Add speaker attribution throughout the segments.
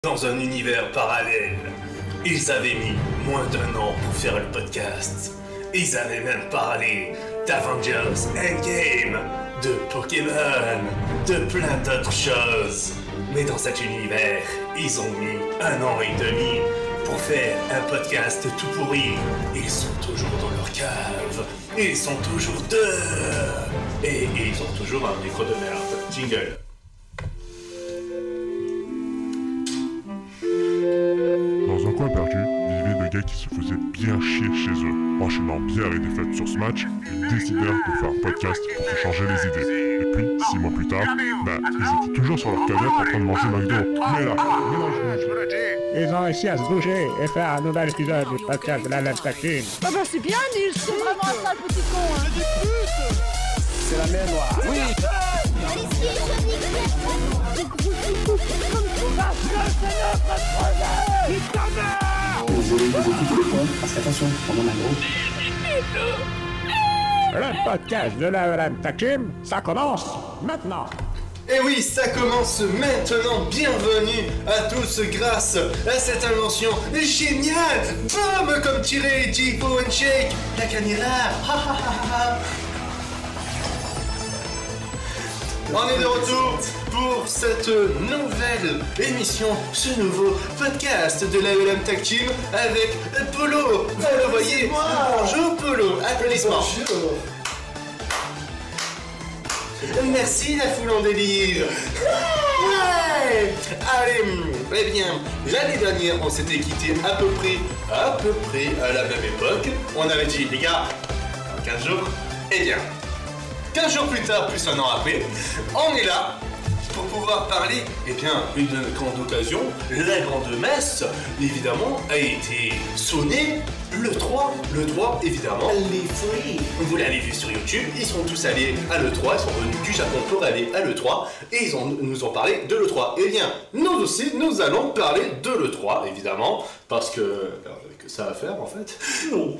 Speaker 1: Dans un univers parallèle, ils avaient mis moins d'1 an pour faire le podcast. Ils avaient même parlé d'Avengers Endgame, de Pokémon, de plein d'autres choses. Mais dans cet univers, ils ont mis 1 an et demi pour faire un podcast tout pourri. Ils sont toujours dans leur cave. Ils sont toujours deux. Et ils ont toujours un micro de merde. Jingle.
Speaker 2: Dans un coin perdu, vivaient deux gars qui se faisaient bien chier chez eux. Enchaînant bière et défaites sur ce match, ils décidèrent de faire un podcast pour se changer les idées. Et puis, 6 mois plus tard, ils étaient toujours sur leur canette en train de manger McDo. Mais là,
Speaker 3: ils ont réussi à se bouger et faire un nouvel épisode du podcast de la Lab Tactile.
Speaker 4: Ah bah c'est bien Nils, c'est vraiment un sale petit con hein.
Speaker 3: C'est la mer noire. Oui.
Speaker 5: Vous allez tout répondre, parce qu'attention, on en a gros.
Speaker 3: Le podcast de la Lab Tactile, ça commence maintenant.
Speaker 1: Et oui, ça commence maintenant. Bienvenue à tous grâce à cette invention géniale. Bam, comme tirer Jibo and Shake, la caméra. On est de retour pour cette nouvelle émission, ce nouveau podcast de la LM Tag Team avec Polo. Vous le voyez. Bonjour Polo. Applaudissements. Bonjour. Merci la foule en délire. Ouais. Allez, eh bien, l'année dernière, on s'était quitté à peu près à la même époque. On avait dit, les gars, dans 15 jours, eh bien, 15 jours plus tard, plus 1 an après, on est là pour pouvoir parler, eh bien, une grande occasion, la grande messe, évidemment, a été sonnée. Le 3, évidemment, les fruits. Vous l'avez vu sur YouTube, ils sont tous allés à l'E3, ils sont venus du Japon pour aller à l'E3, et nous ont parlé de l'E3. Eh bien, nous aussi, nous allons parler de l'E3, évidemment, parce que ça à faire, en fait. Non.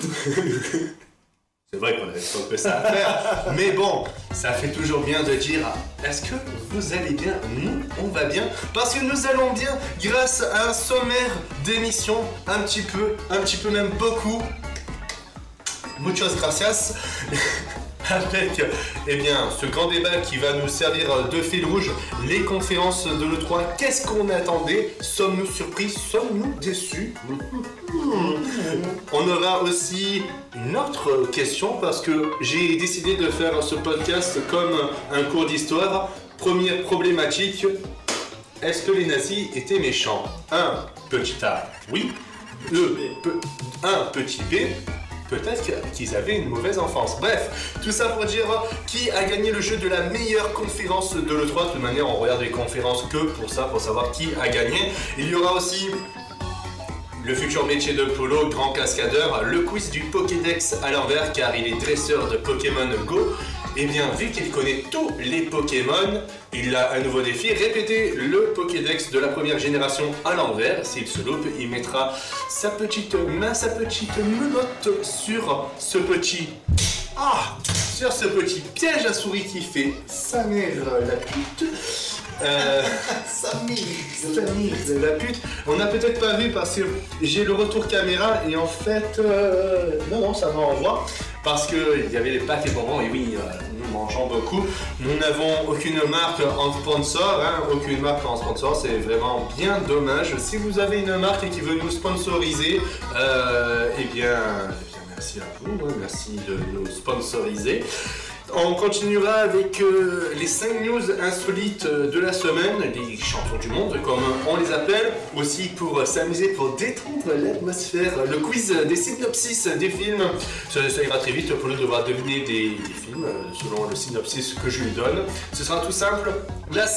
Speaker 1: C'est vrai qu'on avait pas que ça à faire, mais bon, ça fait toujours bien de dire est-ce que vous allez bien? Nous, on va bien, parce que nous allons bien grâce à un sommaire d'émission un petit peu même beaucoup. Muchas gracias. Avec, eh bien, ce grand débat qui va nous servir de fil rouge, les conférences de l'E3, qu'est-ce qu'on attendait? Sommes-nous surpris? Sommes-nous déçus? On aura aussi une autre question, parce que j'ai décidé de faire ce podcast comme un cours d'histoire. Première problématique, est-ce que les nazis étaient méchants? Un petit A, oui. Un petit B, peut-être qu'ils avaient une mauvaise enfance. Bref, tout ça pour dire qui a gagné le jeu de la meilleure conférence de l'E3. De toute manière, on regarde les conférences que pour ça, pour savoir qui a gagné. Il y aura aussi le futur métier de Polo, grand cascadeur, le quiz du Pokédex à l'envers, car il est dresseur de Pokémon Go. Et bien, vu qu'il connaît tous les Pokémon, il a un nouveau défi, répéter le Pokédex de la première génération à l'envers. S'il se loupe, il mettra sa petite main, sa petite menotte sur ce petit... sur ce petit piège à souris qui fait sa mère la pute. Samir la pute. On n'a peut-être pas vu parce que j'ai le retour caméra et en fait... non, ça m'envoie. Parce qu'il y avait les pâtes et bonbons, et oui, nous mangeons beaucoup. Nous n'avons aucune marque en sponsor, aucune marque en sponsor, c'est vraiment bien dommage. Si vous avez une marque qui veut nous sponsoriser, eh bien merci à vous, merci de nous sponsoriser. On continuera avec les 5 news insolites de la semaine, les champions du monde comme on les appelle, aussi pour s'amuser, pour détendre l'atmosphère, le quiz des synopsis des films. Ça ira très vite, Polo devra deviner des films selon le synopsis que je lui donne. Ce sera tout simple, la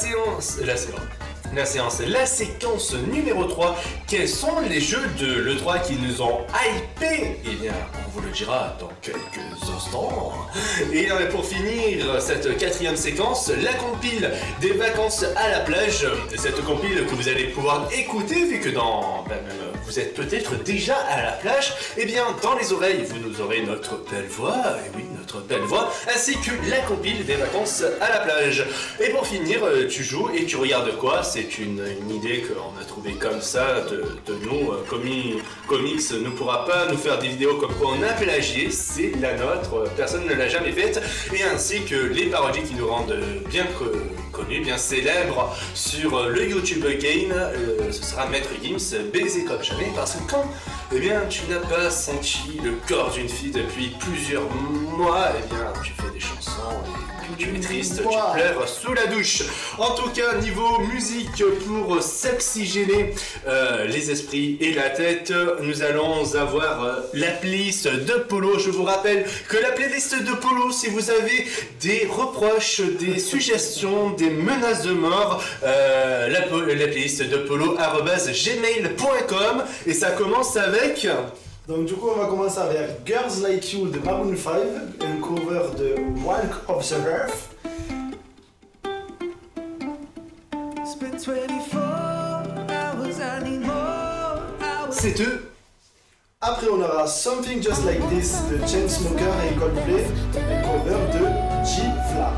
Speaker 1: séquence numéro 3. Quels sont les jeux de l'E3 qui nous ont hypé? Eh bien, vous le dira dans quelques instants. Et pour finir cette quatrième séquence, la compile des vacances à la plage. Cette compile que vous allez pouvoir écouter vu que vous êtes peut-être déjà à la plage. Et bien dans les oreilles, vous nous aurez notre belle voix, et oui, notre belle voix, ainsi que la compile des vacances à la plage. Et pour finir, tu joues et tu regardes quoi? C'est une idée qu'on a trouvée comme ça de nous, Comics ne pourra pas nous faire des vidéos comme quoi on a plagié, c'est la nôtre, personne ne l'a jamais faite, et ainsi que les parodies qui nous rendent bien connus, bien célèbres sur le YouTube Game, ce sera Maître Gims, baisé comme jamais, parce que quand tu n'as pas senti le corps d'une fille depuis plusieurs mois, tu fais des chansons et tu es triste, tu pleures sous la douche. En tout cas, niveau musique pour s'oxygéner les esprits et la tête, nous allons avoir la playlist de Polo. Je vous rappelle que la playlist de Polo, si vous avez des reproches, des suggestions, des menaces de mort, la playlist de Polo @gmail.com, et ça commence avec...
Speaker 6: Donc du coup on va commencer avec Girls Like You de Maroon 5, un cover de Walk of the Earth.
Speaker 1: C'est eux.
Speaker 6: Après on aura Something Just Like This de Chainsmokers et Coldplay, un cover de G-Fla.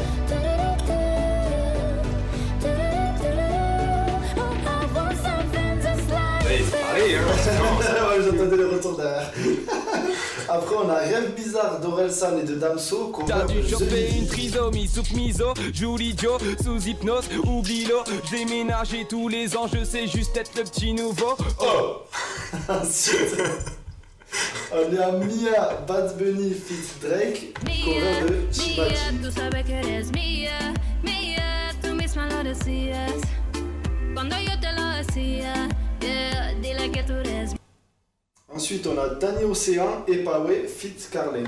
Speaker 1: Pareil,
Speaker 6: ouais, j'entendais le retour derrière. Après, on a Rêve Bizarre d'Orelsan et de Damso.
Speaker 7: T'as dû choper une trisomie, soupe miso, joue l'idiot, sous hypnose, oublie-le. J'ai déménagé tous les ans, je sais juste être le petit nouveau.
Speaker 1: Oh.
Speaker 6: Ensuite, on est à Mia, Bad Bunny, Fit Drake, cover de Chibachi. Ensuite, on a Danny Océan, Epawe, Fit Carlin.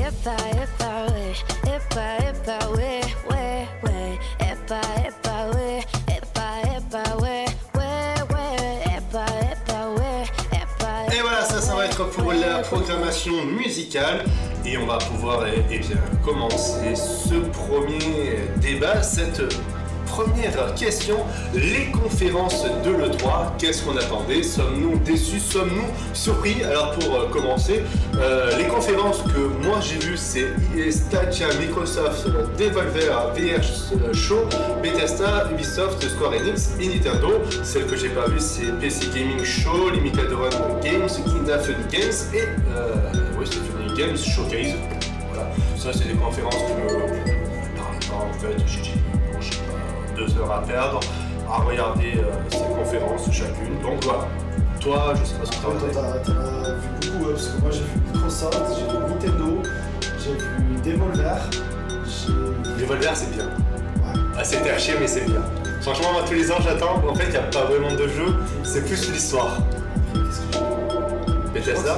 Speaker 1: Et voilà, ça va être pour la programmation musicale. Et on va pouvoir commencer ce premier débat, cette première question, les conférences de l'E3, qu'est-ce qu'on attendait? Sommes-nous déçus? Sommes-nous surpris? Alors pour commencer, les conférences que moi j'ai vues, c'est EA, Stadia, Microsoft, Devolver, VR Show, Bethesda, Ubisoft, Square Enix et Nintendo. Celle que j'ai pas vue, c'est PC Gaming Show, Limited Run Games, Kinda Funny Games et c'est Funny Games Showcase. Voilà, ça c'est des conférences que en fait j'ai dit 2 heures à perdre à regarder ces conférences chacune. Donc voilà. Toi, je sais pas ce que
Speaker 6: t'en as vu beaucoup, parce que moi j'ai vu Microsoft, j'ai vu Nintendo, j'ai vu Devolver.
Speaker 1: Devolver c'est bien.
Speaker 6: Ouais.
Speaker 1: Ah, c'était à chier mais c'est bien. Franchement, moi tous les ans j'attends. En fait, il n'y a pas vraiment de jeu, c'est plus l'histoire.
Speaker 6: Qu'est-ce que j'ai vu?
Speaker 1: Bethesda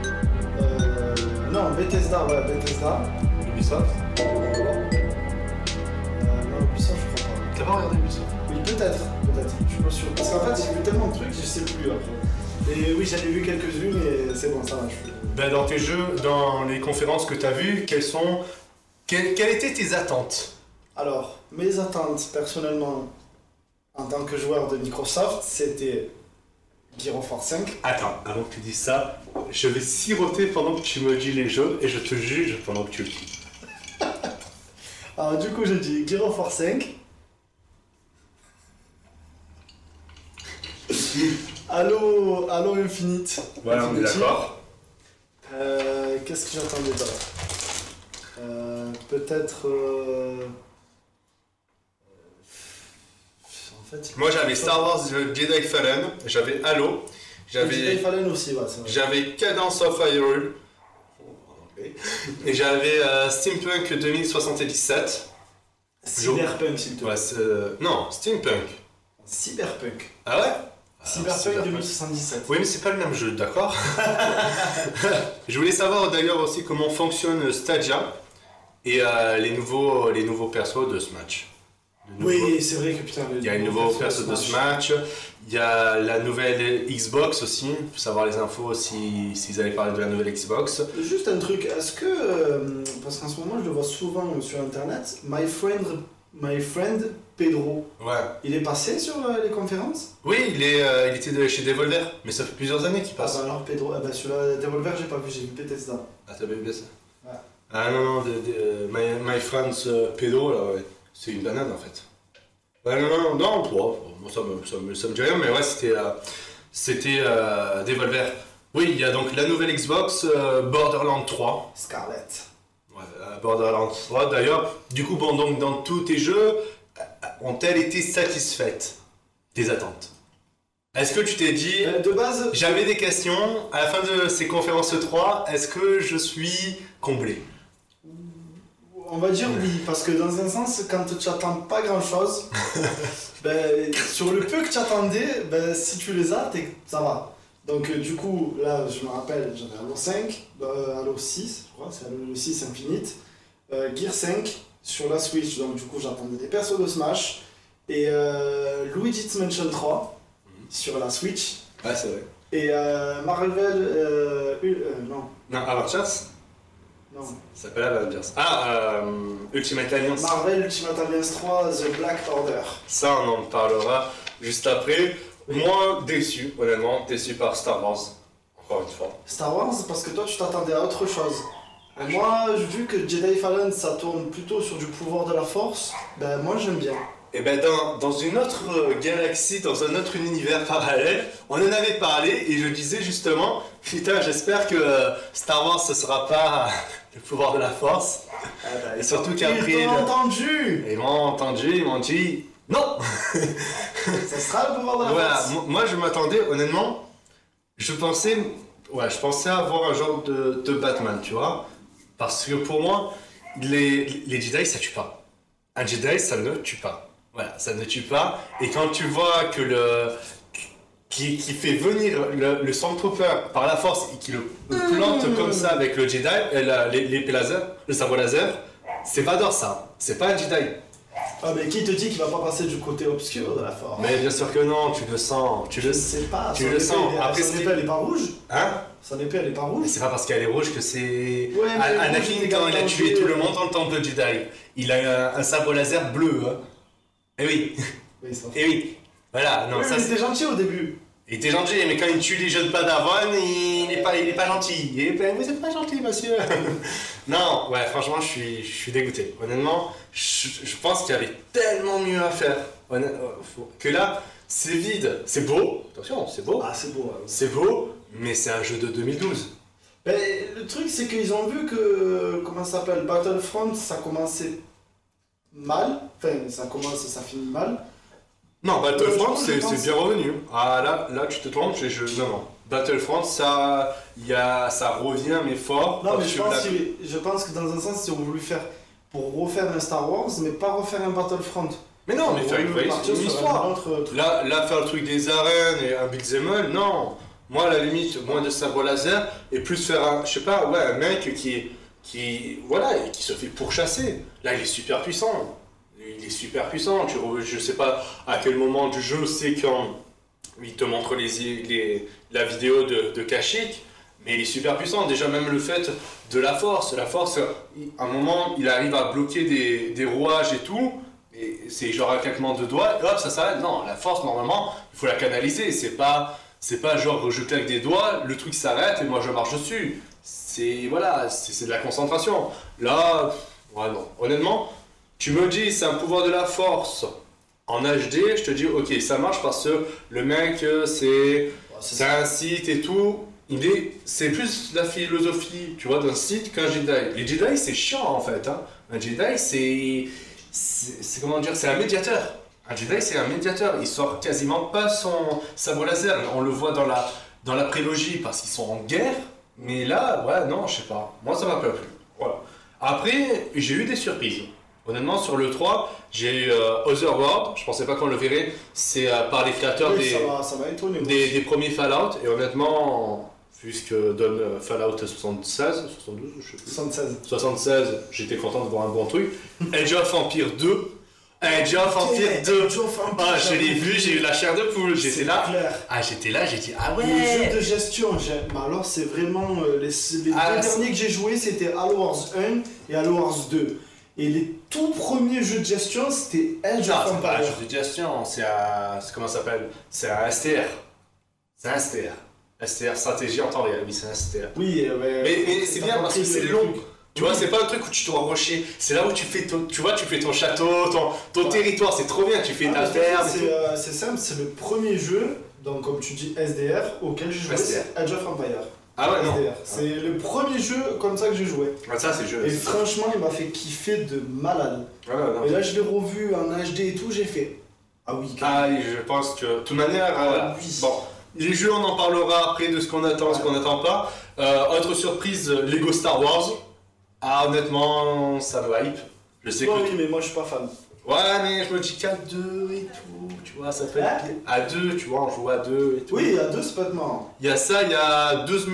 Speaker 6: Non, Bethesda, ouais, Bethesda.
Speaker 1: Ubisoft
Speaker 6: Non, Ubisoft, je crois pas.
Speaker 1: T'as pas regardé Ubisoft?
Speaker 6: Oui, peut-être, je suis pas sûr. Parce qu'en fait, j'ai vu tellement de trucs, je sais plus après. Et oui, j'en ai vu quelques-unes et c'est bon, ça marche.
Speaker 1: Ben, dans tes jeux, dans les conférences que t'as vues, quelles étaient tes attentes?
Speaker 6: Alors, mes attentes, personnellement, en tant que joueur de Microsoft, c'était Gears of War 5.
Speaker 1: Attends, avant que tu dises ça, je vais siroter pendant que tu me dis les jeux et je te juge pendant que tu le dis.
Speaker 6: Alors du coup, j'ai dit Gears of War 5. Halo Infinite.
Speaker 1: Voilà, on est d'accord.
Speaker 6: Qu'est-ce que j'attendais d'autre? Peut-être... En fait,
Speaker 1: moi j'avais Star Wars Jedi Fallen, j'avais Halo,
Speaker 6: Jedi Fallen aussi, ouais, c'est vrai.
Speaker 1: j'avais Cadence of Hyrule, et j'avais Steampunk 2077.
Speaker 6: Cyberpunk, s'il te plaît.
Speaker 1: Ouais, non, Steampunk.
Speaker 6: Cyberpunk.
Speaker 1: Ah ouais?
Speaker 6: Cyberpunk 2077.
Speaker 1: Oui, mais c'est pas le même jeu, d'accord? Je voulais savoir d'ailleurs aussi comment fonctionne Stadia et les nouveaux persos de ce match.
Speaker 6: Oui, c'est vrai que putain.
Speaker 1: Il y a un nouveau perso de ce match, Il y a la nouvelle Xbox aussi, faut savoir les infos s'ils avaient parlé de la nouvelle Xbox.
Speaker 6: Juste un truc, est-ce que, parce qu'en ce moment je le vois souvent sur internet, My Friend Pedro,
Speaker 1: Ouais.
Speaker 6: il est passé sur les conférences?
Speaker 1: Oui, il était chez Devolver, mais ça fait plusieurs années qu'il
Speaker 6: Ah
Speaker 1: passe.
Speaker 6: bah alors Pedro, ah bah sur la Devolver j'ai pas vu, j'ai vu Bethesda.
Speaker 1: Ah, t'as bien vu ça?
Speaker 6: Ouais.
Speaker 1: Ah non, My Friends Pedro, là, ouais. C'est une banane en fait. Ouais, non, toi, moi ça me dit rien, mais ouais, c'était Devolver. Oui, il y a donc la nouvelle Xbox, Borderlands 3.
Speaker 6: Scarlett.
Speaker 1: Ouais, Borderlands 3 d'ailleurs. Du coup, bon, donc dans tous tes jeux, ont-elles été satisfaites tes attentes? Est-ce que tu t'es dit,
Speaker 6: De base,
Speaker 1: j'avais des questions, à la fin de ces conférences 3, est-ce que je suis comblé?
Speaker 6: on va dire oui, parce que dans un sens, quand tu attends pas grand chose, ben, sur le peu que tu attendais, ben, si tu les as, ça va. Donc du coup, là, je me rappelle, j'avais Halo 5, Halo 6, je crois, c'est Halo 6 Infinite, Gear 5 sur la Switch, donc du coup j'attendais des persos de Smash, et Luigi's Mansion 3 sur la Switch,
Speaker 1: Ouais, c'est vrai.
Speaker 6: et Marvel,
Speaker 1: Non, Avengers?
Speaker 6: non,
Speaker 1: Ça s'appelle Avengers. Ultimate Alliance.
Speaker 6: Marvel Ultimate Alliance 3, The Black Order.
Speaker 1: Ça, on en parlera juste après. Moi, déçu, honnêtement, déçu par Star Wars. Encore une fois.
Speaker 6: Star Wars, parce que toi tu t'attendais à autre chose. Et moi, vu que Jedi Fallen ça tourne plutôt sur du pouvoir de la force, ben moi j'aime bien.
Speaker 1: Et ben dans une autre galaxie, dans un autre univers parallèle, on en avait parlé et je disais justement, putain, j'espère que Star Wars ce sera pas le pouvoir de la force. Et surtout qu'après.
Speaker 6: Ils t'ont entendu.
Speaker 1: Ils m'ont entendu, ils m'ont dit non.
Speaker 6: Ça sera le pouvoir de la
Speaker 1: Voilà,
Speaker 6: force.
Speaker 1: moi je m'attendais, honnêtement, je pensais avoir un genre de Batman, tu vois. Parce que pour moi, les Jedi ça tue pas. Un Jedi ça ne tue pas. Voilà, ça ne tue pas. Et quand tu vois que qui fait venir le Stormtrooper par la force et qui le plante comme ça avec le Jedi, l'épée laser, le sabre laser, c'est Vador ça. C'est pas un Jedi.
Speaker 6: Ah mais qui te dit qu'il va pas passer du côté obscur de la force?
Speaker 1: Mais bien sûr que non, tu le sens.
Speaker 6: Je sais pas,
Speaker 1: tu le sens. Après,
Speaker 6: son épée elle est pas rouge?
Speaker 1: Hein?
Speaker 6: Son épée elle est pas rouge?
Speaker 1: Mais c'est pas parce qu'elle est rouge que c'est.
Speaker 6: Ouais, mais
Speaker 1: Anakin,
Speaker 6: rouge,
Speaker 1: quand il a tué
Speaker 6: danger.
Speaker 1: tout le monde dans le temple Jedi, il a un sabre laser bleu. Hein. Eh oui,
Speaker 6: Oui, ça.
Speaker 1: eh oui. Voilà, non,
Speaker 6: Oui,
Speaker 1: ça
Speaker 6: mais
Speaker 1: c'est.
Speaker 6: c'était gentil au début.
Speaker 1: Il était gentil, mais quand il tue les jeunes Padawan, il est pas gentil. Vous êtes pas gentil, monsieur. Non, ouais, franchement, je suis dégoûté. Honnêtement, je pense qu'il y avait tellement mieux à faire. Que là, c'est vide. C'est beau. Attention, c'est beau.
Speaker 6: Ah c'est beau.
Speaker 1: C'est beau, mais c'est un jeu de 2012.
Speaker 6: Ben, le truc c'est qu'ils ont vu que, comment ça s'appelle, Battlefront ça commençait mal, enfin ça finit mal.
Speaker 1: Non, Battlefront,
Speaker 6: je pense-
Speaker 1: c'est bien revenu. Ah là, tu te trompes, non. Battlefront, ça revient, mais fort.
Speaker 6: Non mais
Speaker 1: parce que
Speaker 6: je pense que dans un sens ils ont voulu faire pour refaire un Star Wars mais pas refaire un Battlefront.
Speaker 1: Mais non, mais faire une vraie
Speaker 6: Partir sur un
Speaker 1: histoire.
Speaker 6: autre truc.
Speaker 1: Là, faire le truc des arènes et un beat'em up, non. Moi, à la limite, moins de sabre laser et plus faire un mec qui se fait pourchasser. Là, il est super puissant. Il est super puissant. Je sais pas à quel moment du jeu c'est quand il te montre la vidéo de Kashyyyk, mais il est super puissant. Déjà, même le fait de la force, à un moment, il arrive à bloquer des rouages et tout. Et c'est genre un claquement de doigts, et hop, ça s'arrête. Non, la force, normalement, il faut la canaliser. C'est pas genre je claque des doigts, le truc s'arrête et moi je marche dessus. C'est de la concentration. Là, ouais, non. Honnêtement, tu me dis c'est un pouvoir de la force en HD, je te dis ok, ça marche parce que le mec, c'est un site et tout. C'est plus la philosophie, tu vois, d'un site qu'un Jedi. Les Jedi, c'est chiant en fait. Hein. Un Jedi, c'est comment dire, c'est un médiateur. Un Jedi, c'est un médiateur. Il sort quasiment pas son sabre laser. On le voit dans la prélogie parce qu'ils sont en guerre. Mais là, ouais, non, je sais pas. Moi, ça m'a pas plu. Voilà. Après, j'ai eu des surprises. Honnêtement, sur le 3, j'ai eu Otherworld. Je pensais pas qu'on le verrait. C'est par les créateurs
Speaker 6: Oui, ça m'a étonné.
Speaker 1: des premiers Fallout. Et honnêtement, vu ce que donne Fallout 76, 72, je sais plus.
Speaker 6: 76.
Speaker 1: 76, j'étais content de voir un bon truc. Age of Empire 2. Age of Empire 2.
Speaker 6: Age of Empire,
Speaker 1: Ah, je l'ai vu, j'ai eu la chair de poule, j'étais là.
Speaker 6: clair.
Speaker 1: Ah, j'étais là, j'ai dit, ah
Speaker 6: Les jeux
Speaker 1: ouais.
Speaker 6: de gestion, bah alors c'est vraiment les
Speaker 1: Ah,
Speaker 6: deux
Speaker 1: c'est-
Speaker 6: derniers que j'ai joués, c'était Halo Wars 1 et Halo Wars 2. Et les tout premiers jeux de gestion, c'était Age
Speaker 1: Non,
Speaker 6: of
Speaker 1: c'est pas un
Speaker 6: Empires.
Speaker 1: jeu de gestion, comment ça s'appelle? C'est un STR. C'est un STR. STR, stratégie en temps réel, oui, c'est un STR.
Speaker 6: Oui,
Speaker 1: Mais c'est bien parce que c'est long. Tu vois, c'est pas un truc où tu dois rusher. C'est là où tu fais ton, tu fais ton château, ton territoire, c'est trop bien. Tu fais ta ferme. et tout.
Speaker 6: C'est simple, c'est le premier jeu, donc comme tu dis SDR, auquel j'ai joué,
Speaker 1: SDR.
Speaker 6: c'est Age of Empires.
Speaker 1: Ah ouais, non.
Speaker 6: SDR. C'est le premier jeu comme ça que j'ai joué.
Speaker 1: Ah, ça, c'est jeu.
Speaker 6: Et franchement, il m'a fait kiffer de malade.
Speaker 1: Ah, non.
Speaker 6: Et là, je l'ai revu en HD et tout, j'ai fait. Ah oui, quand même.
Speaker 1: Ah, oui, je pense que, de toute manière,
Speaker 6: oui.
Speaker 1: bon, les jeux, on en parlera après de ce qu'on attend, ce qu'on n'attend pas. Autre surprise, Lego Star Wars. Ah, honnêtement, ça me hype. Je sais
Speaker 6: Toi,
Speaker 1: que.
Speaker 6: oui, mais moi, je suis pas fan.
Speaker 1: Ouais, mais je me dis qu'à 2 et tout, tu vois, ça peut être.
Speaker 6: Hein
Speaker 1: À 2, tu vois, on joue à 2 et tout.
Speaker 6: Oui, à deux, c'est pas de marrant.
Speaker 1: Il y a ça, il y a 12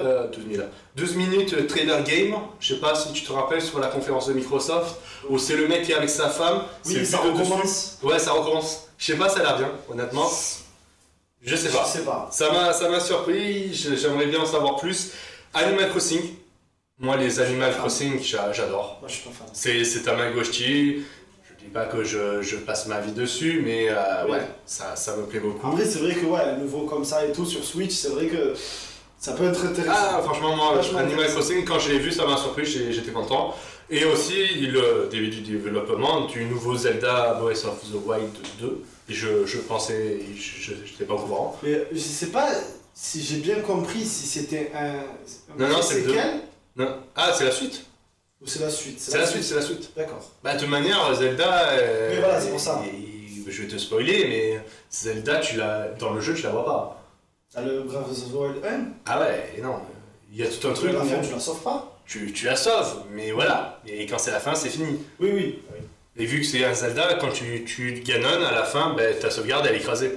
Speaker 1: minutes trailer game. Je sais pas si tu te rappelles sur la conférence de Microsoft, où c'est le mec qui est avec sa femme. c'est
Speaker 6: Oui,
Speaker 1: le
Speaker 6: ça
Speaker 1: but de dessus.
Speaker 6: recommence.
Speaker 1: Ouais, ça recommence. Je sais pas, ça a l'air bien, honnêtement. Je sais pas.
Speaker 6: Je sais pas.
Speaker 1: Ça m'a surpris, j'aimerais bien en savoir plus. Animal Crossing. Moi, les Animal Crossing, j'adore.
Speaker 6: Moi, je suis pas fan.
Speaker 1: C'est Tamagotchi. Je dis pas que je passe ma vie dessus, mais
Speaker 6: Oui.
Speaker 1: ouais, ça me plaît beaucoup.
Speaker 6: Après, c'est vrai que, ouais, nouveau comme ça et tout sur Switch, c'est vrai que ça peut être intéressant.
Speaker 1: Ah, franchement, moi,
Speaker 6: Vachement
Speaker 1: Animal
Speaker 6: intéressant.
Speaker 1: Crossing, quand je l'ai vu, ça m'a surpris, j'étais content. Et aussi, le début du développement du nouveau Zelda Breath of the Wild 2. Et je pensais, je n'étais pas au courant.
Speaker 6: Mais je sais pas si j'ai bien compris si c'était un.
Speaker 1: Non, c'est le deux.
Speaker 6: quel
Speaker 1: Non. Ah, c'est la suite.
Speaker 6: Ou c'est la suite
Speaker 1: C'est la suite.
Speaker 6: D'accord.
Speaker 1: Bah, de toute manière, Zelda.
Speaker 6: Mais voilà, c'est pour ça.
Speaker 1: Je vais te spoiler, mais Zelda, dans le jeu, tu la vois pas.
Speaker 6: Ah, le Breath of the Wild 1
Speaker 1: Ah ouais, et non. Il y a tout un truc.
Speaker 6: la fin,
Speaker 1: où
Speaker 6: tu la sauves pas
Speaker 1: tu la sauves, mais voilà. Et quand c'est la fin, c'est fini.
Speaker 6: Oui, oui.
Speaker 1: Et vu que c'est un Zelda, quand tu ganonnes à la fin, ben, ta sauvegarde elle est écrasée.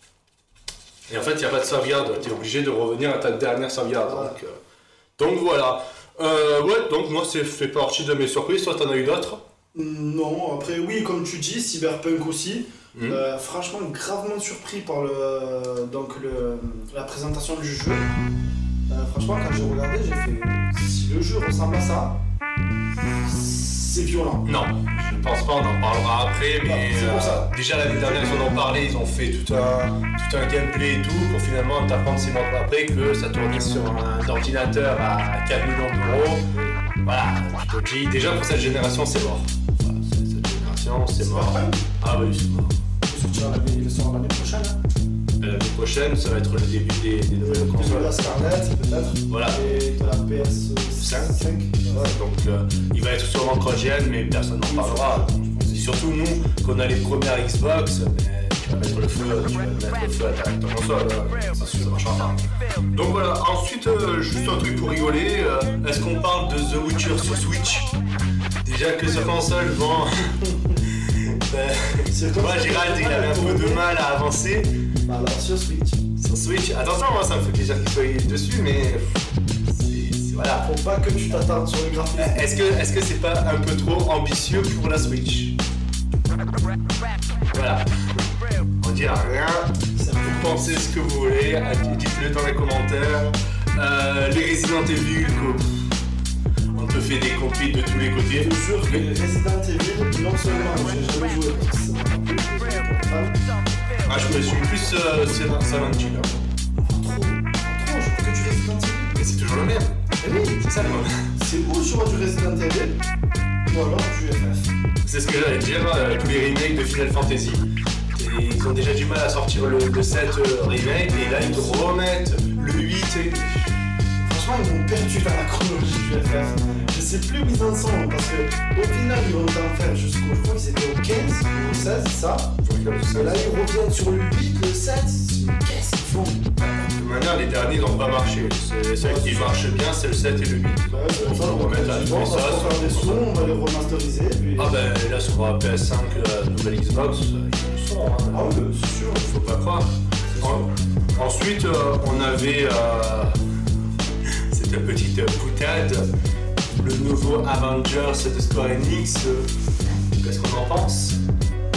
Speaker 1: Et en fait, il n'y a pas de sauvegarde, tu es obligé de revenir à ta dernière sauvegarde.
Speaker 6: Ah.
Speaker 1: Donc voilà. Ouais, donc moi, c'est fait partie de mes surprises. Toi, t'en as eu d'autres?
Speaker 6: Non, après, oui, comme tu dis, Cyberpunk aussi.
Speaker 1: Mhm.
Speaker 6: Franchement, gravement surpris par la présentation du jeu. Franchement, quand j'ai regardé, j'ai fait. Si le jeu ressemble à ça, c'est violent.
Speaker 1: Non, je pense pas, on en parlera après, mais
Speaker 6: c'est pour ça.
Speaker 1: déjà l'année dernière ils en ont parlé, ils ont fait tout un gameplay et tout, pour finalement t'apprendre 6 mois après que ça tournait sur un ordinateur à 4 millions d'euros. Voilà, je te dis, déjà pour cette génération c'est mort. Voilà, cette génération c'est mort.
Speaker 6: Cyberpunk,
Speaker 1: Ah oui, c'est mort.
Speaker 6: il sort l'année prochaine. Hein.
Speaker 1: L'année prochaine, ça va être le début des nouvelles
Speaker 6: De
Speaker 1: consoles.
Speaker 6: la Scarlett, peut-être.
Speaker 1: Voilà.
Speaker 6: Et de la PS5.
Speaker 1: Ouais, donc il va être sûrement cross-gen, mais personne n'en parlera. Et surtout nous, qu'on a les premières Xbox, tu vas mettre le feu à ta console, ça marchera pas. Donc voilà, ensuite, juste un truc pour rigoler, est-ce qu'on parle de The Witcher sur Switch? Déjà que sur console, bon... moi Gérald il avait un peu de mal à avancer.
Speaker 6: Alors sur Switch.
Speaker 1: Sur Switch, attention, moi ça me fait plaisir qu'il soit dessus, mais... Voilà.
Speaker 6: Faut pas que tu t'attardes sur le graphisme.
Speaker 1: Est-ce que c'est pas un peu trop ambitieux pour la Switch? Voilà. On dit rien. Vous pensez ce que vous voulez, dites-le dans les commentaires. Les Resident Evil, on te fait des compiles de tous les côtés.
Speaker 6: Je te jure que les Resident Evil, non seulement j'ai jamais joué parce que ça m'a pas plu,
Speaker 1: Ah, je me suis plus Silent Hill.
Speaker 6: trop, je veux que du Resident Evil.
Speaker 1: Mais c'est toujours le même.
Speaker 6: Eh oui,
Speaker 1: C'est ça le problème.
Speaker 6: c'est ou sur du Resident Evil, ou alors du FF.
Speaker 1: C'est ce que j'allais dire, tous les remakes de Final Fantasy. Et ils ont déjà du mal à sortir le 7 remake, et là ils te remettent le 8.
Speaker 6: Franchement, ils m'ont perdu dans la chronologie du FF. Je sais plus où ils en sont, parce que au final, ils vont en faire jusqu'au. Je crois qu'ils étaient au 15 ou au 16, c'est ça. Et là, ils reviennent sur le 8, le 7. Qu'est-ce qu'ils font?
Speaker 1: De toute manière, les derniers n'ont pas marché. Ceux qui marchent bien, c'est le 7 et le 8.
Speaker 6: Bah ouais, c'est pour ça,
Speaker 1: On va remettre à la
Speaker 6: on va faire des sons, on va les remasteriser. Puis...
Speaker 1: Ah ben là sur la PS5, la nouvelle Xbox, il y a du son. Hein.
Speaker 6: Ah oui, c'est sûr.
Speaker 1: Faut pas croire. Ensuite, on avait cette petite boutade, le nouveau Avengers de Square Enix. Qu'est-ce qu'on en pense?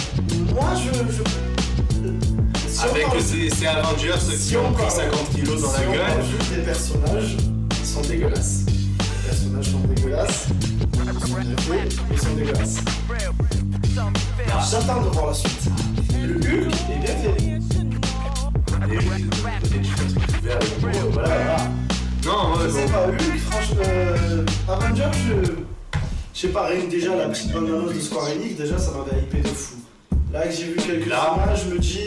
Speaker 6: moi je si
Speaker 1: Avec
Speaker 6: parle-
Speaker 1: ces Avengers qui ont pris 50 kilos dans la
Speaker 6: si on
Speaker 1: gueule.
Speaker 6: parle juste des personnages, ils sont dégueulasses. Les personnages sont dégueulasses. Ils sont bien faits, ils sont dégueulasses. J'attends de voir la suite. Le Hulk est bien fait.
Speaker 1: Et
Speaker 6: Voilà.
Speaker 1: Non,
Speaker 6: Je sais pas, Hulk, franchement, Avengers, je sais pas, rien que déjà la petite bande-annonce de Square Enix, déjà ça m'avait hypé de fou. Là que j'ai vu quelques images, je me dis,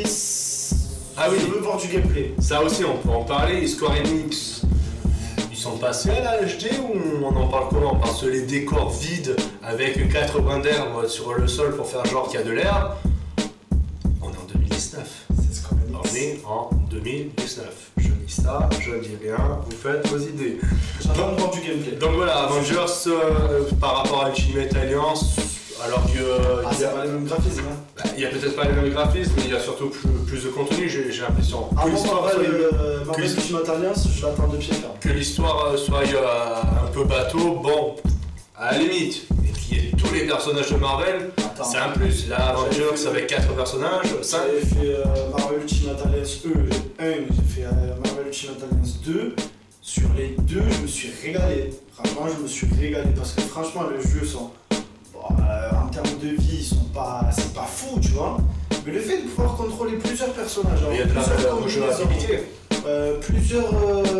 Speaker 6: je veux voir du gameplay.
Speaker 1: Ça aussi, on peut en parler. Square Enix, ils sont passés à la HD ou on en parle comment? Parce que les décors vides avec 4 brins d'herbe sur le sol pour faire genre qu'il y a de l'herbe, on est en 2019.
Speaker 6: C'est Square Enix.
Speaker 1: On est en 2019. Je dis ça, je ne dis rien, vous faites vos idées.
Speaker 6: J'attends de voir du gameplay.
Speaker 1: Donc voilà, Avengers par rapport à Ultimate Alliance, alors que.
Speaker 6: C'est pas les mêmes graphismes, hein.
Speaker 1: Il y a peut-être pas les mêmes graphismes, mais il y a surtout plus de contenu, j'ai l'impression.
Speaker 6: Ah,
Speaker 1: Que
Speaker 6: moi,
Speaker 1: l'histoire
Speaker 6: Marvel Ultimate Alliance, je l'attends de pied ferme.
Speaker 1: que l'histoire soit un peu bateau, bon, à la limite. Et qu'il y ait tous les personnages de Marvel, c'est un plus. Là, Avengers avec 4 personnages, 5.
Speaker 6: J'avais fait Marvel Ultimate Alliance 1, j'ai fait Marvel Ultimate Alliance 2. Sur les deux, je me suis régalé. Franchement, je me suis régalé parce que franchement, les jeux sont. En termes de vie, c'est pas fou, tu vois. Mais le fait de pouvoir contrôler plusieurs personnages,
Speaker 1: Il y a de la rejouabilité.
Speaker 6: plusieurs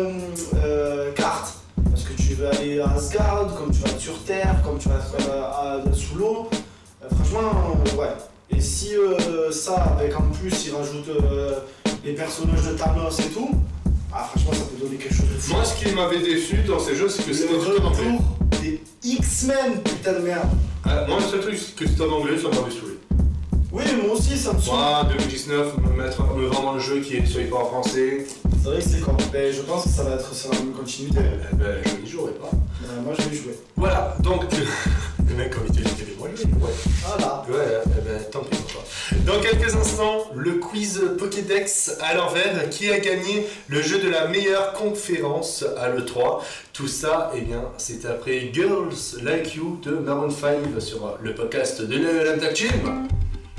Speaker 6: cartes. Parce que tu veux aller à Asgard, comme tu vas être sur Terre, comme tu vas être sous l'eau. Franchement, ouais. Et si ça, avec en plus, ils rajoutent les personnages de Thanos et tout, franchement, ça peut donner quelque chose de fou.
Speaker 1: Moi, ce qui m'avait déçu dans ces jeux, c'est que c'était
Speaker 6: le
Speaker 1: tout en anglais.
Speaker 6: retour des X-Men, putain de merde.
Speaker 1: Moi, le seul truc, c'est que c'était en anglais, ça m'avait saoulé.
Speaker 6: Oui, moi aussi, ça me saoule.
Speaker 1: Moi, 2019, me vendre un jeu qui ne soit pas en français,
Speaker 6: C'est vrai que c'est con. Ben, je pense que ça va être sur la même continuité.
Speaker 1: je n'y jouerai pas.
Speaker 6: Moi, je vais y jouer.
Speaker 1: Voilà, donc. Le mec, comme il te dit, moi je vais y jouer.
Speaker 6: Voilà.
Speaker 1: Ouais, tant pis pour toi. Dans quelques instants, le quiz Pokédex à l'envers, qui a gagné le jeu de la meilleure conférence à l'E3. Tout ça, eh bien, c'est après Girls Like You de Maroon 5 sur le podcast de l'Attack Team.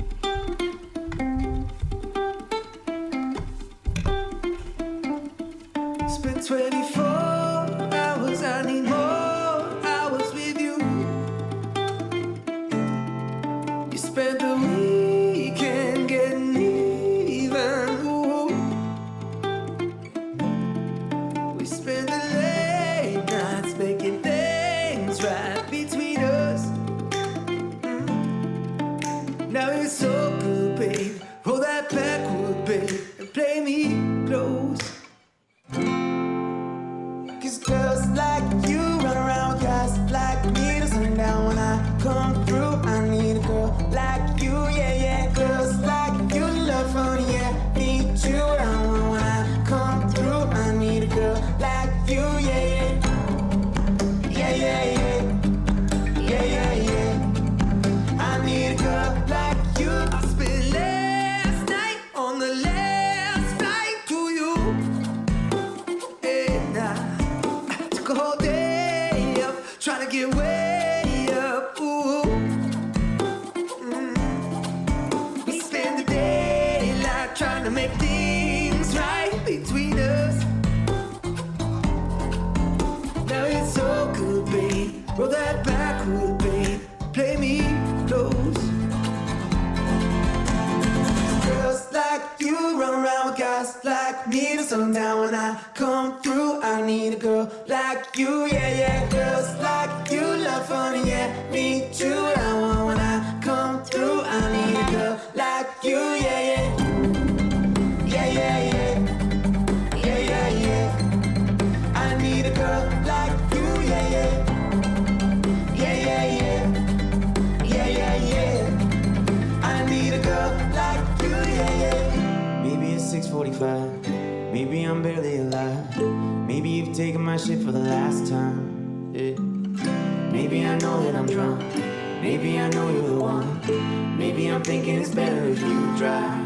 Speaker 8: Spent 24 hours, I need more hours with you. You spent the weekend getting even. Ooh. We spent the late nights making things right between us. Now it's so good, babe. Roll that backward, babe, and play me close. Cause girls like you run around with guys like me to sundown. When I come through, I need a girl like you, yeah, yeah. Girls like you love fun, yeah. Need you around. When I come through, I need a girl like you, yeah, yeah. Yeah, yeah, yeah. Yeah, yeah, yeah. I need a girl like you. I spent last night on the last flight to you. And I took a whole day up, trying to get way up. Ooh. We spend the daylight trying to make things right between us. Now it's so good, babe. Roll that backward, babe. Play me close. Girls like you run around with guys like me to sundown. When I come through, I need a girl like you, yeah, yeah. Girls like you love fun, yeah. Need you around. When I come through, I need a girl like you, yeah, yeah. Yeah, yeah, yeah. Yeah, yeah, yeah. I need a girl like you, yeah, yeah. Yeah, yeah, yeah. Yeah, yeah, yeah. I need a girl like you, yeah, yeah. Maybe it's 6:45. Maybe I'm barely alive. Maybe you've taken my shit for the last time. Yeah. Maybe I know that I'm drunk. Maybe I know you're the one. Maybe I'm thinking it's better if you drive.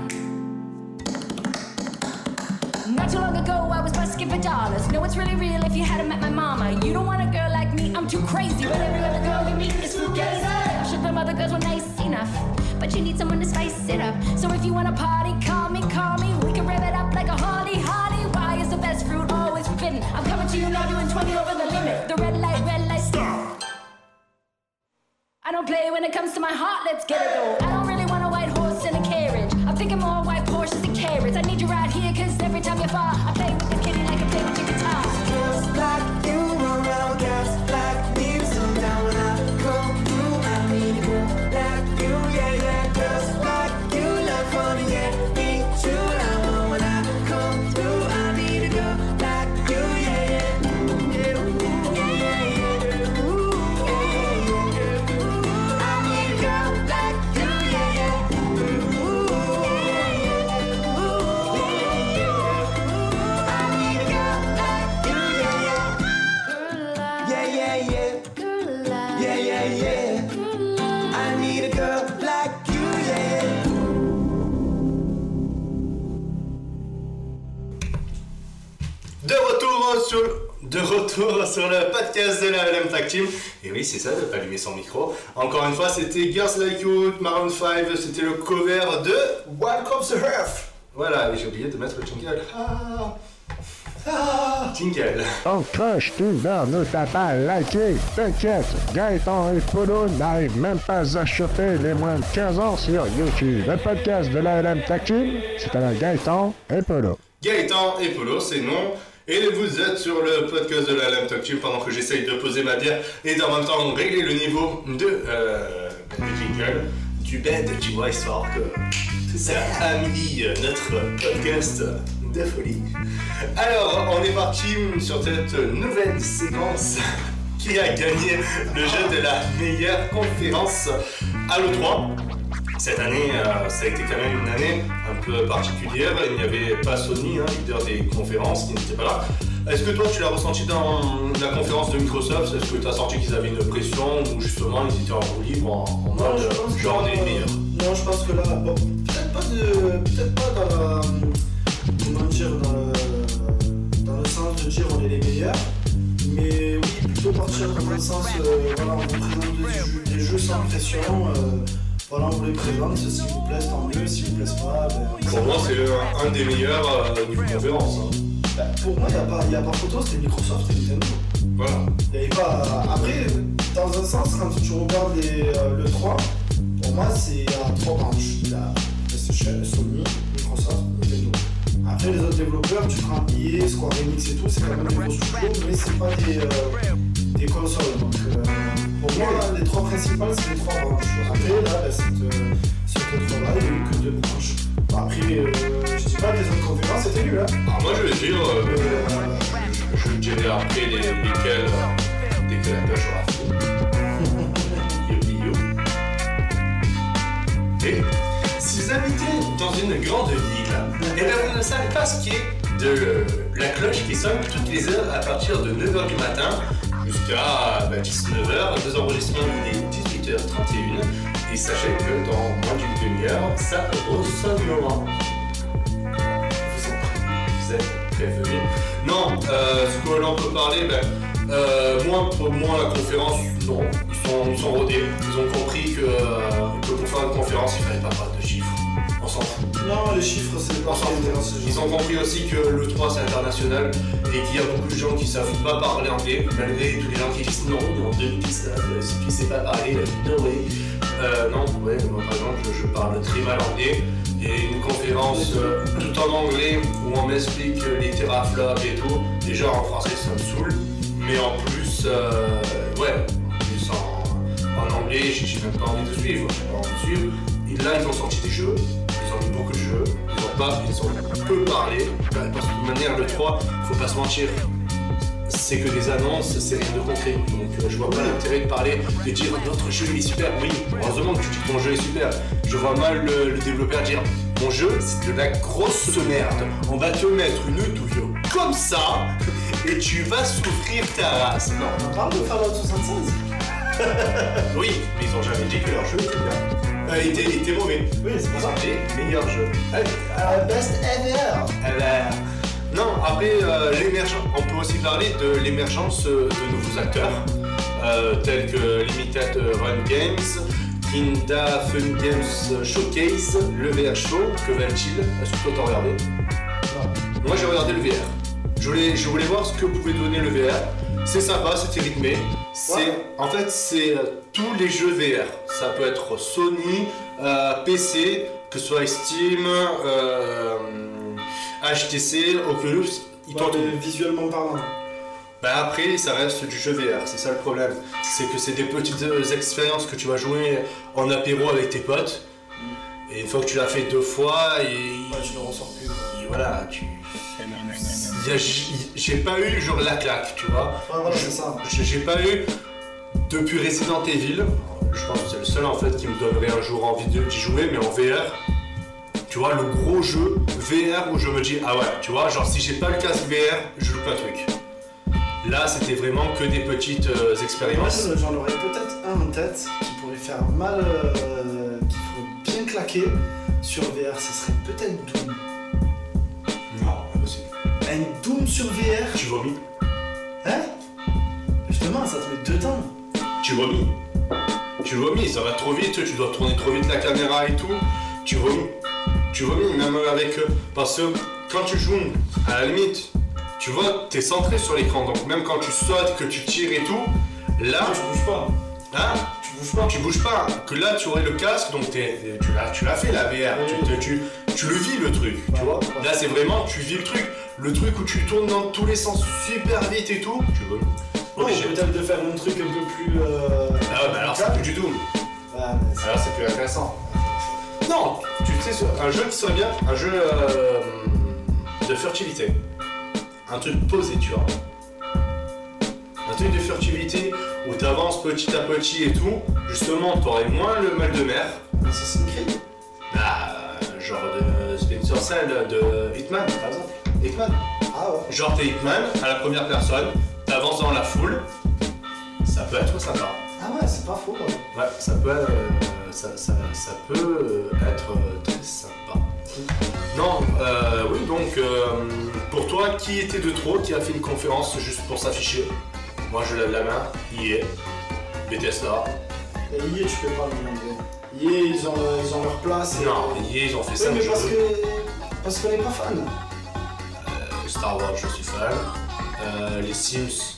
Speaker 9: Not too long ago, I was busking for dollars. No, it's really real if you hadn't met my mama. You don't want a girl like me, I'm too crazy. But every other girl you meet is fugazi. I'm sure them other girls were nice enough, but you need someone to spice it up. So if you wanna party, call me, we can rev it up like a Harley. Why is the best fruit always forbidden? I'm coming to you now doing 20 over the limit. The red light, stop. I don't play when it comes to my heart, let's get it though. I don't really want a white horse in a carriage. I'm thinking more white Porsches and carrots. I need you right here, cause every time you fall, I play with the kitty like I play with your guitar.
Speaker 8: Girls like you run around, guys like me. Sometime when I come through, I need a girl like you, yeah. Girls like you love funny, yeah. Me too, I know when I come through, I need a girl like you, yeah.
Speaker 1: De retour sur le podcast de la LM Tag Team. Et oui, c'est ça, de pas allumer son micro. Encore une fois, c'était Girls Like You, Maroon 5, c'était le cover de Welcome to Earth. Voilà, et j'ai oublié de mettre le jingle. Jingle.
Speaker 3: On crush tout dans nos tapas likés. T'inquiète, Gaëtan et Polo n'arrivent même pas à chauffer les moins de 15 ans sur YouTube. Le podcast de la LM Tag Team, c'est à Gaëtan et Polo.
Speaker 1: Gaëtan et Polo, c'est non. Et vous êtes sur le podcast de la LM Tag Team pendant que j'essaye de poser ma bière et en même temps régler le niveau de jingle du bed, tu vois, histoire que ça amélie notre podcast de folie. Alors, on est parti sur cette nouvelle séquence qui a gagné le jeu de la meilleure conférence à l'E3. Cette année, ça a été quand même une année un peu particulière. Il n'y avait pas Sony, leader des conférences, qui n'était pas là. Est-ce que toi, tu l'as ressenti dans la conférence de Microsoft? Est-ce que tu as senti qu'ils avaient une pression ou justement ils étaient en roue libre en mode genre on est les meilleurs?
Speaker 6: Non, je pense que là, bon, peut-être pas dans la, comment dire, dans le sens de dire on est les meilleurs, mais oui, plutôt partir dans le sens, voilà, on vous présente des jeux sans pression. Voilà, on vous les présente, s'il vous plaît, tant mieux, s'il vous plaît pas, ben...
Speaker 1: Pour moi, c'est un des meilleurs niveau conférence.
Speaker 6: Ben, pour moi, il n'y a pas photo, c'était Microsoft et Nintendo.
Speaker 1: Voilà.
Speaker 6: Il y avait pas... Après, dans un sens, quand tu regardes le 3, pour moi, c'est à 3 branches. Il y a PlayStation, Sony, Microsoft, Nintendo. Après, les autres développeurs, tu prends EA, Square Enix et tout, c'est quand même des gros studios, mais c'est pas des consoles. Donc, pour moi, les 3 principales, c'est les 3 branches. Après, là, cette autre-là, il n'y a eu que 2 branches. Après, je dis pas que les autres conférences étaient nulles.
Speaker 1: Alors moi, je vais dire, je dirais après lesquelles dès que la pêche aura fini. Et si vous habitez dans une grande ville, et bien vous ne savez pas ce qui est de la cloche qui sonne toutes les heures à partir de 9h du matin jusqu'à 19h, deux enregistrements il est 18h31 et sachez que dans moins d'une demi-heure ça ressonnera. Vous êtes prévenus. Non, ce que l'on peut parler, pour moi la conférence, non, ils sont rodés. Ils ont compris que pour faire une conférence il fallait pas parler de chiffres. On s'en fout.
Speaker 6: Non, les chiffres c'est pas ça.
Speaker 1: Ils ont compris aussi que le 3 c'est international et qu'il y a beaucoup de gens qui savent pas parler anglais, malgré tous les gens qui disent non, en 2019, si tu sais pas parler, no way. Non, ouais, moi par exemple, je parle très mal anglais et une conférence tout en anglais où on m'explique les teraflops et tout, déjà en français ça me saoule, mais en plus, en anglais, j'ai même pas envie de suivre, Et là, ils ont sorti des jeux, ils ont mis beaucoup de jeux, ils ont peu parlé, parce que de toute manière, le 3, faut pas se mentir, c'est que des annonces, c'est rien de concret. Donc je vois pas l'intérêt de parler, de dire notre jeu il est super. Oui, heureusement que tu dis que ton jeu est super. Je vois mal le développeur dire mon jeu c'est de la grosse merde. On va te mettre une douille comme ça et tu vas souffrir ta race. Non,
Speaker 6: on parle de Fallout 76.
Speaker 1: Oui, mais ils ont jamais dit que leur jeu était bien. Il était mauvais.
Speaker 6: Oui, c'est pour ça.
Speaker 1: C'est meilleur jeu.
Speaker 6: Best ever.
Speaker 1: Non, après l'émergence, on peut aussi parler de l'émergence de nouveaux acteurs tels que Limited Run Games Kinda Fun Games Showcase, le VR Show, que valent-ils? Est-ce que toi t'as regardé? Non. Moi j'ai regardé le VR. Je voulais voir ce que pouvait donner le VR. C'est sympa, c'était rythmé. En fait, c'est tous les jeux VR. Ça peut être Sony, PC, que ce soit Steam, HTC, Oculus.
Speaker 6: Visuellement parlant.
Speaker 1: Bah après, ça reste du jeu VR, c'est ça le problème. C'est que c'est des petites expériences que tu vas jouer en apéro avec tes potes. Et une fois que tu l'as fait 2 fois,
Speaker 6: tu ne ressors plus.
Speaker 1: Et voilà, j'ai pas eu genre la claque, tu vois.
Speaker 6: Ouais, voilà, c'est ça.
Speaker 1: J'ai pas eu depuis Resident Evil. Je pense que c'est le seul en fait qui me donnerait un jour envie d'y jouer, mais en VR. Tu vois, le gros jeu VR où je me dis, ah ouais, tu vois, genre si j'ai pas le casque VR, je joue pas un truc. Là, c'était vraiment que des petites expériences.
Speaker 6: Moi, j'en aurais peut-être un en tête qui pourrait faire mal, qui pourrait bien claquer sur VR, ce serait peut-être Doom.
Speaker 1: Non, impossible.
Speaker 6: Un Doom sur VR?
Speaker 1: Tu vomis.
Speaker 6: Hein? Justement, ça te met dedans.
Speaker 1: Tu vomis. Tu vomis, ça va trop vite, tu dois tourner trop vite la caméra et tout. Tu vomis. Tu vomis, même avec... parce que quand tu joues, à la limite, tu vois, t'es centré sur l'écran, donc même quand tu sautes, que tu tires et tout, là...
Speaker 6: Tu bouges pas.
Speaker 1: Hein?
Speaker 6: Tu bouges pas.
Speaker 1: Tu bouges pas. Que là, tu aurais le casque, donc tu l'as fait la VR.
Speaker 6: Oui.
Speaker 1: Tu le vis le truc, tu vois. Là, c'est vraiment, tu vis le truc. Le truc où tu tournes dans tous les sens super vite et tout, tu vomis.
Speaker 6: Non, peut-être de faire un truc un peu plus...
Speaker 1: Ah ouais, mais alors c'est plus du tout.
Speaker 6: Alors
Speaker 1: c'est plus intéressant. Non, tu sais, un jeu qui serait bien, un jeu de furtivité. Un truc posé, tu vois. Un truc de furtivité où t'avances petit à petit et tout. Justement, t'aurais moins le mal de mer.
Speaker 6: Assassin's Creed?
Speaker 1: Bah, genre de Splinter Cell, de Hitman, par exemple. Hitman.
Speaker 6: Ah ouais.
Speaker 1: Genre t'es Hitman à la première personne, t'avances dans la foule. Ça peut être sympa.
Speaker 6: Ah ouais, c'est pas faux.
Speaker 1: Ouais, ça peut être très sympa. Non, oui, donc pour toi, qui était de trop qui a fait une conférence juste pour s'afficher? Moi je lève la main, EA, Bethesda.
Speaker 6: Et EA, tu peux pas le demander. EA, ils ont leur place.
Speaker 1: Non, EA, ils ont fait ça.
Speaker 6: Mais parce qu'on n'est pas fan.
Speaker 1: Star Wars, je suis fan. Les Sims,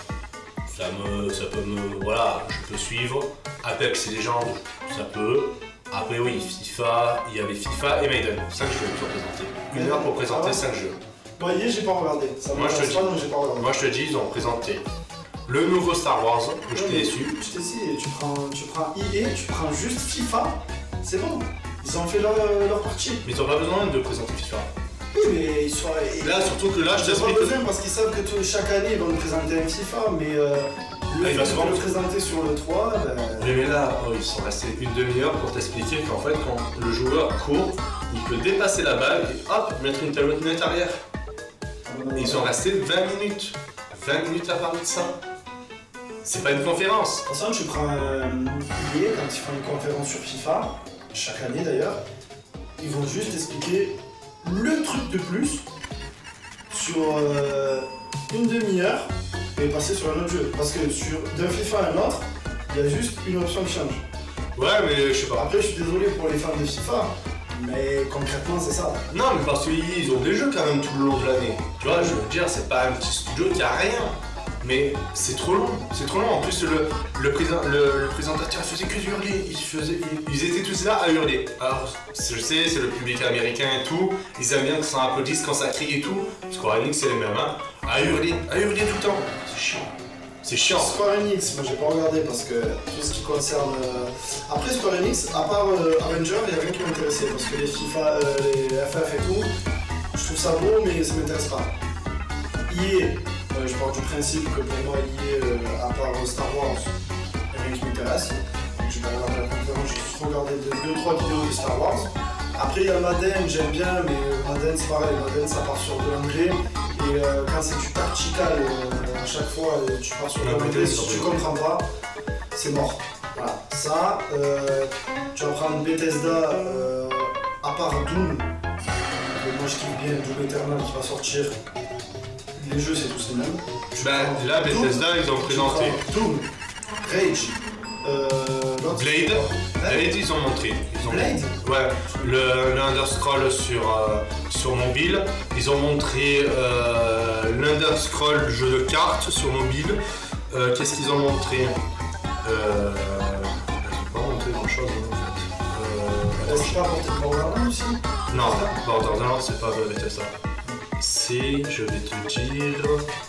Speaker 1: ça peut me... Voilà, je peux suivre. Apex Legends, ça peut. Après oui, FIFA, il y avait FIFA et Maiden. 5 jeux pour présenter. 1 heure pour présenter 5 jeux.
Speaker 6: Moi, EA, j'ai pas regardé.
Speaker 1: Moi je te dis, ils ont présenté le nouveau Star Wars, que je t'ai déçu.
Speaker 6: Je t'ai dit, tu prends EA, tu prends juste FIFA, c'est bon. Ils ont fait leur partie.
Speaker 1: Mais ils ont pas besoin de présenter FIFA.
Speaker 6: Oui, mais ils sont...
Speaker 1: Là, surtout que là, je t'explique...
Speaker 6: Ils n'ont pas besoin parce qu'ils savent que chaque année, ils vont nous présenter un FIFA, mais le présenter sur le 3...
Speaker 1: Oui, mais là, ils sont restés une demi-heure pour t'expliquer qu'en fait, quand le joueur court, il peut dépasser la balle et hop, mettre une talonnette arrière. Et ils sont restés 20 minutes. 20 minutes à parler de ça. C'est pas une conférence.
Speaker 6: De toute façon, tu prends EA, quand ils font une conférence sur FIFA, chaque année d'ailleurs, ils vont juste expliquer le truc de plus sur une demi-heure et passer sur un autre jeu. Parce que d'un FIFA à un autre, il y a juste une option qui change.
Speaker 1: Ouais, mais je sais pas.
Speaker 6: Après, je suis désolé pour les fans de FIFA, mais concrètement, c'est ça.
Speaker 1: Non, mais parce qu'ils ont des jeux quand même tout le long de l'année. Tu vois, je veux dire, c'est pas un petit studio qui a rien. Mais c'est trop long, c'est trop long. En plus, le présentateur faisait que hurler. Ils étaient tous là à hurler. Alors, je sais, c'est le public américain et tout. Ils aiment bien que ça applaudisse quand ça crie et tout. Square Enix, c'est les mêmes, hein. À hurler tout le temps. C'est chiant. C'est chiant.
Speaker 6: Square Enix, moi j'ai pas regardé parce que tout ce qui concerne. Après Square Enix, à part Avenger, il y a rien qui m'intéressait. Parce que les FIFA, les FF et tout, je trouve ça beau, mais ça m'intéresse pas. EA. Je pars du principe que pour moi, EA, à part Star Wars, il n'y a rien qui m'intéresse. Donc je vais pas regarder la conférence, j'ai juste regardé 2-3 vidéos de Star Wars. Après, il y a Madden, j'aime bien, mais Madden c'est pareil, Madden ça part sur de l'anglais. Et quand c'est du tactical, à chaque fois tu pars sur de l'anglais, si tu comprends pas, c'est mort. Voilà. Ça, tu vas prendre Bethesda, à part Doom, moi je kiffe bien Doom Eternal qui va sortir. Les jeux c'est tous les mêmes.
Speaker 1: Ben là, Bethesda, ils ont présenté
Speaker 6: Doom, Rage,
Speaker 1: Blade, ils ont montré.
Speaker 6: Blade
Speaker 1: Ouais, le Underscroll sur mobile. Ils ont montré l'Underscroll jeu de cartes sur mobile. Qu'est-ce qu'ils ont montré ils n'ont pas montré grand chose en fait.
Speaker 6: C'est pas Borderlands aussi?
Speaker 1: Non, Borderlands c'est pas Bethesda. C'est, je vais te dire.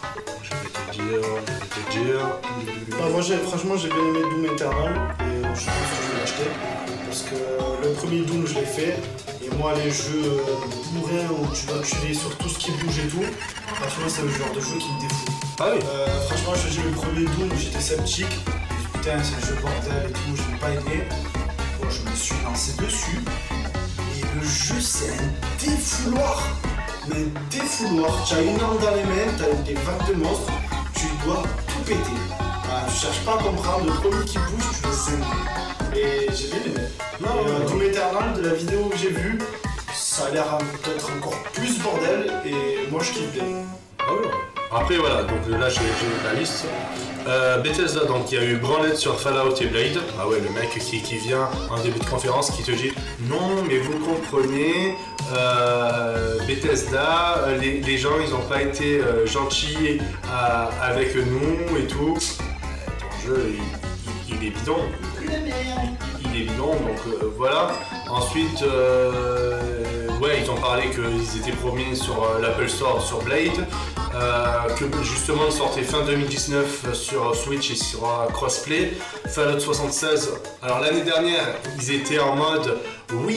Speaker 6: Moi franchement j'ai bien aimé Doom Eternal et je pense que je vais l'acheter parce que le premier Doom je l'ai fait et moi les jeux bourrins où tu dois tuer sur tout ce qui bouge et tout, franchement c'est le genre de jeu qui me défoule.
Speaker 1: Ah oui.
Speaker 6: Franchement j'ai joué le premier Doom, j'étais sceptique, j'ai dit putain c'est un jeu bordel et tout, je n'ai pas aidé. Bon, je me suis lancé dessus et le jeu c'est un défouloir. Mais un défouloir, tu as une arme dans les mains, tu as des vagues de monstres, tu dois tout péter. Voilà, tu cherches pas à comprendre, le premier qui bouge, tu le sais. Et j'ai bien aimé. Doom Eternal, de la vidéo que j'ai vue, ça a l'air peut-être encore plus bordel et moi je kiffe bien.
Speaker 1: Ah oui. Après voilà, donc là j'ai la liste. Bethesda, donc il y a eu branlette sur Fallout et Blade. Ah ouais, le mec qui vient en début de conférence qui te dit non mais vous comprenez, Bethesda, les gens ils ont pas été gentils avec nous et tout. Ton jeu il est bidon. Il est bidon, donc voilà. Ensuite, ouais, ils ont parlé qu'ils étaient promis sur l'Apple Store sur Blade. Que justement il sortait fin 2019 sur Switch et sur crossplay. Fallout 76, alors l'année dernière ils étaient en mode oui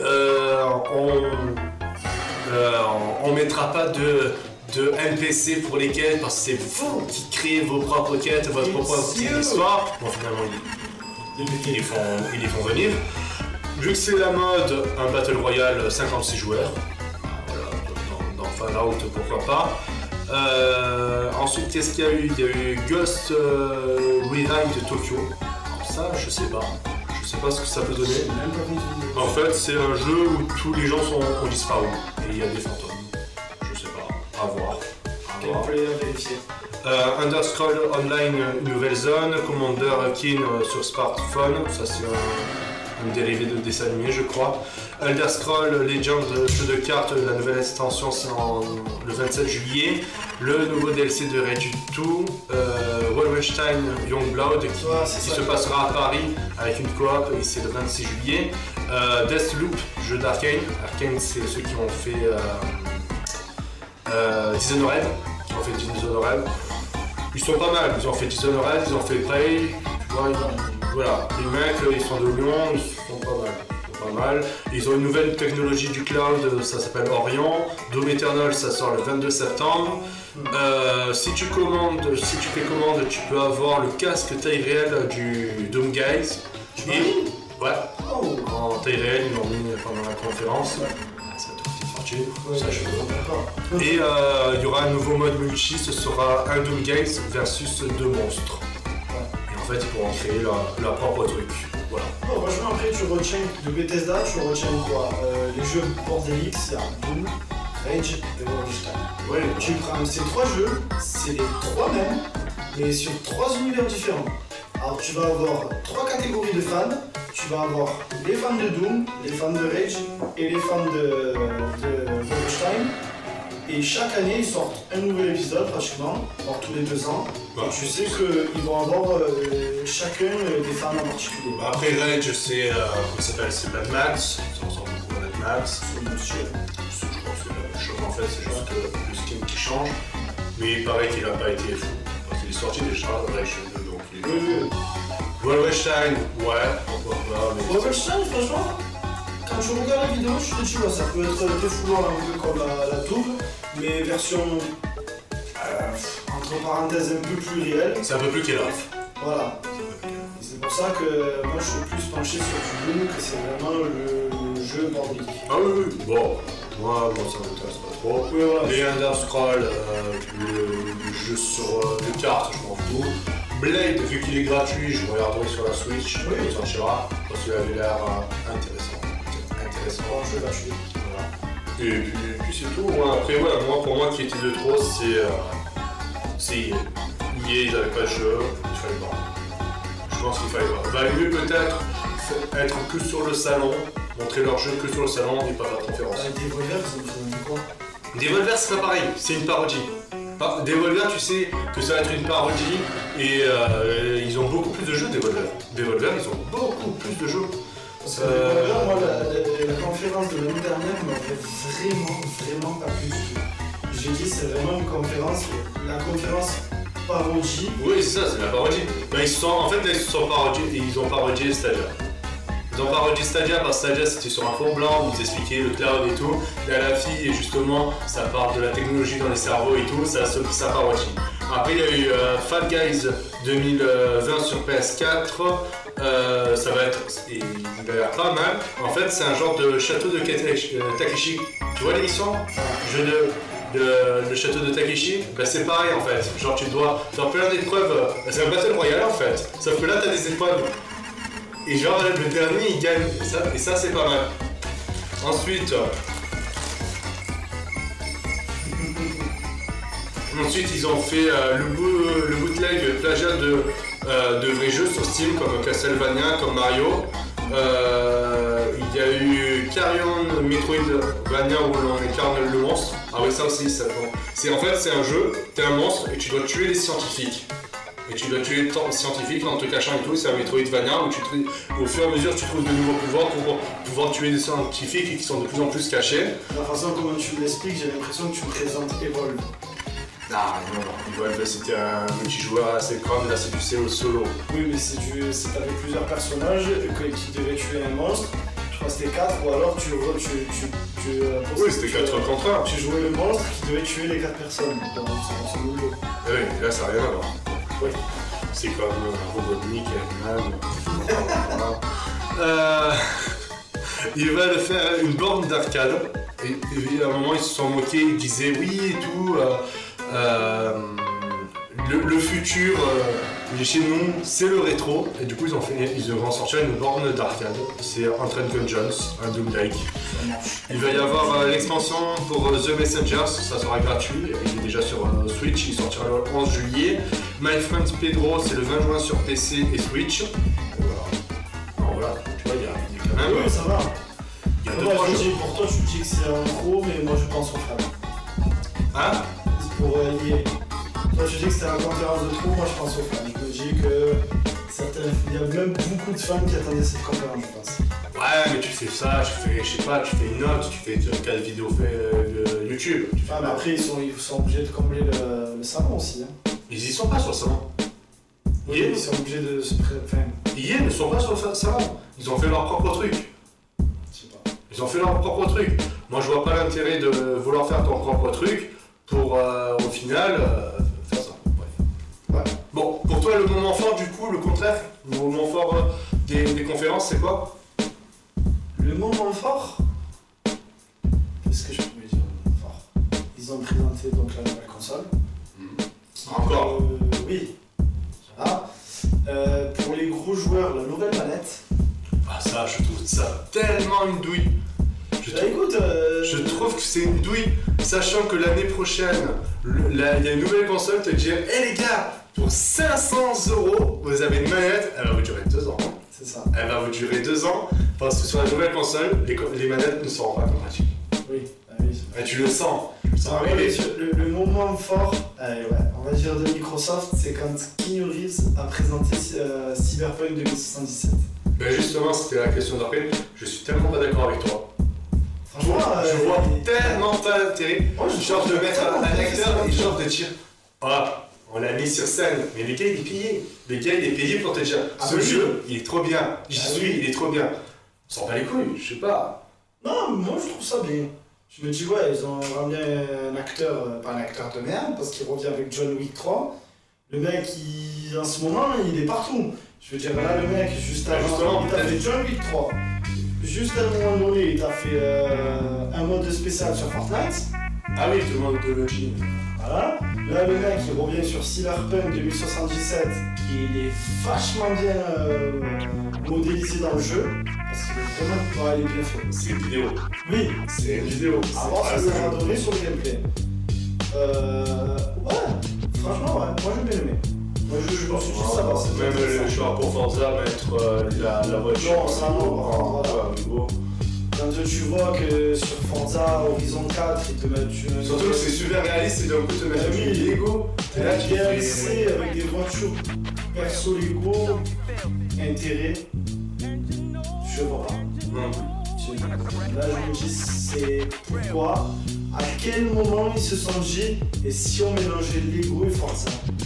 Speaker 1: on mettra pas de NPC pour les quêtes parce que c'est vous qui créez vos propres quêtes, votre propre histoire. Bon finalement ils les font venir. Vu que c'est la mode, un Battle Royale 56 joueurs, voilà, dans Fallout pourquoi pas. Ensuite, qu'est-ce qu'il y a eu? Il y a eu Ghost Rewrite de Tokyo. Alors ça, je sais pas. Je sais pas ce que ça peut donner. En fait, c'est un jeu où tous les gens ont disparu. Et il y a des fantômes. Je sais pas. À voir.
Speaker 6: Gameplay à vérifier.
Speaker 1: Underscroll Online, nouvelle zone. Commander Keen sur smartphone. Ça, c'est un dérivé de dessin animé, je crois. Elder Scrolls Legend, jeu de cartes, la nouvelle extension c'est le 27 juillet. Le nouveau DLC de Rage 2, Wolfenstein Youngblood qui se passera à Paris avec une coop et c'est le 26 juillet. Deathloop, jeu d'Arkane. Arkane c'est ceux qui ont fait Dishonored. Ils sont pas mal, ils ont fait Dishonored, ils ont fait Prey. Voilà, les mecs ils sont de Lyon, ils sont pas mal. Ils ont une nouvelle technologie du cloud, ça s'appelle Orion. Doom Eternal, ça sort le 22 septembre. Si tu fais commande, tu peux avoir le casque taille réelle du Doom Guys. Ouais, en taille réelle, ils l'ont mis pendant la conférence. Ça te coûte une fortune, ça je veux. Et il y aura un nouveau mode multi, ce sera un Doom Guys versus 2 monstres. Et en fait, ils pourront créer leur propre truc. Voilà.
Speaker 6: Bon, franchement, après, tu retiens de Bethesda, tu retiens quoi? Les jeux bordéliques, il y a Doom, Rage et Wolfenstein.
Speaker 1: Ouais,
Speaker 6: tu prends ces 3 jeux, c'est les 3 mêmes, mais sur 3 univers différents. Alors, tu vas avoir 3 catégories de fans. Tu vas avoir les fans de Doom, les fans de Rage et les fans de Wolfenstein. Et chaque année, ils sortent un nouvel épisode pratiquement, voire tous les 2 ans. Et tu sais qu'ils vont avoir chacun des fans en particulier.
Speaker 1: Après Rage, c'est Mad Max. Ça ressemble beaucoup à Mad Max. Je pense que c'est la même chose en fait, c'est juste le skin qui change. Mais il paraît qu'il n'a pas été fou. Parce qu'il est sorti déjà, Rage 2, donc il est... Wolfenstein, ouais, pourquoi pas.
Speaker 6: Wolfenstein, franchement, quand tu regardes la vidéo, tu te dis, ouais, ça peut être défoulant un peu comme la tour, mais version entre parenthèses un peu plus réelle.
Speaker 1: C'est un peu plus qu'Elaf.
Speaker 6: Voilà. C'est pour ça que moi je suis plus penché sur du Doom, que c'est vraiment le jeu bordélique.
Speaker 1: Ah oui, bon, moi ça m'intéresse pas trop.
Speaker 6: Oui, voilà.
Speaker 1: Les Underscroll, le jeu sur les cartes, je m'en fous. Blade, vu qu'il est gratuit, je regarderai sur la Switch, il sortira, parce qu'il avait l'air intéressant.
Speaker 6: Un jeu gratuit.
Speaker 1: Voilà. Et puis c'est tout. Ouais, après, voilà, pour moi qui était de trop, c'est EA, ils n'avaient pas de jeu, il fallait pas. je pense qu'il fallait pas. Valait mieux peut-être être que sur le salon, montrer leur jeu que sur le salon et pas faire de conférence.
Speaker 6: Devolver, ils ont fait quoi?
Speaker 1: Devolver, c'est pas pareil, c'est une parodie. Devolver, tu sais que ça va être une parodie et ils ont beaucoup plus de jeux, Devolver. Devolver, ils ont beaucoup plus de jeux.
Speaker 6: Parce que Devolver, moi, la conférence de l'année dernière m'avait vraiment pas plu du tout. J'ai dit, c'est vraiment une conférence, la conférence parodie.
Speaker 1: Oui, c'est ça, c'est la parodie. Mais en fait, là, ils ont parodié Stadia. Ils ont parodié Stadia parce que Stadia c'était sur un fond blanc où ils expliquaient le cloud et tout. Là, la fille, et justement, ça parle de la technologie dans les cerveaux et tout, ça parodie. Après, il y a eu Fall Guys 2020 sur PS4. Ça va être. Il va y avoir pas mal. En fait, c'est un genre de château de Takeshi. Tu vois l'émission? Le château de Takeshi, bah c'est pareil en fait. Genre, tu dois faire plein d'épreuves. C'est un battle royale en fait. Sauf que là, t'as des épreuves. Et genre le dernier il gagne, et ça c'est pas mal. Ensuite ils ont fait le bootleg plagiat de vrais jeux sur Steam comme Castlevania, comme Mario. Il y a eu Carrion Metroidvania où l'on incarne le monstre. Ah oui, ça aussi, ça bon. En fait c'est un jeu, t'es un monstre et tu dois tuer les scientifiques. Et tu dois tuer les scientifiques en te cachant et tout, c'est un Metroidvania où au fur et à mesure tu trouves de nouveaux pouvoirs pour pouvoir tuer des scientifiques qui sont de plus en plus cachés.
Speaker 6: La façon comment tu me l'expliques, j'ai l'impression que tu présentes Evolve.
Speaker 1: Ah non, Evolve c'était un multijoueur assez crâne, là c'est du solo.
Speaker 6: Oui mais c'est avec plusieurs personnages qui devaient tuer un monstre. Je crois que c'était 4 ou alors
Speaker 1: oui, c'était 4 contre 1.
Speaker 6: Tu jouais le monstre qui devait tuer les 4 personnes. Donc c'est nouveau.
Speaker 1: Oui, là ça n'a rien à voir.
Speaker 6: Oui.
Speaker 1: C'est comme Robotnik et ils veulent faire une borne d'arcade et à un moment ils se sont moqués, ils disaient oui et tout le futur chez nous c'est le rétro et du coup ils vont sortir une borne d'arcade, c'est Untrained Gungeons, un Doom-like. Il va y avoir l'expansion pour The Messengers, ça sera gratuit, il est déjà sur Switch, il sortira le 11 juillet. My Friend Pedro, c'est le 20 juin sur PC et Switch. Voilà, tu vois, il y a quand même.
Speaker 6: Oui, ça va.
Speaker 1: Il y a 2-3 jeux.
Speaker 6: Pour toi, tu dis que c'est un pro, mais moi je pense au fan.
Speaker 1: Hein?
Speaker 6: C'est pour EA. Toi, tu dis que c'était une conférence de trop, moi je pense aux fans. Je dis que il y a même beaucoup de fans qui attendaient cette conférence, je pense.
Speaker 1: Ouais, mais tu fais ça, tu fais une note, tu fais une cadre vidéo de YouTube.
Speaker 6: Ah, mais après, ils sont obligés de combler le salon aussi. Hein.
Speaker 1: Ils y sont pas sur le salon.
Speaker 6: Oui, ils sont obligés de se
Speaker 1: Hier, ils ne sont pas sur le salon. Ils ont fait leur propre truc.
Speaker 6: Je sais pas.
Speaker 1: Ils ont fait leur propre truc. Moi, je vois pas l'intérêt de vouloir faire ton propre truc pour, au final, faire ça. Bref. Ouais. Bon, pour toi, le moment fort, du coup, le contraire, le moment fort des conférences, c'est quoi?
Speaker 6: Le moment fort? Qu'est-ce que je pouvais dire le moment fort? Ils ont présenté donc la nouvelle console.
Speaker 1: Encore
Speaker 6: oui. Ah, pour les gros joueurs, la nouvelle manette.
Speaker 1: Ah ça, je trouve ça tellement une douille. Je trouve que c'est une douille, sachant que l'année prochaine, il y a une nouvelle console, te dire « Hé les gars, pour 500 €, vous avez une manette, elle va vous durer 2 ans. »
Speaker 6: C'est ça.
Speaker 1: Elle va vous durer 2 ans, parce que sur la nouvelle console, les manettes ne seront pas compatibles.
Speaker 6: Oui, oui.
Speaker 1: Et tu le sens.
Speaker 6: Le moment fort, on va dire de Microsoft, c'est quand Keanu Reeves a présenté Cyberpunk 2077.
Speaker 1: Ben justement, c'était la question d'après. Je suis tellement pas d'accord avec toi.
Speaker 6: Franchement,
Speaker 1: je vois tellement pas l'intérêt. Genre de mettre un acteur et genre de dire ah, on l'a mis sur scène. Mais le gars il est payé. Le gars il est payé pour te dire ce jeu il est trop bien. J'y suis, il est trop bien. On s'en bat les couilles, je sais pas.
Speaker 6: Non, moi je trouve ça bien. Je me dis ouais, ils ont ramené un acteur, pas un acteur de merde, parce qu'il revient avec John Wick 3. Le mec, en ce moment, il est partout. Je veux dire, là, le mec, juste avant, il t'a fait John Wick 3. Juste à un moment donné, il t'a fait un mode spécial sur Fortnite.
Speaker 1: Ah oui, tout le monde de Logi.
Speaker 6: Voilà. Là, le mec, il revient sur Cyberpunk 2077. Il est vachement bien modélisé dans le jeu. Parce qu'il est vraiment il est bien fait.
Speaker 1: C'est une vidéo.
Speaker 6: Oui,
Speaker 1: c'est une vidéo.
Speaker 6: Avant, ça nous a donné sur le gameplay. Ouais, franchement, ouais, moi j'ai bien aimé. Moi je me suis dit ça va.
Speaker 1: Même le choix pour Forza, mettre la voiture.
Speaker 6: Non, ça non, voilà. Quand tu vois que sur Forza Horizon 4, ils te mettent une...
Speaker 1: Surtout que c'est super réaliste, c'est d'un coup te mettre du Lego.
Speaker 6: Et là, DLC avec des voitures perso Lego, intérêt, je vois pas.
Speaker 1: Non.
Speaker 6: Là, je me dis, c'est pourquoi, à quel moment ils se sont dit, et si on mélangeait Lego et Forza?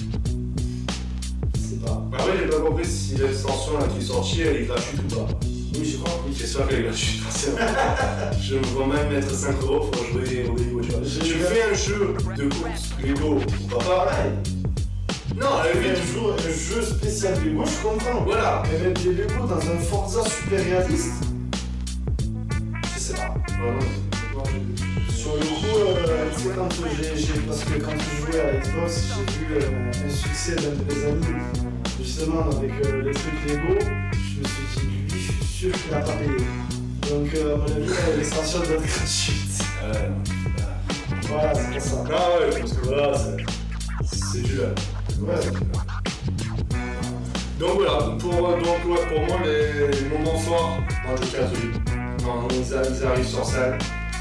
Speaker 6: Je sais pas.
Speaker 1: Après, j'ai pas compris si l'extension là qui est sortie, elle est gratuite ou pas.
Speaker 6: Oui, j'ai compris.
Speaker 1: J'espère qu'elle est gratuite. Je me vois même mettre 5€ pour jouer au Lego. Tu vois. Tu fais un jeu de course Lego, pourquoi pas? Non, elle fait
Speaker 6: toujours un jeu spécial Lego, je comprends.
Speaker 1: Voilà.
Speaker 6: Mais mettre des Lego dans un Forza super réaliste, je sais pas. Sur le coup, tu sais, parce que quand je jouais à la Xbox, j'ai vu un succès d'un de mes amis, justement avec les trucs Lego. Je me suis dit, lui, je suis sûr qu'il a pas payé. Donc, à mon avis, l'extension doit être gratuite. Voilà, c'est pour ça.
Speaker 1: Ah ouais, parce que voilà, c'est du là.
Speaker 6: Ouais.
Speaker 1: Donc voilà, pour moi, les moments forts dans le cas quand ils arrivent sur scène.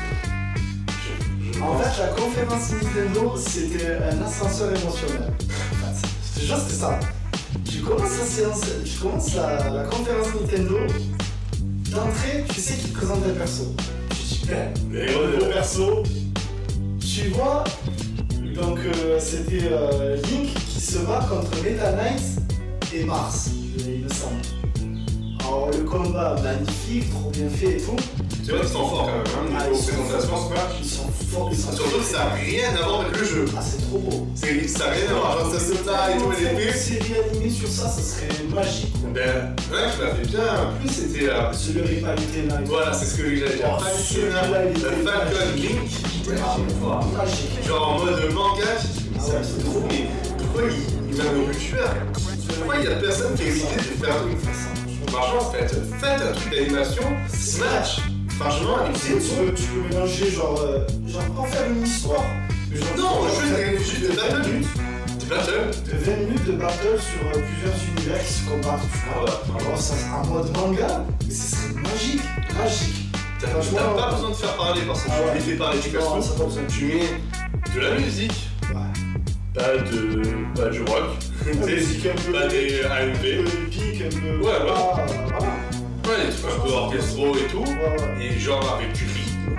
Speaker 6: En fait, la conférence Nintendo, c'était un ascenseur émotionnel. Je te jure, c'était ça. Tu commences la conférence Nintendo, d'entrée, tu sais qu'ils te présentent un perso. Tu dis, les gros perso. Tu vois, donc c'était Link qui se bat contre Meta Knight et Mars, il me semble. Alors le combat magnifique, trop bien fait et tout.
Speaker 1: Tu vois qu'ils sont forts quand même, hein, niveau présentation,
Speaker 6: ils sont forts.
Speaker 1: Surtout que ça n'a rien à voir avec le jeu.
Speaker 6: Ah, c'est trop beau.
Speaker 1: Ça n'a rien à voir, genre ça se taille et tout, les épées.
Speaker 6: Une série animée sur ça serait magique.
Speaker 1: Ben, ouais, tu l'as fait bien. En plus, c'était.
Speaker 6: C'est le Rivalité Night.
Speaker 1: Voilà, c'est ce que j'allais dire. Le Falcon Link,
Speaker 6: magique.
Speaker 1: genre en mode manga, c'est trop. Mais pourquoi il vient de tueur? Pourquoi il y a personne qui a l'idée de faire un truc? Franchement, faites un truc d'animation, Smash. Franchement,
Speaker 6: tu peux mélanger genre pas faire une histoire.
Speaker 1: Non, juste des battle. Des battles.
Speaker 6: De 20 minutes de battle sur plusieurs univers qui se combattent. Alors ça c'est en mode manga, mais ce serait magique.
Speaker 1: T'as pas besoin de faire parler parce que tu les fais parler du perso. Tu mets de la musique. Pas du rock, pas des AMV,
Speaker 6: un peu
Speaker 1: ouais, des trucs un peu orchestraux et tout, et genre avec du rythme.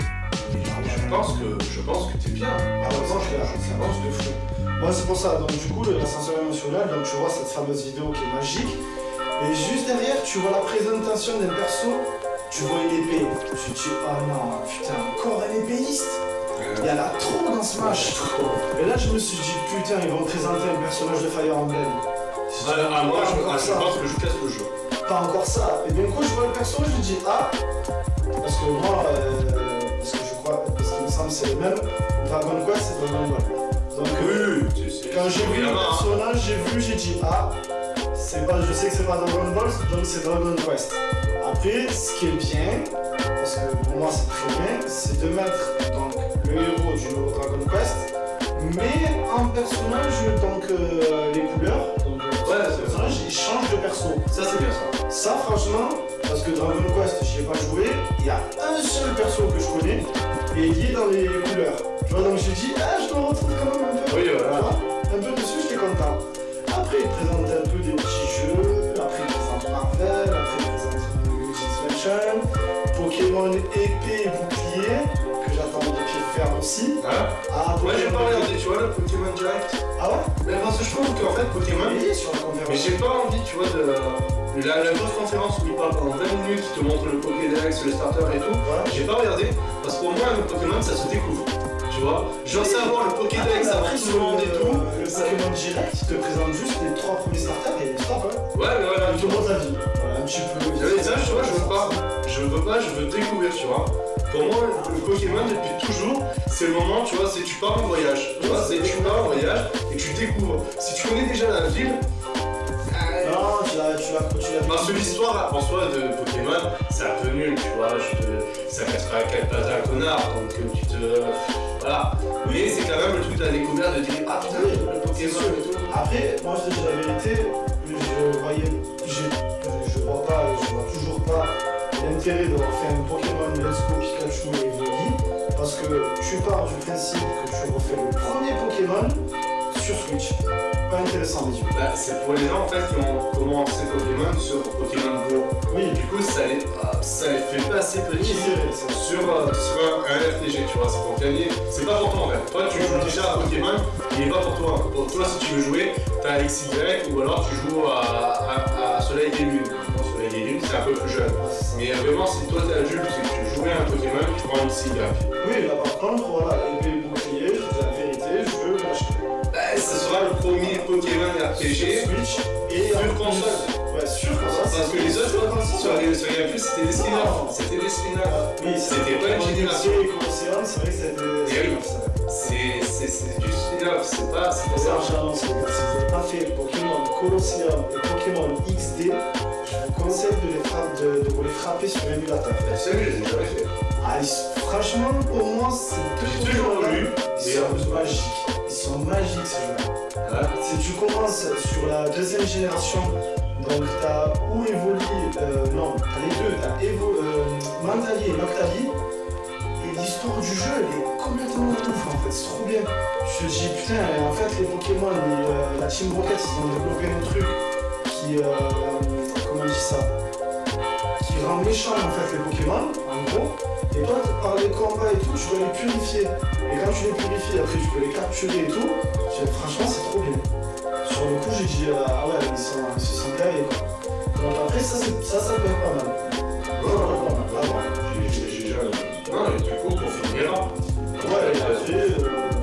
Speaker 1: Je pense que t'es bien.
Speaker 6: Ah ouais, je pense de fou. Moi c'est pour ça, donc du coup l'ascenseur émotionnel, donc tu vois cette fameuse vidéo qui est magique, et juste derrière tu vois la présentation d'un perso, tu vois une épée. Tu te dis, oh non, putain, encore un épéiste. Il y en a trop dans Smash. Et là je me suis dit putain ils vont présenter un personnage de Fire Emblem.
Speaker 1: Moi je pense que je casse le jeu.
Speaker 6: Pas encore ça. Et bien quand je vois le perso je me dis parce que moi parce que je crois parce qu'il me semble c'est le même Dragon Quest et Dragon Ball. Donc quand j'ai vu le personnage j'ai dit c'est pas, je sais que c'est pas Dragon Ball donc c'est Dragon Quest. Après ce qui est bien parce que pour moi c'est très bien c'est de mettre donc le héros du nouveau Dragon Quest, mais en personnage, donc les couleurs, donc le personnage, il change de perso.
Speaker 1: Ça c'est bien ça.
Speaker 6: Ça franchement, parce que Dragon Quest, j'y ai pas joué, il y a un seul perso que je connais, et il est dans les couleurs. Tu vois, donc j'ai dit, je le retrouve quand même un peu.
Speaker 1: Oui, voilà.
Speaker 6: Un peu dessus, j'étais content. Après, il présente un peu des petits jeux, après il présente Marvel, après il présente Luigi's Mansion, Pokémon épée et bouclier. J'attends de pied ferme aussi.
Speaker 1: Moi j'ai pas regardé, tu vois, le Pokémon Direct.
Speaker 6: Ah ouais?
Speaker 1: Mais parce que je trouve qu'en fait Pokémon
Speaker 6: il est sur la conférence.
Speaker 1: Mais j'ai pas envie, tu vois, de la grosse conférence où il parle pendant 20 minutes, qui te montre le Pokédex, le starter et tout. J'ai pas regardé, parce que pour moi le Pokémon ça se découvre. Tu vois? Genre savoir le Pokédex avant tout le monde et tout.
Speaker 6: Le Pokémon Direct, il te présente juste les 3 premiers starters et les stop, hein.
Speaker 1: Ouais, mais voilà.
Speaker 6: Il te montre la vie. Voilà, un petit peu.
Speaker 1: Ça, tu vois, je veux découvrir, tu vois. Pour moi, le Pokémon, depuis toujours, c'est le moment, tu vois, c'est tu pars en voyage. Tu vois, c'est tu pars en voyage et tu découvres. Si tu connais déjà la ville...
Speaker 6: Non, tu l'as...
Speaker 1: Parce que l'histoire, en soi, de Pokémon, c'est un peu nul, tu vois. Ça casse pas 4 pattes à un connard, donc tu te... Voilà. Mais c'est quand même le truc de la découverte de dire, putain, le Pokémon et tout.
Speaker 6: Après, moi je te dis la vérité, je vois toujours pas l'intérêt d'avoir fait un Pokémon Let's Go Pikachu et Evoli, parce que tu pars du principe que tu refais le premier Pokémon sur Switch. Pas intéressant les yeux.
Speaker 1: Bah, c'est pour les gens en fait qui ont commencé Pokémon sur Pokémon Go.
Speaker 6: Oui,
Speaker 1: Du coup, ça les fait pas assez petit sur un RPG, tu vois, c'est pour gagner. C'est pas pour toi en fait. Toi, tu joues déjà à Pokémon, il est pas pour toi. Pour toi, si tu veux jouer, t'as XY ou alors tu joues à Soleil et Lune. Bon, Soleil et Lune, c'est un peu plus jeune. Mais vraiment, si toi t'es adulte et que tu joues à un Pokémon, tu prends XY.
Speaker 6: Oui, là par contre, voilà, épée bouclier, je dis la vérité, je veux l'acheter.
Speaker 1: Ce sera le premier Pokémon RPG
Speaker 6: Switch et
Speaker 1: sur console.
Speaker 6: Ouais, sur console.
Speaker 1: Parce que les autres, sur Game Plus, c'était des spin-offs. C'était des spin-offs.
Speaker 6: Oui,
Speaker 1: c'était pas une génération.
Speaker 6: Et Colosseum, c'est vrai que c'était
Speaker 1: C'est du spin-off, c'est pas ça.
Speaker 6: J'annonce, si vous n'avez pas fait Pokémon Colosseum et Pokémon XD, je vous conseille de vous les frapper sur l'émulateur.
Speaker 1: C'est vrai que je les ai jamais fait.
Speaker 6: Ah, franchement, pour moi, c'est
Speaker 1: J'ai toujours lu.
Speaker 6: Ils sont magiques. Ils sont magiques ces jeux-là. Si tu commences sur la deuxième génération, donc t'as ou Evoli, non, t'as les deux, t'as Mandali et Noctali, et l'histoire du jeu elle est complètement ouf en fait, c'est trop bien. Je te dis putain, en fait les Pokémon, la Team Rocket ils ont développé un truc qui, comment on dit ça, qui rend méchant en fait les Pokémon, en gros. Et toi, par les combats et tout, tu dois les purifier. Et quand tu les purifies, après tu peux les capturer et tout. Franchement, c'est trop bien. Sur le coup, j'ai dit, ah ouais, ils se sont gagnés quoi. Donc après, ça peut être pas mal.
Speaker 1: J'ai déjà. Non, mais du coup, pour finir.
Speaker 6: Ouais, il a fait.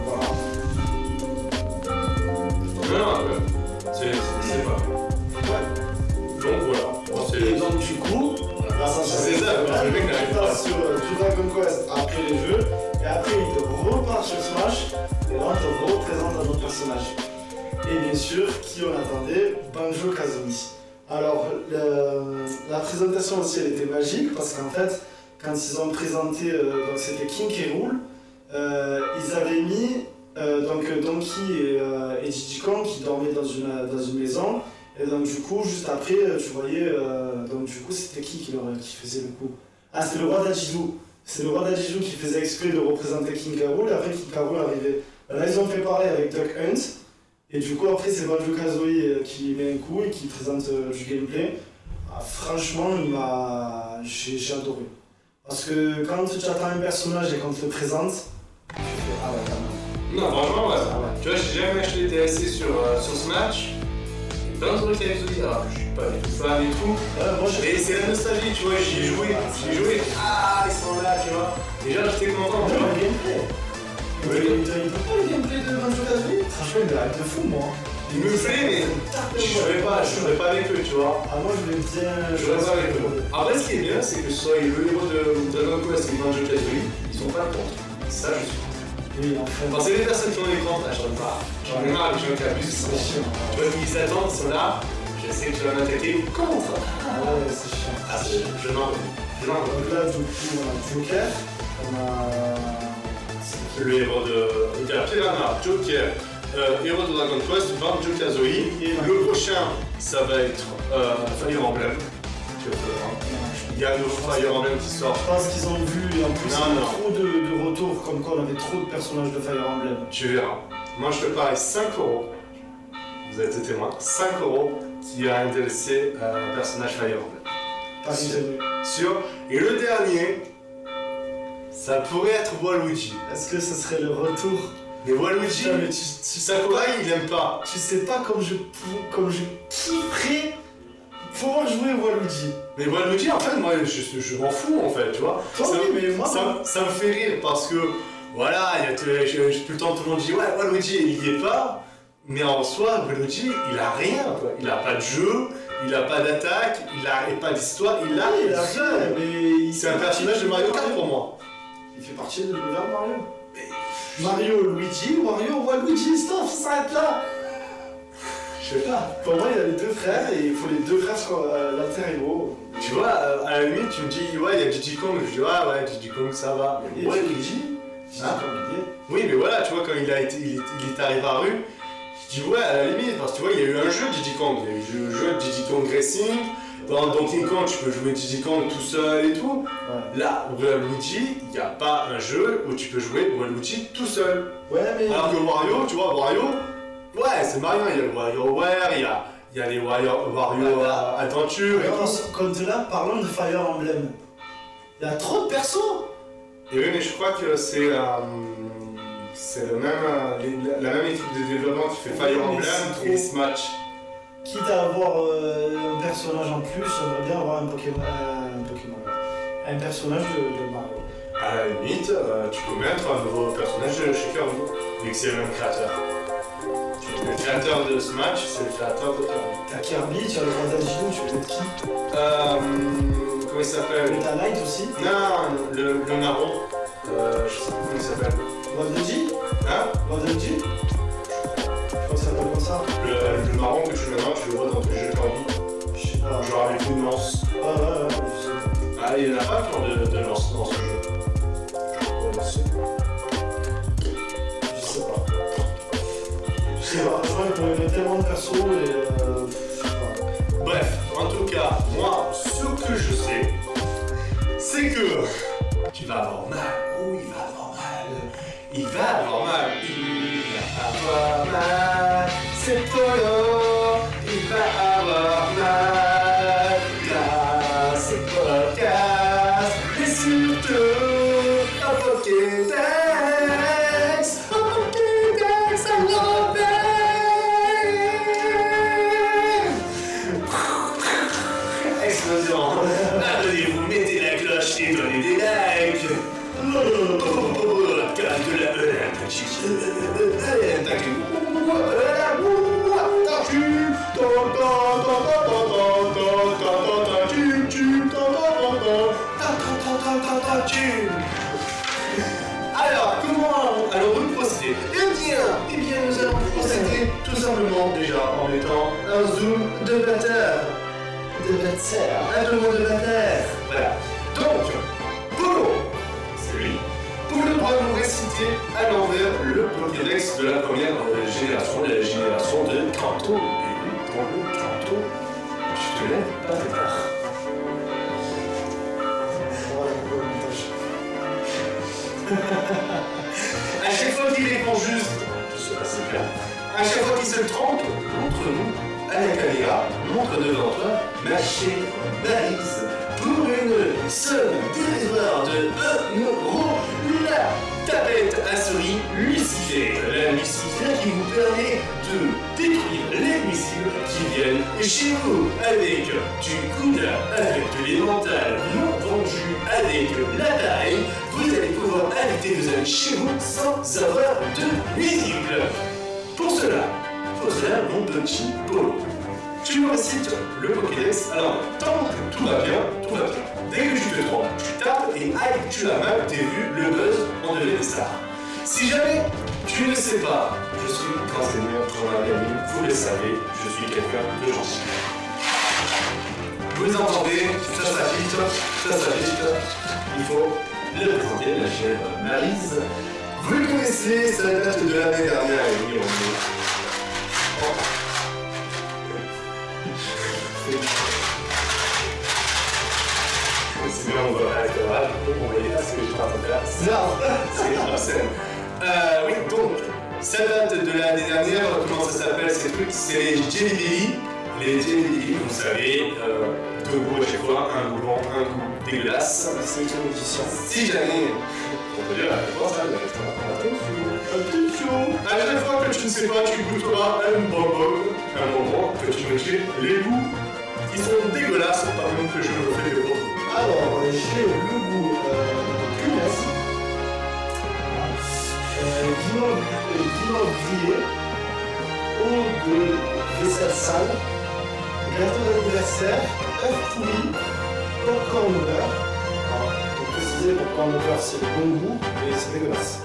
Speaker 6: Voilà.
Speaker 1: Non, c'est pas.
Speaker 6: Ouais.
Speaker 1: Donc voilà.
Speaker 6: Et donc, du coup.
Speaker 1: C'est ça, le mec
Speaker 6: tu passes sur Dragon Quest après les jeux, et après il te repart sur Smash, et là on te représente un autre personnage. Et bien sûr, qui on attendait, Banjo-Kazooie. Alors, la présentation aussi elle était magique, parce qu'en fait, quand ils ont présenté, donc c'était King K. Rool, ils avaient mis donc Donkey et Diddy Kong qui dormaient dans une maison. Et donc du coup, juste après, tu voyais, donc du coup, c'était qui faisait le coup? Ah, c'était le roi d'Ajidou. C'est le roi d'Ajidou qui faisait exprès de représenter King K. Rool, et après King K. Rool arrivait. Là, ils ont fait pareil avec Duck Hunt, et du coup, après, c'est Banjo-Kazooie qui met un coup et qui présente du gameplay. Ah, franchement, j'ai adoré. Parce que quand tu attends un personnage et qu'on te le présente, tu fais ah ouais, quand même.
Speaker 1: Non, franchement, ouais. Tu vois, j'ai jamais acheté les DLC sur Smash. Plein de trucs avec Zombie, alors je suis pas du tout fan et tout. Mais c'est la nostalgie, tu vois, j'y ai joué. Ah, ils sont là, tu vois. Déjà, j'étais content.
Speaker 6: Tu vois le gameplay. Il peut pas le gameplay de Banjo-Kazooie. Franchement, il me hype de fou, moi.
Speaker 1: Il me plaît, mais je jouerais pas avec eux, tu vois.
Speaker 6: Ah, moi, je vais bien.
Speaker 1: Je jouerais pas avec eux. Après, ce qui est bien, c'est que ce soit le héros de Dragon Quest et Banjo-Kazooie, ils sont pas contre. Ça, je suis.
Speaker 6: Oui, enfin.
Speaker 1: Parce que les personnes qui ont l'écran, j'en ai marre. J'en ai marre, les gens qui abusent, c'est chiant. Tu vois, ils attendent, ils sont là. Je sais que tu vas m'attaquer. Comment ça?
Speaker 6: Ah ouais, c'est chiant.
Speaker 1: Ah, je m'en vais.
Speaker 6: Donc là, du coup, on a Joker. On a.
Speaker 1: Le héros de. Il y a Piranha, Joker, héros de Dragon Quest, Banjo-Kazooie. Le prochain, ça va être Fire Emblem. Il y a le Fire Emblem qui sort.
Speaker 6: Je pense qu'ils ont vu et en plus il y a trop de retours comme quoi on avait trop de personnages de Fire Emblem.
Speaker 1: Tu verras. Moi je te parie 5€. Vous êtes été témoin. 5€ qui a intéressé un personnage Fire Emblem. Sûr. Et le dernier, ça pourrait être Waluigi.
Speaker 6: Est-ce que ce serait le retour?
Speaker 1: Mais Waluigi, Sakurai il aime pas.
Speaker 6: Tu sais pas comme je kifferais pouvoir jouer Waluigi.
Speaker 1: Mais Waluigi, en fait, moi, je m'en fous, en fait, tu vois. Ça me fait rire parce que, voilà, tout le temps, tout le monde dit, ouais, Waluigi, il y est pas. Mais en soi, Waluigi, il a rien, quoi. Il a pas de jeu, il a pas d'attaque, il a pas d'histoire, il a rien. Mais c'est un personnage de Mario Kart pour moi.
Speaker 6: Il fait partie de l'univers de Mario. Mario, Luigi, Wario, Waluigi, stop, ça s'arrête là. Je sais pas. Pour moi, il a les deux frères et il faut les deux frères sur l'alter-ego.
Speaker 1: Tu vois, à la limite, tu me dis, ouais, il y a Diddy Kong. Je dis, ouais, Diddy Kong, ça va.
Speaker 6: Mais ouais, Luigi,
Speaker 1: oui, mais voilà, tu vois, quand il est arrivé à rue, je dis ouais, à la limite, parce que tu vois, il y a eu un jeu Diddy Kong. Il y a eu le jeu Diddy Kong Racing. Dans Donkey Kong, tu peux jouer Diddy Kong tout seul et tout.
Speaker 6: Ouais.
Speaker 1: Là, Waluigi, il n'y a pas un jeu où tu peux jouer Waluigi tout seul.
Speaker 6: Ouais, mais.
Speaker 1: Alors que Wario, tu vois, Wario, ouais, c'est marrant, il y a le WarioWare, il y a les Wario Adventure et tout.
Speaker 6: Comme là, parlons de Fire Emblem. Il y a trop de persos.
Speaker 1: Et oui, mais je crois que c'est le même, la même équipe de développement qui fait Fire Emblem et Smash.
Speaker 6: Quitte à avoir un personnage en plus, j'aimerais bien avoir un Pokémon. Un personnage de Mario.
Speaker 1: À la limite, tu peux mettre un nouveau personnage chez Kirby, vu que c'est le même créateur. Le créateur de Smash, c'est le créateur de Kirby.
Speaker 6: T'as Kirby, tu as le roi d'Agilou, tu peux mettre qui
Speaker 1: Comment il s'appelle?
Speaker 6: T'as Knight aussi.
Speaker 1: Non, le marron. Je sais plus comment il s'appelle.
Speaker 6: Waluigi.
Speaker 1: Hein?
Speaker 6: Waluigi. Je crois que ça s'appelle comme ça.
Speaker 1: Le marron que tu mets maintenant, tu le vois dans tous les jeux Kirby.
Speaker 6: Je sais pas.
Speaker 1: Genre avec une lance.
Speaker 6: Ouais, je sais pas.
Speaker 1: Ah, il n'y en a pas plein de lance dans ce jeu.
Speaker 6: Je sais pas. Je sais pas. Je crois qu'il pourrait mettre tellement de persos et. Je sais pas.
Speaker 1: Bref, en tout cas, moi, ce que je sais, c'est que tu vas avoir mal. Oh, il va avoir mal. Il va avoir mal. Il va avoir mal. C'est Polo. Il va avoir mal. Car c'est podcast. Et surtout, un Pokédex. Un Pokédex à l'envers. Explosion. Abonnez-vous, mettez la cloche et donnez des likes. Car de la alors, comment allons-nous procéder? Eh bien, nous allons procéder tout simplement déjà en mettant un zoom de batteur. Un zoom de batteur. Voilà. Donc, Polo, c'est lui. Polo va nous réciter à l'envers le Pokédex de la première génération, la génération de Kanto. Et oui, pour le Kanto, tu te lèves pas de tard. À chaque fois qu'il répond juste, tout se passe bien. À chaque fois qu'il se trompe, montre-nous à la caméra, montre devant toi ma chère Maryse pour une somme dérisoire de 1 euro, la tablette à souris Lucifer. La Lucifer qui vous permet de détruire les nuisibles qui viennent chez vous avec du Kuda, avec de l'émental non vendu, avec l'appareil. Vous allez pouvoir inviter vos amis chez vous sans avoir de nuisibles. Pour cela, mon petit Polo, tu me récites le Pokédex. Alors, tant que tout va bien, tout va bien. Dès que tu te trompes, tu tapes et aïe, tu as mal, t'es vu, le buzz, on devient des stars. Si jamais tu ne sais pas, je suis Casimir, ton ami, vous le savez, je suis quelqu'un de gentil. Vous entendez, ça s'agite, il faut le présenter, la chère Maryse. Vous le connaissez, ça date de l'année dernière, et oui, on est... C'est bien, on va arrêter là, on va y passer ce que je suis en train de faire. Non, c'est obscène. Oui, donc, ça date de l'année dernière, comment ça s'appelle ces trucs? C'est les Jelly Belly. Les Jelly Belly, vous savez, deux goûts à chaque fois, un goût bon, un goût dégueulasse.
Speaker 6: C'est une compétition.
Speaker 1: Si jamais, on peut dire la réponse, attention. À chaque fois que tu ne sais pas, tu goûteras un bonbon que tu mets les goûts qui sont dégueulasses, par exemple que je me fais des bonbons.
Speaker 6: Alors, j'ai le goût punaise, guimauve grillé, eau de vaisselle sale, gâteau d'anniversaire, œuf pourri, popcorn au beurre. Pour préciser, popcorn au beurre c'est le bon goût et c'est dégueulasse.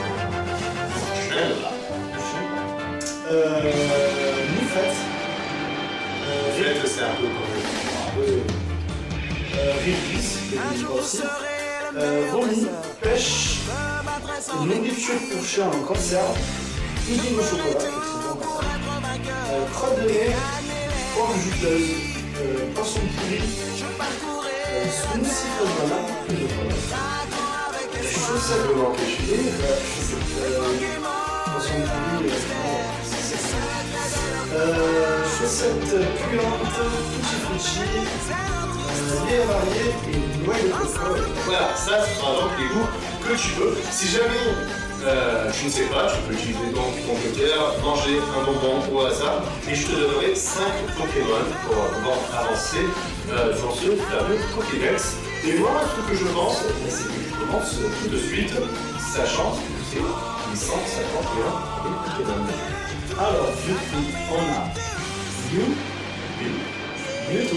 Speaker 6: Moufette.
Speaker 1: Moufette, c'est un peu comme
Speaker 6: réglisse, aussi. Vomi, pêche, nourriture pour chien en conserve, pudding au chocolat, qui est très bon. juteuse, poisson pourri, smoothie fraise banane, plus de fromage.
Speaker 1: Chaussettes de l'empêcher.
Speaker 6: Poisson pourri, chaussettes puantes, tutti frutti, lait varié et une noix de coco.
Speaker 1: Voilà, ça ce sera donc les goûts que tu veux. Si jamais tu ne sais pas, tu peux utiliser donc ton joker, manger un bonbon au hasard et je te donnerai 5 Pokémon pour pouvoir avancer dans ce fameux Pokédex. Et moi, ce que je pense, c'est que tu commences tout de suite, sachant que c'est 851 Pokémon.
Speaker 6: Alors, du coup, on a Mew, Mewtwo.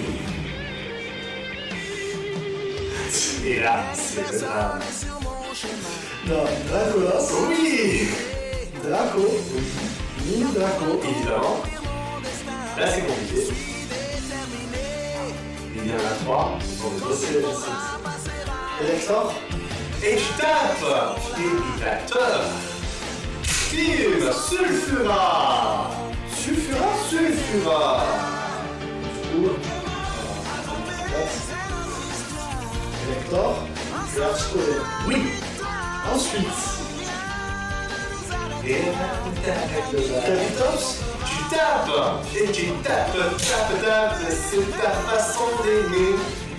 Speaker 1: Et là, c'est le drame.
Speaker 6: Non, Dracolos.
Speaker 1: Oui!
Speaker 6: Draco. Mini Draco.
Speaker 1: Évidemment. Là, c'est compliqué. Il y en a 3. Ce sont des autres.
Speaker 6: Elector.
Speaker 1: Et je tape! Émulateur. Team Sulfura. Sulfura.
Speaker 6: Elector. Je vais articuler.
Speaker 1: Oui.
Speaker 6: Ensuite.
Speaker 1: Et
Speaker 6: Cavitops.
Speaker 1: tu tapes. Et tu tapes. C'est ta façon d'aimer.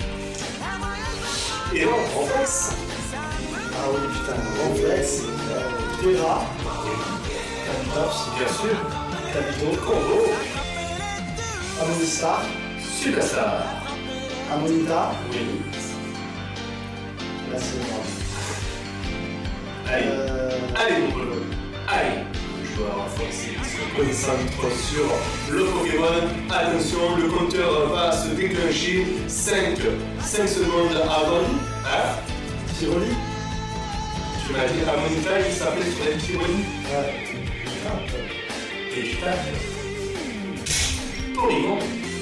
Speaker 1: Et là, on flex.
Speaker 6: Ah oui, putain, Ronflex. Terra. Cavitops.
Speaker 1: Bien sûr.
Speaker 6: Cavito.
Speaker 1: Combo.
Speaker 6: Amonistar.
Speaker 1: Superstar.
Speaker 6: Amonita.
Speaker 1: Oui.
Speaker 6: Là, c'est moi.
Speaker 1: Allez, allez mon Polo, allez. Le joueur forcé se concentre sur le Pokémon. Attention, le compteur va se déclencher 5 secondes avant. Hein?
Speaker 6: Tiroli.
Speaker 1: Tu m'as dit Amonita, il s'appelle sur la Tiroli.
Speaker 6: Ouais.
Speaker 1: Et je tape. Porygon.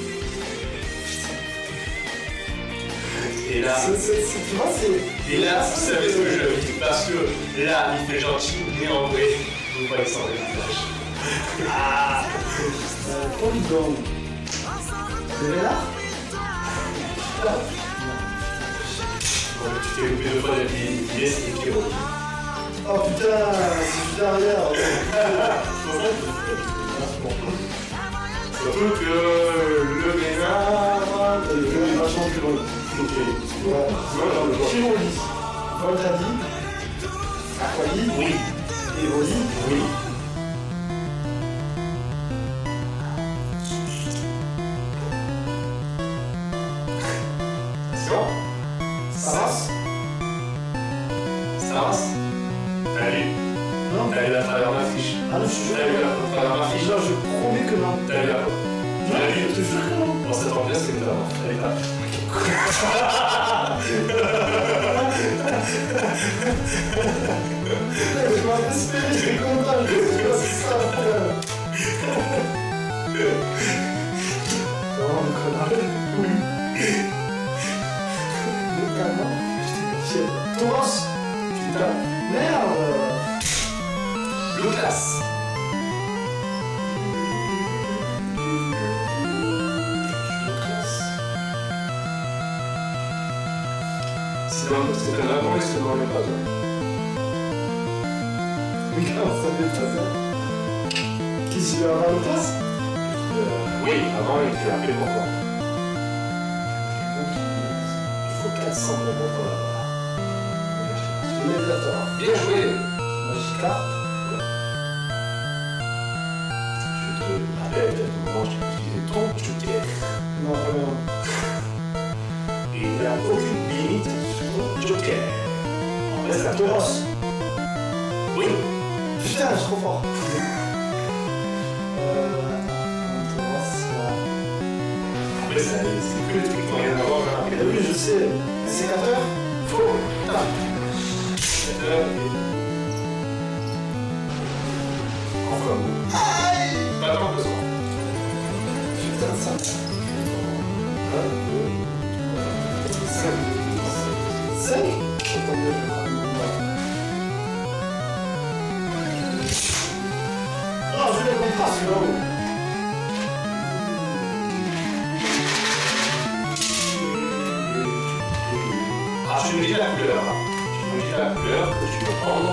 Speaker 1: Et là,
Speaker 6: Tu vois, c'est.
Speaker 1: et là, vous savez ce que je dis, parce que là, il fait gentil, mais en vrai, vous voyez sans le visage. Ah!
Speaker 6: Polygon. Vénard.
Speaker 1: Bon, tu t'es loupé 2 fois de la pièce et qui revient.
Speaker 6: Oh putain, c'est juste derrière.
Speaker 1: Surtout que le Vénard.
Speaker 6: Il est vachement plus loin.
Speaker 1: Ok.
Speaker 6: Ouais. Chiroli. Voltadi. Aquali.
Speaker 1: Oui.
Speaker 6: Evoli.
Speaker 1: Oui. Attention.
Speaker 6: Saras.
Speaker 1: Saras. T'as lu?
Speaker 6: Non.
Speaker 1: T'as lu à travers ma fiche.
Speaker 6: Ah non, je suis
Speaker 1: T'as lu à travers ma fiche.
Speaker 6: Non, je promets que non.
Speaker 1: T'as lu à
Speaker 6: Non, je te jure que non.
Speaker 1: Bon, ça tombe bien, c'est que t'as. Allez, tape.
Speaker 6: Je m'en espérais, j'étais content. C'est ça. Non, connard. Tauros. Putain. Merde.
Speaker 1: Lucas. C'est un avant et c'est dans le pas.
Speaker 6: Mais comment ça fait pas ça? Qu'est-ce qu'il y a avant le place?
Speaker 1: Oui, avant il était appelé pourquoi? Il faut 400 bonbons pour l'avoir.
Speaker 6: Immédiateur.
Speaker 1: Bien joué!
Speaker 6: Magikarp.
Speaker 1: Je te rappelle qu'à tout moment, tu peux utiliser ton joker.
Speaker 6: Non, vraiment.
Speaker 1: Et il n'y a aucune limite sur ton joker. On reste à
Speaker 6: Tauros.
Speaker 1: Oui!
Speaker 6: Putain, je suis trop fort. Tauros, là.
Speaker 1: Après, c'est que le truc qui n'a rien à voir avec la
Speaker 6: Oui, je sais. Sécateur.
Speaker 1: Faux! Tape! Enfin, pas tant que ça.
Speaker 6: Putain, ça. 5. Attendez, oh, je vais le comprendre, celui-là.
Speaker 1: tu me dis la couleur. Tu me dis la couleur que tu veux prendre.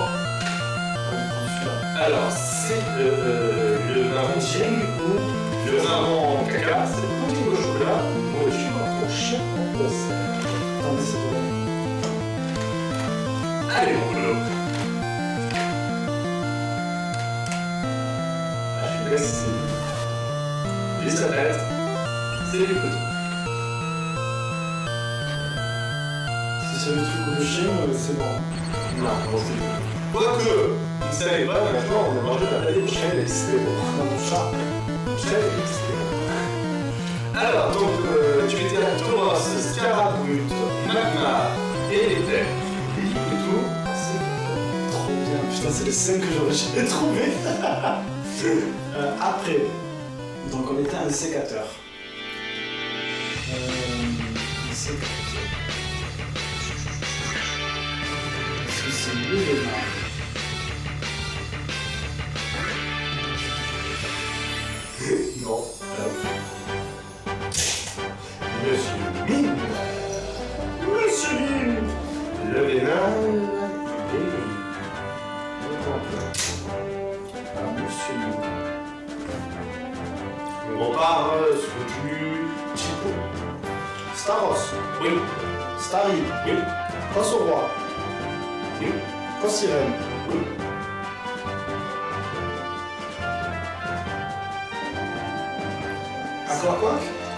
Speaker 1: Alors, c'est le marron Jeng ou le marron caca, c'est le pudding au chocolat. Moi, je suis mon chien en place.
Speaker 6: Attendez, c'est bon.
Speaker 1: Allez, mon boulot. Je te laisse. Et ça va être. C'est les petits.
Speaker 6: Si c'est le truc au chien, c'est bon.
Speaker 1: Non, bon, c'est bon. Quoique, vous ne savez pas, maintenant, on a mangé la palette de chien et c'était bon.
Speaker 6: Dans mon chat.
Speaker 1: Chien et c'était bon. Alors, donc, tu étais à Tauros, Scarabrut, Magma et les terres. Et tout, c'est
Speaker 6: Trop bien. Putain, c'est les 5 que j'aurais jamais trouvé. Après, donc on était un sécateur. Un sécateur. Est-ce que c'est le vénard?
Speaker 1: non. Monsieur Mine. Monsieur Mine. Le vénin.
Speaker 6: Monsieur Mine.
Speaker 1: On repart sur du Chico.
Speaker 6: Staros.
Speaker 1: Oui.
Speaker 6: Starry.
Speaker 1: Oui.
Speaker 6: Passe au roi.
Speaker 1: Oui.
Speaker 6: Passe sirène.
Speaker 1: Oui.
Speaker 6: Aquaquac.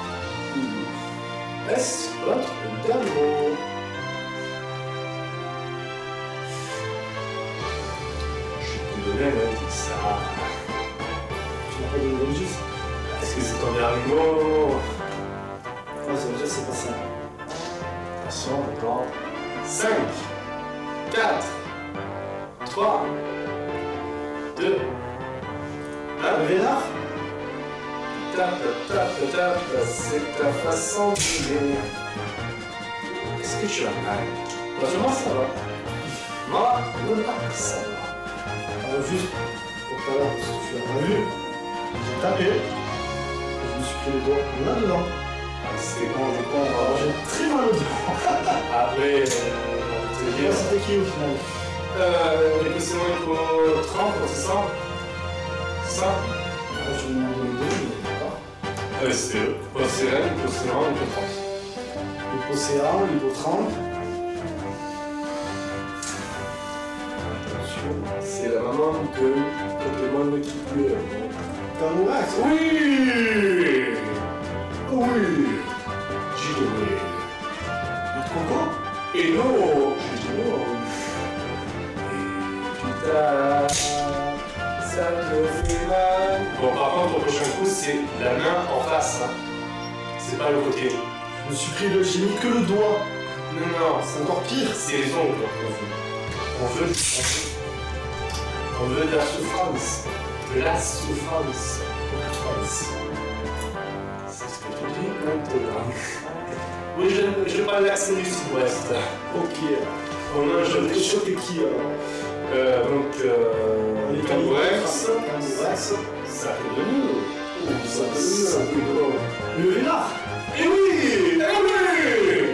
Speaker 1: Est-ce votre dernier mot? Je te donnais un indice.
Speaker 6: Tu n'as pas donné d'indice?
Speaker 1: Est-ce que c'est ton dernier mot?
Speaker 6: Ouais, ça veut dire que c'est pas ça.
Speaker 1: Attention, d'accord. 5, 4, 3, 2, 1.
Speaker 6: Le vénard?
Speaker 1: Tape, tape, tape, c'est ta façon de vivre. Est-ce que tu as mal? Moi, ça va. Moi, ça va.
Speaker 6: Alors juste pour tout à l'heure, parce que tu l'as pas vu, j'ai tapé, et je me suis pris le doigt là-dedans.
Speaker 1: C'était quand des cons,
Speaker 6: Alors j'ai très mal au doigt.
Speaker 1: Après, on va te dire.
Speaker 6: C'était qui au final?
Speaker 1: Les positionnements, il faut 30, c'est ça? C'est ça?
Speaker 6: Je vais demander les deux, mais d'accord.
Speaker 1: C'est eux. Océane, Océan, Lipo 30.
Speaker 6: L'hypocéan, l'hypotrempe.
Speaker 1: Attention, c'est la maman de Pokémon qui pleure.
Speaker 6: Camourax.
Speaker 1: Oui! Oui! J'ai dit oui.
Speaker 6: Notre coco?
Speaker 1: Et non! J'ai dit non. Et putain, ça me fait mal. Bon, par contre, au prochain coup, c'est la main en face. Hein. C'est pas le côté.
Speaker 6: Je me suis pris le. J'ai mis que le doigt.
Speaker 1: Non, non,
Speaker 6: C'est encore pire.
Speaker 1: c'est les ongles qu'on veut. On veut de la souffrance. De la souffrance. C'est ce que tu dis maintenant. Oui, je parle l'accent du sud-ouest.
Speaker 6: Ok.
Speaker 1: On a un jeu de
Speaker 6: choqué qui alors?
Speaker 1: donc,
Speaker 6: Les
Speaker 1: Camourax,
Speaker 6: Camourax.
Speaker 1: ça fait de nous.
Speaker 6: Ça peut le vénard.
Speaker 1: Eh oui! Eh oui!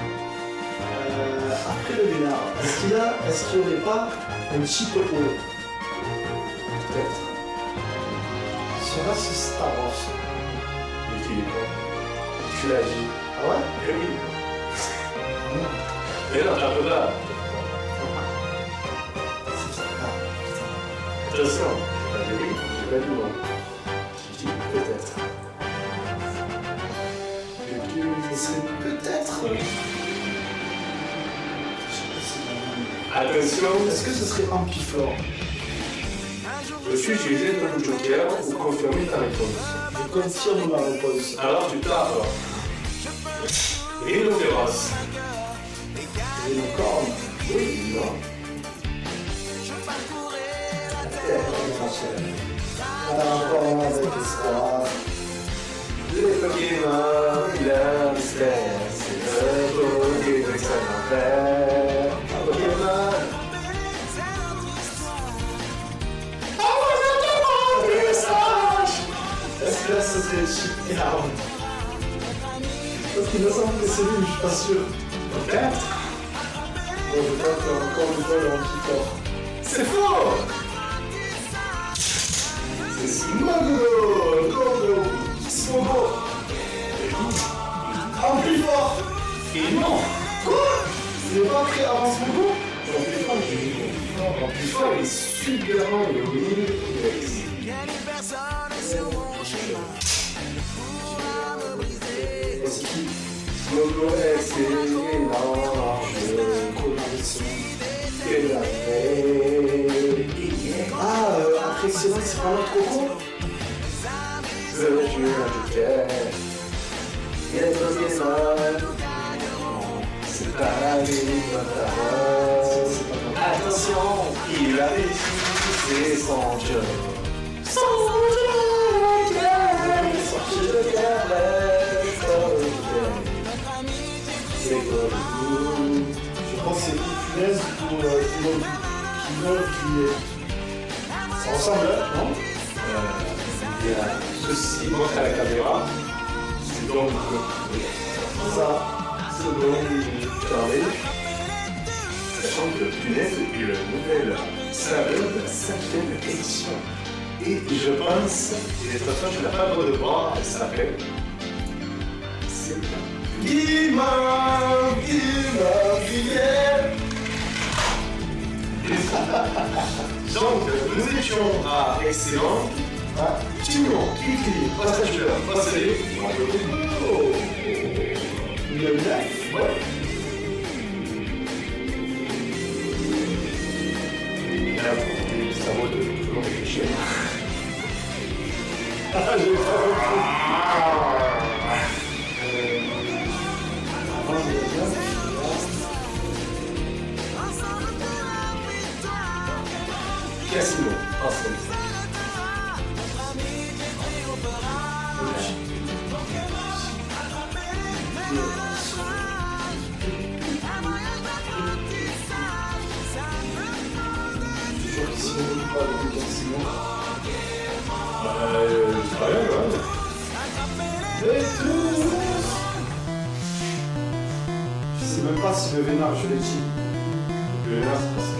Speaker 6: Après le vénard, est-ce qu'il n'y aurait pas un petit peu haut? Peut-être. Sera ce Staros.
Speaker 1: Et qui est quoi? Tu l'as dit.
Speaker 6: Ah ouais?
Speaker 1: Eh oui. Et non, t'as un peu là. Attention, j'ai pas dit oui, j'ai pas dit non. J'ai dit peut-être.
Speaker 6: Ce serait peut-être.
Speaker 1: Attention,
Speaker 6: Est-ce que ce serait Amphiphore?
Speaker 1: je suis utilisé ton joker pour confirmer ta réponse.
Speaker 6: Je confirme ma réponse.
Speaker 1: Alors tu tapes. Rhinocéros.
Speaker 6: Rhinocorne.
Speaker 1: Oui, non.
Speaker 6: Encore avec espoir.
Speaker 1: Les Pokémon, le mystère, c'est le beauté de ça l'enfer. Pokémon.
Speaker 6: Est-ce que là ce serait Chip et Harold? Parce qu'il me semble que c'est lui, je suis pas sûr.
Speaker 1: Peut-être.
Speaker 6: Bon, je tape encore une fois le anti-fort.
Speaker 1: C'est faux. C'est Smogo. Smogo.
Speaker 6: En plus fort.
Speaker 1: Et non.
Speaker 6: Quoi? Il n'est pas créé avant Smogo?
Speaker 1: En plus fort, il est super long, il est au milieu du T-Rex.
Speaker 6: C'est qui?
Speaker 1: Smogo X, c'est énorme.
Speaker 6: Impressionnant, c'est pas notre coco?
Speaker 1: Je suis c'est pas la attention, il a réussi son jeu. Son jeu de caresse. C'est comme
Speaker 6: Je pense que c'est une punaise pour qui est. Ça ressemble, non?
Speaker 1: il y a ceci, montre à la caméra. C'est donc ça. C'est donc Charlie. Sachant que punaise est le nouvel saveur de la 5e édition. Et je pense, et cette façon je ne l'ai pas beau de voir, elle s'appelle. C'est Guimard. Donc, nous étions à excellent. Timon, Kiki, Pasteur, Passé,
Speaker 6: Il y a une neuf?
Speaker 1: ouais. Et là, ça vaut de réfléchir.
Speaker 6: Ah, j'ai pas compris. Avant, il y a bien.
Speaker 1: Casino, passé. C'est pas bien, ouais.
Speaker 6: Je sais même pas si le vénard, je l'ai dit.
Speaker 1: Le vénard, c'est pas ça.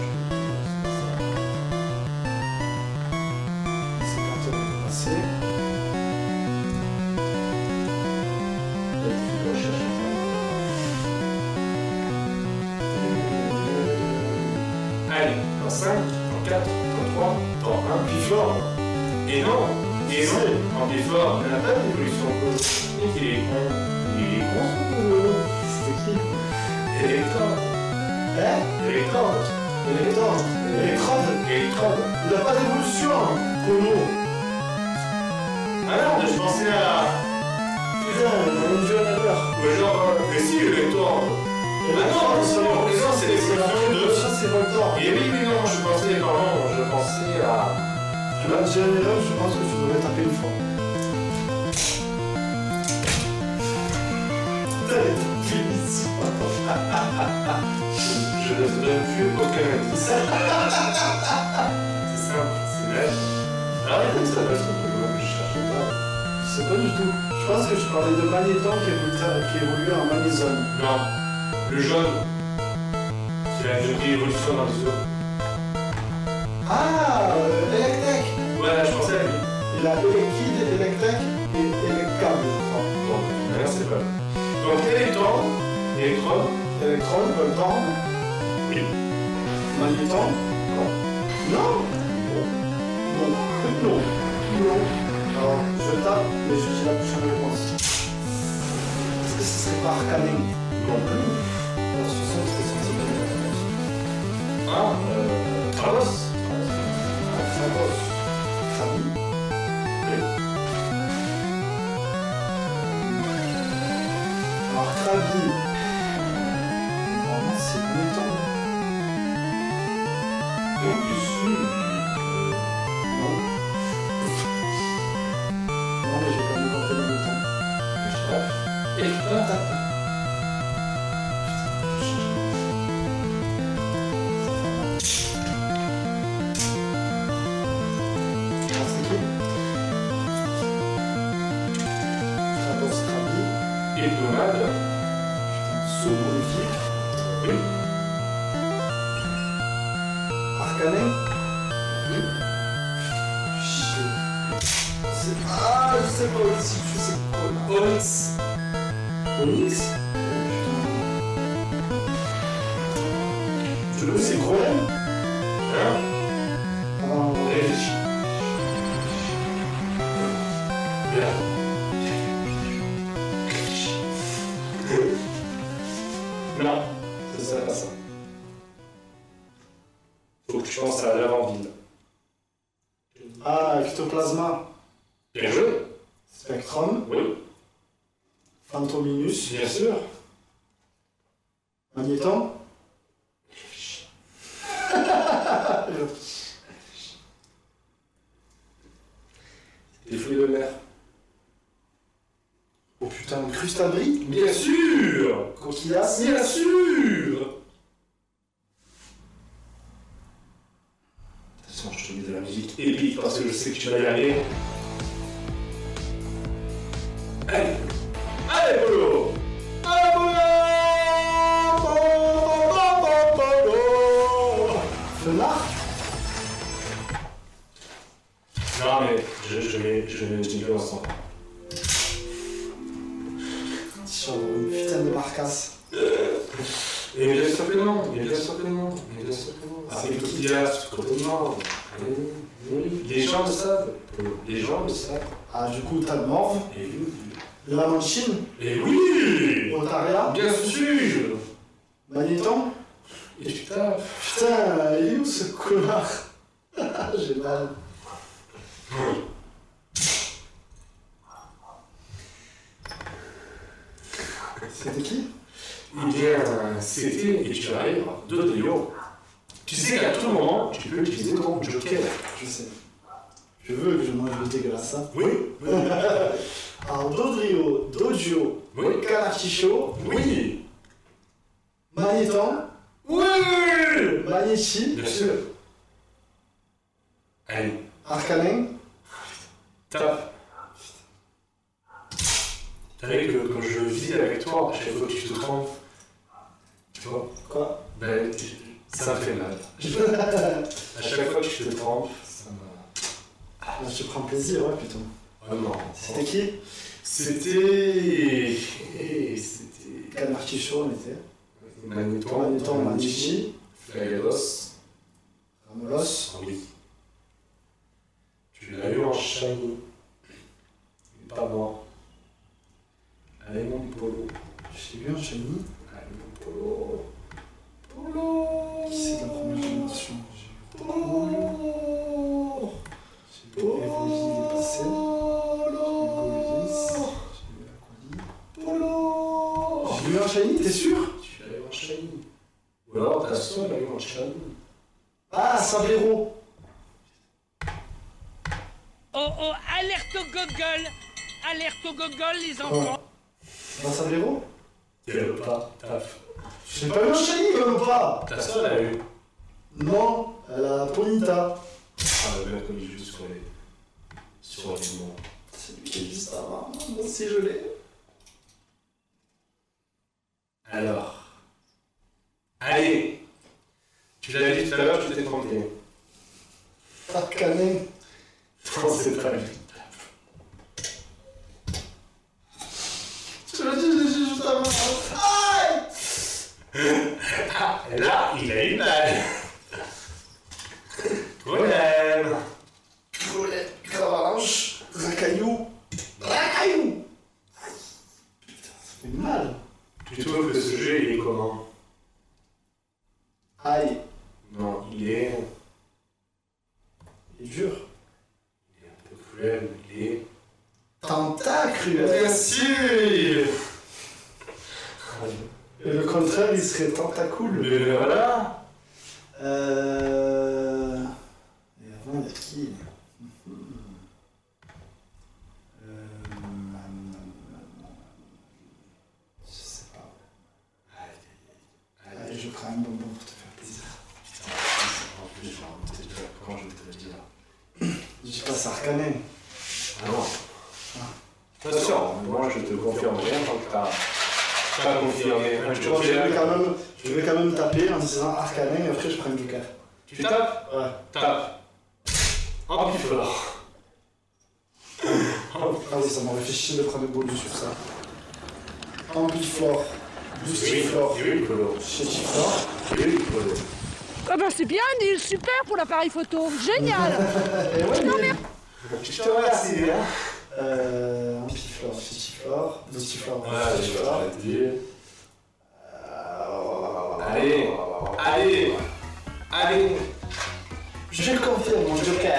Speaker 6: C'est quand on est passé.
Speaker 1: Allez, dans 5, dans 4, dans 3, dans 1, puis fort. Et non, en puis fort, il n'y a pas d'évolution cause. Et qu'il est con. Il est con, ce boulot.
Speaker 6: C'était qui?
Speaker 1: Électrode.
Speaker 6: Hein?
Speaker 1: Électrode.
Speaker 6: Électrode. Il n'a pas d'évolution, Kono.
Speaker 1: Ah non, je pensais à...
Speaker 6: Putain, il a une jeune à l'heure.
Speaker 1: Ouais, genre, mais si, Électrode. Ah non, c'est l'évolution de...
Speaker 6: Ça, c'est Voltor.
Speaker 1: Et oui, mais non, je pensais à...
Speaker 6: Tu vas déjà une erreur, je pense que tu devrais taper une fois.
Speaker 1: Je ne te donne plus aucun indice. C'est simple, c'est net. Ah oui, ça va être un peu loin, mais je cherche pas.
Speaker 6: Je sais pas du tout. Je pense que je parlais de Magnéton qui évoluait en Magnézone.
Speaker 1: Non, le jaune. C'est la jolie évolution dans les eaux.
Speaker 6: Ah, Electek.
Speaker 1: Ouais, je pensais à lui.
Speaker 6: Il a Elekid, Electek et Electcam, je crois.
Speaker 1: Bon, là, c'est pas. Donc, Electron,
Speaker 6: Voltor.
Speaker 1: oui.
Speaker 6: Magnéton.
Speaker 1: Non.
Speaker 6: Non. Alors, je tape, mais je dis la prochaine réponse. Est-ce que ce serait pas Arcaning?
Speaker 1: Non plus.
Speaker 6: Alors, sur ça, c'était censé donner la réponse.
Speaker 1: Ah, Travos.
Speaker 6: Travos. Krabi.
Speaker 1: Oui.
Speaker 6: Alors, Krabi. Normalement, c'est Magnéton.
Speaker 1: En plus,
Speaker 6: Non. Non, mais j'ai quand même tenté Magnéton.
Speaker 1: je tape. Et je tape. Hebdomade.
Speaker 6: Sonorifique.
Speaker 1: Oui.
Speaker 6: Arcané. Ah, je sais pas aussi, je sais quoi.
Speaker 1: Onyx. Onyx.
Speaker 6: Tu veux, c'est Golem.
Speaker 1: Hein?
Speaker 6: Réfléchis.
Speaker 1: Bien. Non, ce serait pas ça. Faut que tu penses à l'avant-ville.
Speaker 6: Ah, Ectoplasma.
Speaker 1: Bien joué.
Speaker 6: Spectrum.
Speaker 1: Oui.
Speaker 6: Phantominus.
Speaker 1: Bien sûr.
Speaker 6: Magnéton.
Speaker 1: Des fruits de mer.
Speaker 6: Oh putain, Crustabri.
Speaker 1: Bien sûr.
Speaker 6: Coquillas.
Speaker 1: Bien sûr. Attention, je te mets de la musique épique parce que je sais que tu vas y aller. Allez. Allez, Polo. Allez, Polo.
Speaker 6: Fenard.
Speaker 1: Non, mais je vais dire ensemble.
Speaker 6: Sur une putain de marcasse.
Speaker 1: Et bien sûr que non, bien sûr que non, bien sûr que non. Avec tout qu'il y a, complètement. Oui, les gens le savent. Les gens le savent.
Speaker 6: Ah, du coup, t'as le Morve.
Speaker 1: Et oui.
Speaker 6: La Manchine.
Speaker 1: Et oui.
Speaker 6: Otaria.
Speaker 1: Bien sûr.
Speaker 6: Magnéton.
Speaker 1: Et tu tapes.
Speaker 6: Putain, il est où ce connard? J'ai mal. C'était qui?
Speaker 1: Eh bien, c'était, et tu vas rire, Dodrio. Tu sais qu'à tout moment, tu peux utiliser ton joker.
Speaker 6: Je sais. Je veux que je mange le dégueulasse. Hein.
Speaker 1: Oui.
Speaker 6: Alors, Dodrio, Dojo,
Speaker 1: Oui.
Speaker 6: Canartichaud,
Speaker 1: Oui.
Speaker 6: Magnéton,
Speaker 1: Oui.
Speaker 6: Magnéti,
Speaker 1: Bien sûr. Allez,
Speaker 6: Arcanin.
Speaker 1: tape. T'as vu que quand je vis avec toi, à chaque fois que tu te trompes, tu vois,
Speaker 6: Quoi?
Speaker 1: ben, ça me fait mal. À chaque fois que tu te trompes, ça me...
Speaker 6: Je te prends plaisir, ouais, plutôt.
Speaker 1: Vraiment.
Speaker 6: C'était qui?
Speaker 1: C'était...
Speaker 6: Canartichaud, on était.
Speaker 1: Magnéton,
Speaker 6: Magnéton, Magnéti,
Speaker 1: Flagados.
Speaker 6: Ramolos.
Speaker 1: Ah oui. Tu l'as eu en shiny. Pas moi. Allez mon Polo.
Speaker 6: J'ai vu un shiny.
Speaker 1: Allez mon Polo.
Speaker 6: Qui c'est de la première génération?
Speaker 1: Polo.
Speaker 6: J'ai vu Evoli, il est passé. J'ai vu Aqualis. J'ai vu Aqualis.
Speaker 1: Polo.
Speaker 6: J'ai vu un shiny, t'es sûr?
Speaker 1: Tu l'as eu en shiny. Ou alors ta soeur l'a eu en shiny.
Speaker 6: Ah, Sablero.
Speaker 10: Oh oh, alerte au gogol! Alerte au gogol, les enfants!
Speaker 6: Un Sablero?
Speaker 1: Tu l'as pas, taf.
Speaker 6: J'ai pas eu un shiny, même pas.
Speaker 1: Ta soeur l'a eu.
Speaker 6: Non, elle a Ponita.
Speaker 1: Ah, bien comme il joue sur les mots.
Speaker 6: C'est lui qui est juste avant. Moi aussi, je l'ai.
Speaker 1: Alors. Allez. Tu l'as dit tout à l'heure, tu t'es trompé.
Speaker 6: Arcanin.
Speaker 1: Non, c'est pas lui.
Speaker 6: Je l'ai dit juste avant. Aïe!
Speaker 1: Ah, là, il a eu mal. Golem.
Speaker 6: Golem, Cravalanche, Racaillou. Racaillou! Putain, ça fait mal.
Speaker 1: Tu trouves que ce jeu, il est comment?
Speaker 6: Aïe.
Speaker 1: Non, il est
Speaker 6: dur.
Speaker 1: Il est un peu cruel, il est...
Speaker 6: Tentacruel.
Speaker 1: Bien sûr.
Speaker 6: Et le contraire, il serait tentacool.
Speaker 1: Mais voilà.
Speaker 6: Et avant, il y a qui? Je sais pas. Allez, je prends un bonbon pour te faire plaisir.
Speaker 1: En plus, je vais remonter déjà quand je vais te le dire.
Speaker 6: Je passe Arcanin.
Speaker 1: Ah non. Attention, moi je te confirme rien tant que t'as confirmé un
Speaker 6: Bon,
Speaker 1: joker.
Speaker 6: je vais quand même taper en disant Arcanin et après je prends un joker.
Speaker 1: Tu tapes?
Speaker 6: Ouais.
Speaker 1: Tape. Ampiflore.
Speaker 6: Ah oui, ça m'aurait fait chier de prendre le beau dessus sur ça. Ampiflore. Boostiflore. Chétiflore.
Speaker 4: Ah bah c'est bien, Neil, super pour l'appareil photo. Génial. Non, mais...
Speaker 6: Je te remercie, hein. Ampiflore, Chétiflore, Boostiflore, Chétiflore.
Speaker 1: Allez.
Speaker 6: Je le confirme, mon joker.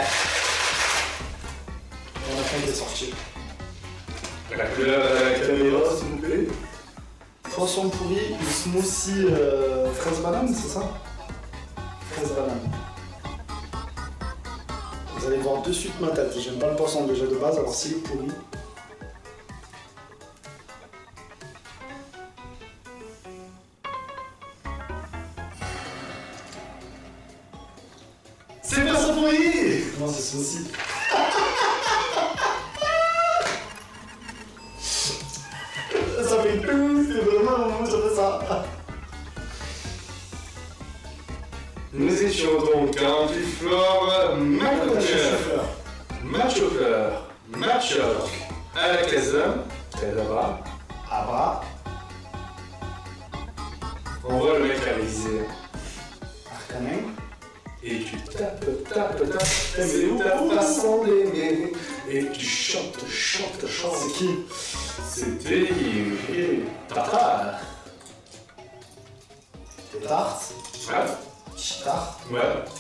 Speaker 6: On a fin qui est sorti.
Speaker 1: La couleur de la caméra, s'il vous plaît.
Speaker 6: Poisson pourri, une smoothie fraise banane, c'est ça? Fraise banane. Vous allez voir de suite ma tête. J'aime pas le poisson déjà de base, alors s'il est pourri.
Speaker 1: C'est poisson pourri!
Speaker 6: Non, c'est smoothie. Ça fait tout, c'est vraiment, ça fait ça.
Speaker 1: Nous étions donc à Ampiflore, Matchwork, à la casa, là-bas.
Speaker 6: Abra.
Speaker 1: On voit le mec réaliser.
Speaker 6: Arcanin.
Speaker 1: Et tu tapes, c'est ta façon d'aimer. Et tu chantes.
Speaker 6: C'est qui?
Speaker 1: C'était Tartare.
Speaker 6: Tarte.
Speaker 1: Ouais.
Speaker 6: Chitard.
Speaker 1: Ouais.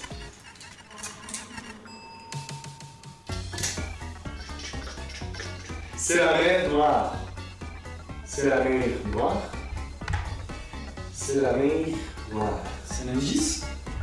Speaker 1: C'est la mer noire. C'est la mer noire. C'est la mer noire.
Speaker 6: C'est Nangis.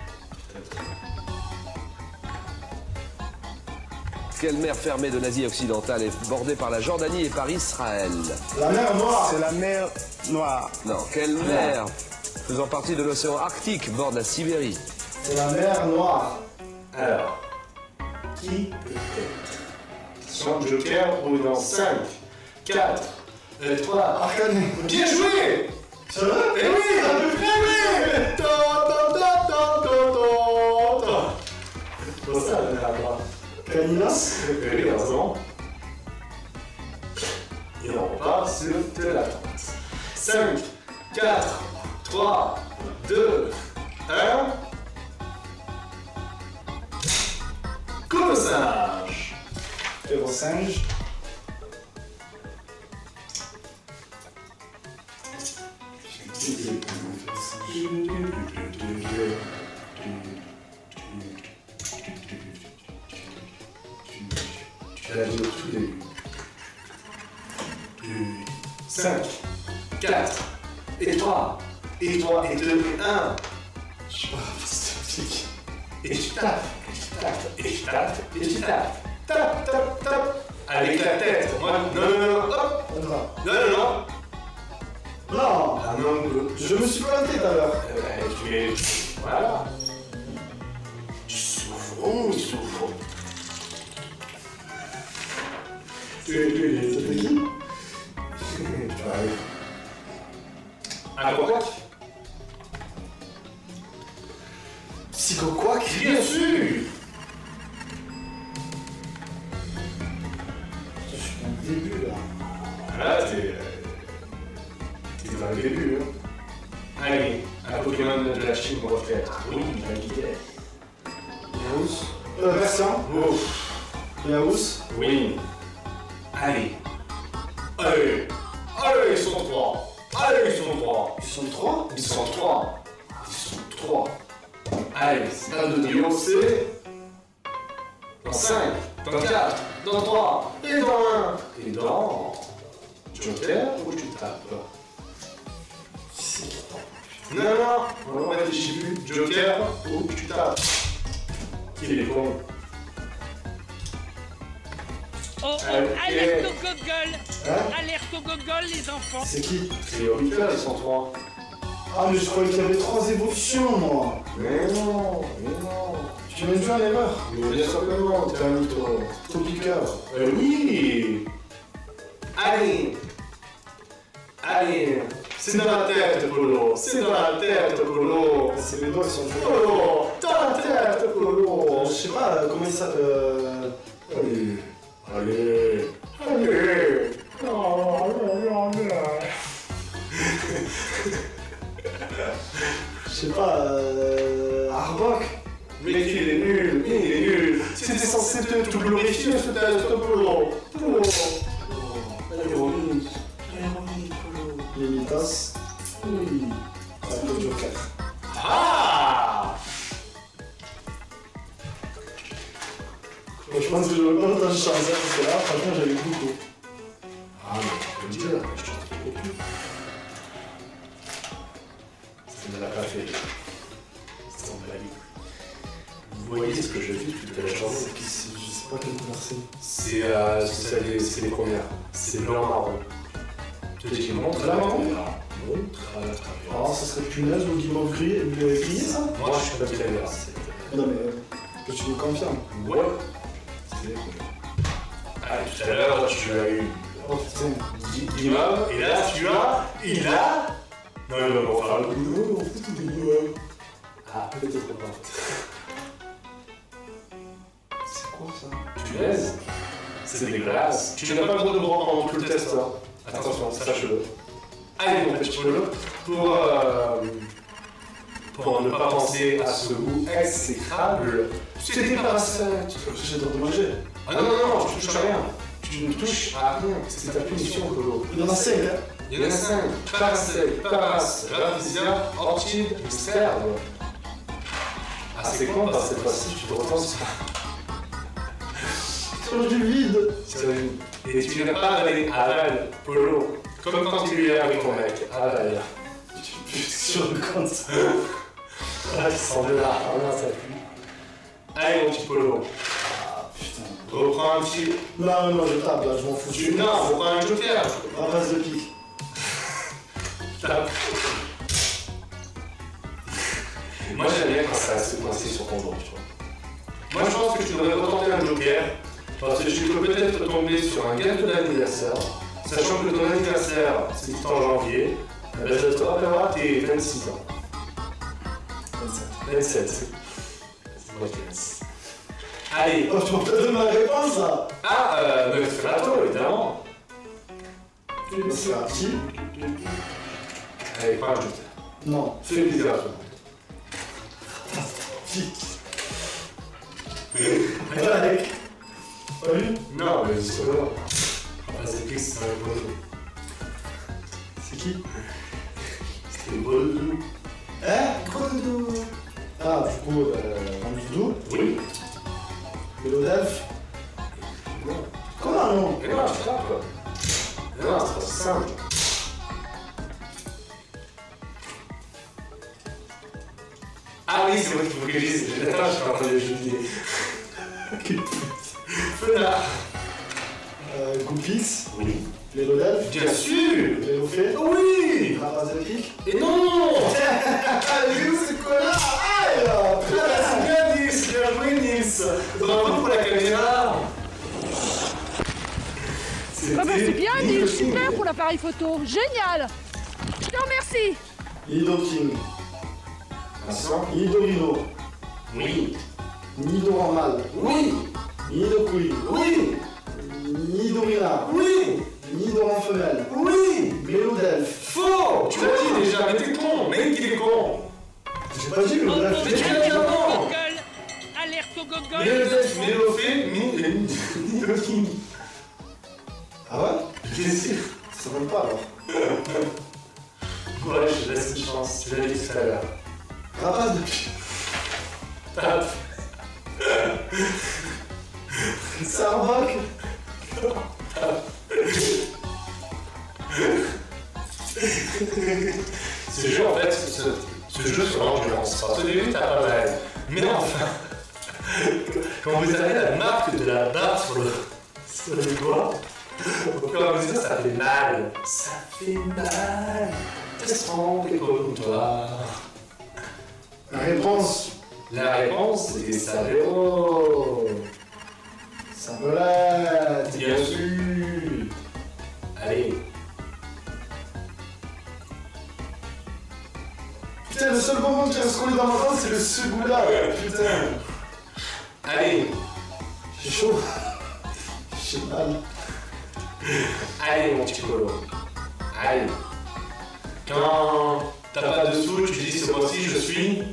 Speaker 11: Quelle mer fermée de l'Asie occidentale est bordée par la Jordanie et par Israël?
Speaker 6: La mer Noire.
Speaker 12: C'est la mer Noire.
Speaker 11: Non, quelle mer faisant partie de l'océan Arctique borde la Sibérie?
Speaker 6: C'est la mer Noire.
Speaker 1: Alors, qui peut-être sans joker ou dans 5, 4, 3,
Speaker 6: Arcanin.
Speaker 1: Bien joué!
Speaker 6: C'est vrai?
Speaker 1: Eh oui, à peu près, oui! Pour ça, la mer Noire.
Speaker 6: Caninas.
Speaker 1: Oui, heureusement. Et on repart sur de la tente. 5, 4, 3, 2, 1. Commissage.
Speaker 6: Singe.
Speaker 1: Tu l'as dit au tout début. 5, 4, et 3, et 3, et 2, et 1. Je suis pas fantastique. Et tu tapes, et tu tapes, et tu tapes, et tu tapes. Tape. Avec la tête. Moi, non, hop. Non.
Speaker 6: Non.
Speaker 1: Ah non,
Speaker 6: Je me suis planté tout à l'heure.
Speaker 1: Tu es... Voilà. Tu souffres, il souffre.
Speaker 6: C'était qui?
Speaker 1: Tu arrives. Aquaquac.
Speaker 6: Psychoquac.
Speaker 1: Bien sûr.
Speaker 6: Je suis dans le début là.
Speaker 1: Là, t'es dans le début. Hein. Allez, un Pokémon de la Chine refait. Oui, la guidée.
Speaker 6: Yaous. Persian.
Speaker 1: Ouf.
Speaker 6: Yaous.
Speaker 1: Oui. Allez, ils sont 3. Ils sont 3. Allez, c'est un de duo, c'est... Dans 5, dans 4, dans 3, et dans 1. Et dans... Joker ou tu tapes? Non, on réfléchit plus. Joker ou tu tapes? Qui est con?
Speaker 10: Oh, alerte au gogol! Alerte au gogol, les enfants!
Speaker 6: C'est qui?
Speaker 1: C'est Orbital, ils sont 3.
Speaker 6: Ah, mais je croyais qu'il y avait 3 évolutions, moi.
Speaker 1: Mais non.
Speaker 6: Tu m'as déjà en erreur.
Speaker 1: Mais bien simplement, t'es un mytho.
Speaker 6: Topiqueur.
Speaker 1: Oui. Allez, c'est dans la tête, Polo. C'est dans la tête, Polo.
Speaker 6: C'est mes doigts qui sont
Speaker 1: Polo, dans la tête.
Speaker 6: comment il s'appelle
Speaker 1: Allez.
Speaker 6: Je sais pas, Arbok.
Speaker 1: Mais il est nul. C'était censé te glorifier ce test, Polo.
Speaker 6: Limitas. Oui. Ça peut durer 4.
Speaker 1: Ah!
Speaker 6: Je pense que je vais pas autant de chance, parce que là, franchement, j'avais beaucoup.
Speaker 1: Ah, mais tu peux me dire, je t'en ai beaucoup. Ça ne l'a pas fait. Ça s'en va vite. Vous voyez ce que je vis toute la journée?
Speaker 6: Je sais pas quelle couleur c'est.
Speaker 1: C'est les premières. C'est blanc-marron. Tu te dis, montre
Speaker 6: la marron?
Speaker 1: Montre à la travers.
Speaker 6: Alors, ça serait punaise ou guimauve grillé, ça?
Speaker 1: Moi, je suis pas très bien.
Speaker 6: Non, mais que tu me confirmes.
Speaker 1: Ouais. Ah, tout à l'heure, tu as eu.
Speaker 6: Oh putain.
Speaker 1: Guimauve, et là, tu as. Il a. Non, enfin, le coup. Ah, peut-être pas.
Speaker 6: C'est quoi ça?
Speaker 1: Punaise. C'est dégueulasse. Tu n'as pas le droit de boire pendant tout le test, hein. Attention, sache-le. Allez, mon petit Polo, pour ne pas penser à ce goût exécrable, tu t'es parasite.
Speaker 6: J'ai le droit de manger.
Speaker 1: Ah non, tu touches à rien. Tu ne touches à rien. C'est ta punition, Polo.
Speaker 6: Il y en a 5, hein?
Speaker 1: Il y en a 5. Parasite, Paras, Raphisia, Orchide, Sterbe. Ah, c'est con, parce que cette fois-ci, tu te retournes
Speaker 6: sur du vide.
Speaker 1: Et tu n'as pas avalé. Aval, Polo. Comme quand tu es avec ton mec. Aval.
Speaker 6: Sur le compte.
Speaker 1: Ah, il sent de là. Ah non, ça pue. Allez, mon petit Polo.
Speaker 6: Ah, putain.
Speaker 1: Reprends un petit.
Speaker 6: Non, je tape là, je m'en fous.
Speaker 1: Non, reprends un joker.
Speaker 6: Ramasse de pique.
Speaker 1: Tape. Moi, j'aime bien quand ça reste coincé sur ton dos, tu vois. Moi, je pense que tu devrais retenter un joker. Parce que tu peux peut-être tomber sur un gâteau d'anniversaire. Sachant que ton anniversaire, c'est en janvier. Eh ben, ça te rappellera tes 26 ans. 27. C'est moi qui laisse. Allez.
Speaker 6: Oh, tu m'as pas donné ma réponse là.
Speaker 1: Ah, Nosferatu, évidemment.
Speaker 6: Nosferatu.
Speaker 1: Allez, pas un joker.
Speaker 6: Non.
Speaker 1: Fais plaisir à tout le monde.
Speaker 6: Avec. Pas vu?
Speaker 1: Non, mais c'est pas grave. Enfin, c'est qui c'est un gros.
Speaker 6: C'est qui?
Speaker 1: C'est le gros doudou.
Speaker 6: Hein? Gros doudou. Ah, du coup, un doudou?
Speaker 1: Oui.
Speaker 6: Mélodelphe?
Speaker 1: Non.
Speaker 6: Comment non?
Speaker 1: Mais non, je tape quoi. Non, c'est pas simple. Ah oui, c'est moi qu'il faut que je dise. Attends, je suis en train de juger. Fenard.
Speaker 6: Goupix?
Speaker 1: Oui.
Speaker 6: Mélodelphe?
Speaker 1: Bien sûr.
Speaker 6: Mélofée?
Speaker 1: Oui.
Speaker 6: Ramasse de pique?
Speaker 1: Et non.
Speaker 6: J'ai vu ce connard! Aïe!
Speaker 1: Bien Nice, bien joué Nice. Bravo pour la caméra.
Speaker 4: Ah bah c'est bien, Nils, super pour l'appareil photo, génial. Je te remercie.
Speaker 6: Nido King.
Speaker 1: Vincent?
Speaker 6: Nido Rhino.
Speaker 1: Oui.
Speaker 6: Nido Ramal.
Speaker 1: Oui.
Speaker 6: Nido Queen.
Speaker 1: Oui.
Speaker 6: Nido Rina.
Speaker 1: Oui.
Speaker 6: Nido en femelle.
Speaker 1: Oui.
Speaker 6: Mélodelphe.
Speaker 1: Faux. Tu l'as dit déjà, mais t'es con. Mec, il est con.
Speaker 6: J'ai pas dit Mélodelphe.
Speaker 1: J'ai dit avant.
Speaker 10: Alerte au gogol.
Speaker 1: Mélodelphe, Mélofée, Nido King.
Speaker 6: Ah ouais?
Speaker 1: Bien sûr.
Speaker 6: Ça vole pas alors.
Speaker 1: Ouais, je te laisse une chance. Tu l'as dit tout à l'heure.
Speaker 6: Rapace de pique.
Speaker 1: Tape.
Speaker 6: Sarboc.
Speaker 1: Ce jeu, en fait, ce jeu sur l'endurance. Parce que au début, t'as pas mal. Mais enfin, quand vous avez la marque de la barre sur le doigt, au fur et à mesure, ça fait mal. Ça fait mal. Testons les comptoirs.
Speaker 6: La réponse.
Speaker 1: La réponse, c'était Savero.
Speaker 6: Sabolette.
Speaker 1: Bien sûr. Allez.
Speaker 6: Putain, le seul bonbon qui reste collé dans ma main, c'est le Segula. Putain.
Speaker 1: Allez,
Speaker 6: J'ai chaud. J'ai mal.
Speaker 1: Allez, mon petit Polo. Allez. Quand t'as pas de sous, tu dis ce mois-ci, je suis.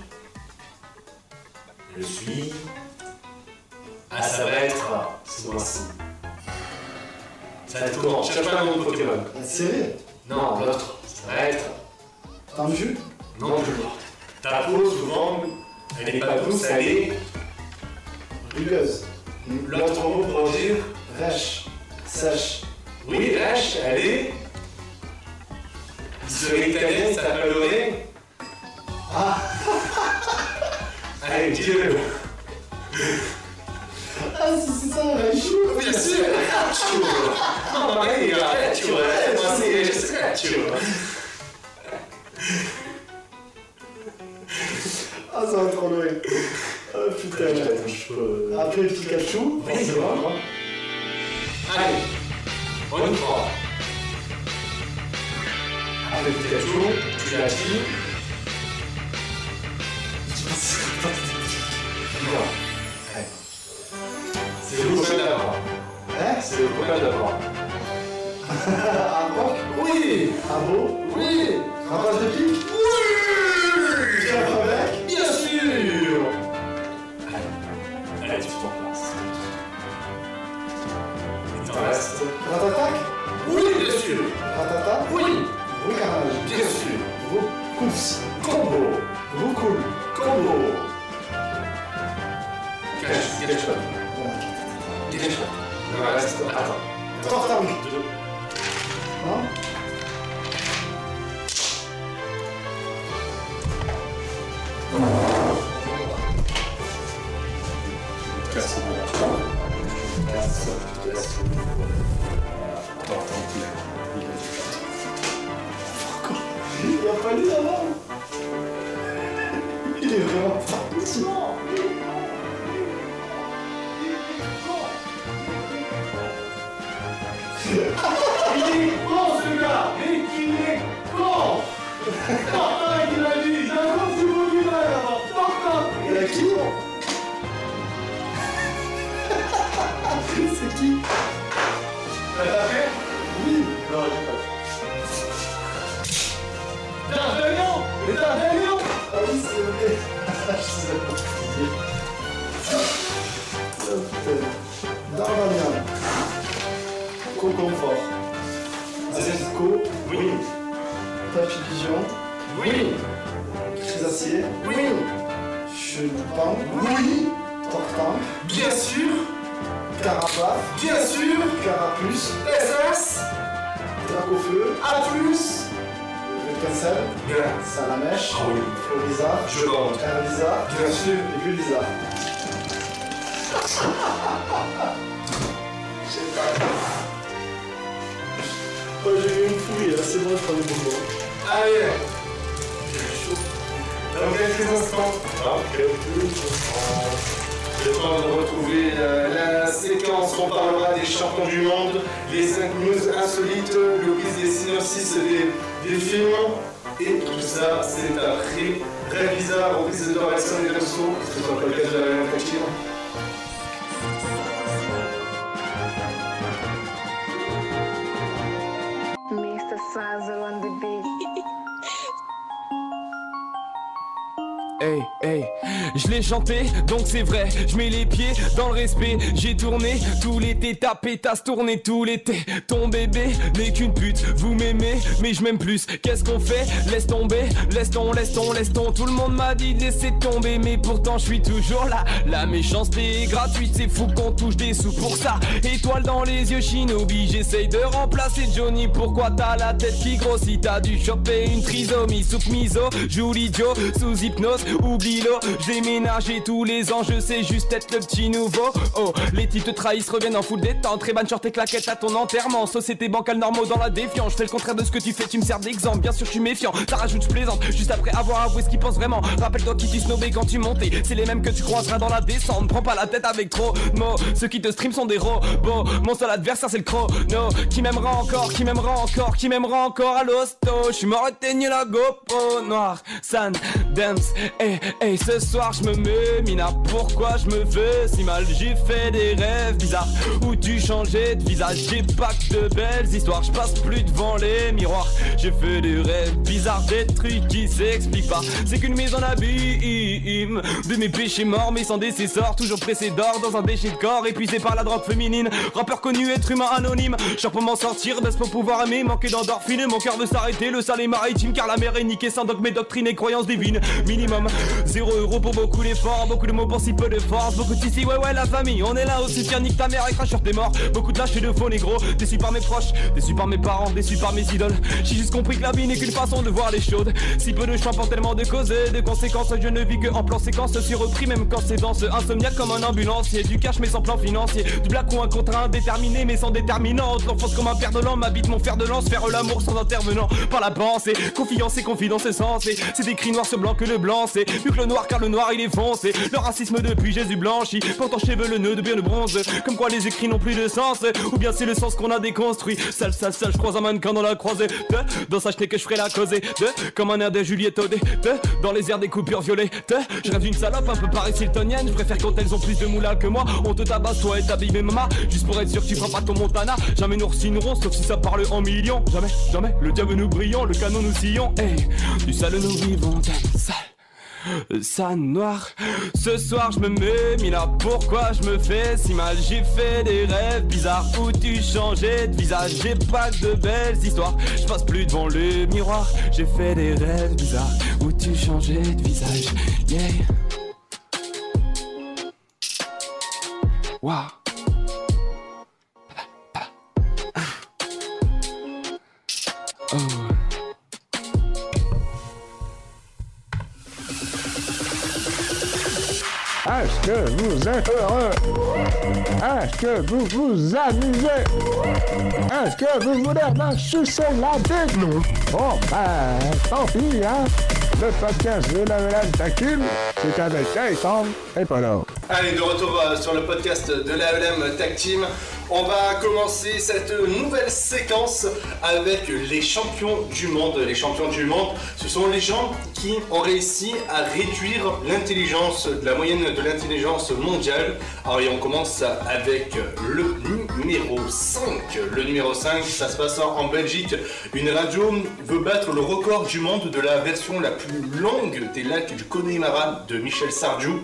Speaker 1: Ah, ça va être ce mois-ci. Ça va être comment? Cherche pas un nom de Pokémon.
Speaker 6: La série?
Speaker 1: Non, l'autre. Ça va être.
Speaker 6: Tendu?
Speaker 1: Non, plus. Ta peau, souvent, elle est pas douce, elle est.
Speaker 6: Rugueuse.
Speaker 1: L'autre mot pour dire.
Speaker 6: Rêche. Sèche.
Speaker 1: Oui, rêche, elle est. Sur l'italien, ça s'appellerait.
Speaker 6: Ah.
Speaker 1: Allez, dis-le.
Speaker 6: Ah, c'est ça, rêchou.
Speaker 1: Bien sûr, rêchou. Non, Marie, rêchou. Moi, c'est rêchou.
Speaker 6: Ah, ça va trop loin. Oh putain. Après Pikachu, forcément.
Speaker 1: Allez, on y croit. Après Pikachu, tu l'as dit. Non. C'est le copain d'avant.
Speaker 6: Hein?
Speaker 1: C'est le copain d'avant.
Speaker 6: Un roc?
Speaker 1: Oui.
Speaker 6: Un beau?
Speaker 1: Oui.
Speaker 6: Un passe de pique?
Speaker 1: Oui.
Speaker 6: Tu vas avec?
Speaker 1: Bien sûr. Allez, tu te remplaces. Il t'en reste.
Speaker 6: Ratatac?
Speaker 1: Oui, bien sûr.
Speaker 6: Ratata?
Speaker 1: Oui.
Speaker 6: Roucarage?
Speaker 1: Bien sûr.
Speaker 6: Roucous?
Speaker 1: Combo.
Speaker 6: Roucoule?
Speaker 1: Combo. Gâche-toi. Gâche-toi. Il en reste. Attends.
Speaker 6: Tortange? Non? Il n'y a pas lu avant. Il est vraiment parti.
Speaker 1: Il est con ce gars. Mais qu'il est con. Tortange, il a dit. J'ai un con, c'est vous qui m'avez avant. Tortange.
Speaker 6: Il a qui? C'est qui?
Speaker 1: T'as fait?
Speaker 6: Oui.
Speaker 1: Non, j'ai pas. D'Artagnan! Mais D'Artagnan!
Speaker 6: Ah oui, c'est vrai. Je sais pas. Oh putain. D'Artagnan. Coconfort. Zesco.
Speaker 1: Oui.
Speaker 6: Papillon.
Speaker 1: Oui.
Speaker 6: Chrysacier.
Speaker 1: Oui.
Speaker 6: Chepan.
Speaker 1: Oui.
Speaker 6: Tortange.
Speaker 1: Bien sûr.
Speaker 6: Carapace.
Speaker 1: Bien sûr.
Speaker 6: Carapuce.
Speaker 1: SS.
Speaker 6: Dracofeu.
Speaker 1: A plus.
Speaker 6: Cassel.
Speaker 1: Bien.
Speaker 6: Salamèche.
Speaker 1: Ah oui.
Speaker 6: Florizard.
Speaker 1: Je rentre.
Speaker 6: Herbizard.
Speaker 1: Bien sûr.
Speaker 6: Et Bulizard. Je sais pas. Oh, j'ai eu une fouille, là, c'est bon, je prends les bonbons.
Speaker 1: Allez. Dans quelques instants. Le temps de retrouver la séquence où on parlera des champions du monde, les 5 news insolites, le quiz des synopsis des films. Et tout ça, c'est après Rêve bizarre, reprise de Doration et Verso, ce sera pas le cas de la réunion active.
Speaker 12: Mr. Sizer on the beat.
Speaker 7: Hey, hey, je l'ai chanté, donc c'est vrai, je mets les pieds dans le respect, j'ai tourné tout l'été, ta pétasse tourné tout l'été, ton bébé n'est qu'une pute, vous m'aimez, mais je m'aime plus, qu'est-ce qu'on fait? Laisse tomber, laisse ton, tout le monde m'a dit de laisser tomber, mais pourtant je suis toujours là, la méchanceté est gratuite, c'est fou qu'on touche des sous pour ça, étoile dans les yeux Shinobi, j'essaye de remplacer Johnny, pourquoi t'as la tête qui grossit, t'as dû choper une trisomie, soupe miso, joue l'idiot, sous hypnose, oublie-le, j'ai déménagé tous les ans, je sais juste être le petit nouveau. Oh, les types te trahissent, reviennent en full détente, très bonne short et claquettes à ton enterrement. Société bancale normaux dans la défiance, je fais le contraire de ce que tu fais, tu me sers d'exemple. Bien sûr, je suis méfiant, ça rajoute, je plaisante, juste après avoir avoué ce qu'ils pensent vraiment. Rappelle-toi qui t'y snobé quand tu montais, c'est les mêmes que tu croiseras dans la descente. Prends pas la tête avec trop de mots, ceux qui te stream sont des robots. Mon seul adversaire, c'est le chrono, qui m'aimera encore, qui m'aimera encore, qui m'aimera encore à l'hosto. Je suis mort, éteigne la GoPro noire, San dance. Hey, ce soir je me mets, Mina, pourquoi je me fais si mal? J'ai fait des rêves bizarres où tu changeais de visage. J'ai pas que de belles histoires, je passe plus devant les miroirs. J'ai fait des rêves bizarres, des trucs qui s'expliquent pas. C'est qu'une mise en abîme de mes péchés morts, mais sans décessor, toujours pressé d'or dans un déchet de corps, épuisé par la drogue féminine. Rappeur connu, être humain anonyme, cher pour m'en sortir, baisse pour pouvoir aimer, manquer d'endorphine. Mon cœur veut s'arrêter, le sale est maritime, car la mer est niquée sans dogme, mes doctrines et croyances divines. Minimum 0 € pour beaucoup d'efforts, beaucoup de mots pour si peu de force. Beaucoup d'ici, ouais la famille, on est là aussi, tiens nique ta mère et crache sur tes morts. Beaucoup de lâches et de faux négros, déçus par mes proches, déçus par mes parents, déçus par mes idoles. J'ai juste compris que la vie n'est qu'une façon de voir les choses. Si peu de choix pour tellement de causes et de conséquences, je ne vis que en plan séquence. Suis repris même quand c'est dense, insomniaque comme un ambulancier. Du cash mais sans plan financier, du black ou un contrat indéterminé mais sans déterminante. L'enfance comme un père de l'an m'habite mon fer de lance, faire l'amour sans intervenant par la pensée. Confiance et confidence est censé, c'est écrit noir sur blanc que le blanc c'est mieux que le noir car le noir il est foncé. Le racisme depuis Jésus blanchi, pour ton cheveu le nœud de bien de bronze. Comme quoi les écrits n'ont plus de sens, ou bien c'est le sens qu'on a déconstruit. Sale, je croise un mannequin dans la croisée. Dans sa que je ferai la causée. Comme un air de Juliette Audet. Dans les airs des coupures violées. Je rêve d'une salope un peu paris hiltonienne. Je préfère quand elles ont plus de moulal que moi. On te tabasse toi et t'habilles mes mamas. Juste pour être sûr que tu feras pas ton Montana. Jamais nous re-signerons sauf si ça parle en millions. Jamais, le diable nous brillons, le canon nous sillons. Hey, du sale nous vivons, sale. Ça noir, ce soir je me mets, Mina, pourquoi je me fais si mal? J'ai fait des rêves bizarres où tu changeais de visage. J'ai pas que de belles histoires, je passe plus devant le miroir. J'ai fait des rêves bizarres où tu changeais de visage. Yeah. Wow. Oh.
Speaker 3: Est-ce que vous êtes heureux? Est-ce que vous vous amusez? Est-ce que vous voulez me sucer la bite? Non. Bon, tant pis, hein? Le podcast de l'ALM Tag Team, c'est avec Gaëtan et Polo.
Speaker 1: Allez, de retour sur le podcast de l'ALM Tag Team. On va commencer cette nouvelle séquence avec les champions du monde. Les champions du monde, ce sont les gens qui ont réussi à réduire l'intelligence, la moyenne de l'intelligence mondiale. Alors, et on commence avec le numéro 5. Le numéro 5, ça se passe en Belgique. Une radio veut battre le record du monde de la version la plus longue des lacs du Connemara de Michel Sardou.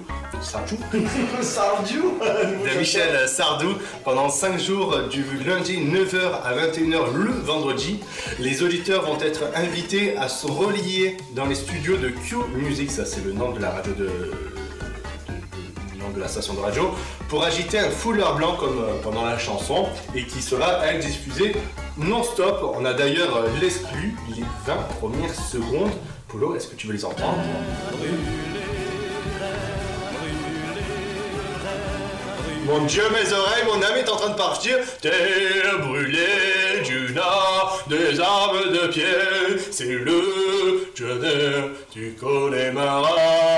Speaker 1: De Michel Sardou pendant 5 jours du lundi 9h à 21h le vendredi. Les auditeurs vont être invités à se relier dans les studios de Q Music, ça c'est le nom de la radio de la station de radio, pour agiter un foulard blanc comme pendant la chanson et qui sera elle diffusée non-stop. On a d'ailleurs l'exclu, les 20 premières secondes. Polo, est-ce que tu veux les entendre? Mon Dieu, mes oreilles, mon âme est en train de partir. T'es brûlé du nord des armes de pierre. C'est le Dieu du Connemara.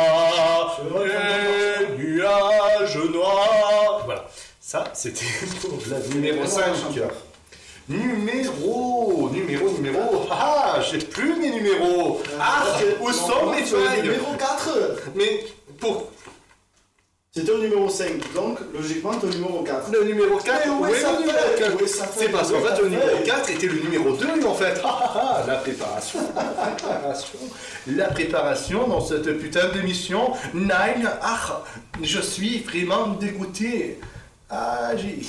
Speaker 1: Les nuages noirs. Voilà, ça c'était pour la numéro 5. Numéro. Ah, j'ai plus mes numéros. Ah, où sont mes feuilles?
Speaker 6: Numéro 4.
Speaker 1: Mais pour...
Speaker 6: C'était au numéro 5, donc logiquement t'es au numéro 4.
Speaker 1: Le numéro 4,
Speaker 6: oui,
Speaker 1: c'est parce qu'en fait le numéro 4 était le numéro 2 en fait. La préparation. La préparation dans cette putain d'émission. Nine, je suis vraiment dégoûté. Ah, j'ai...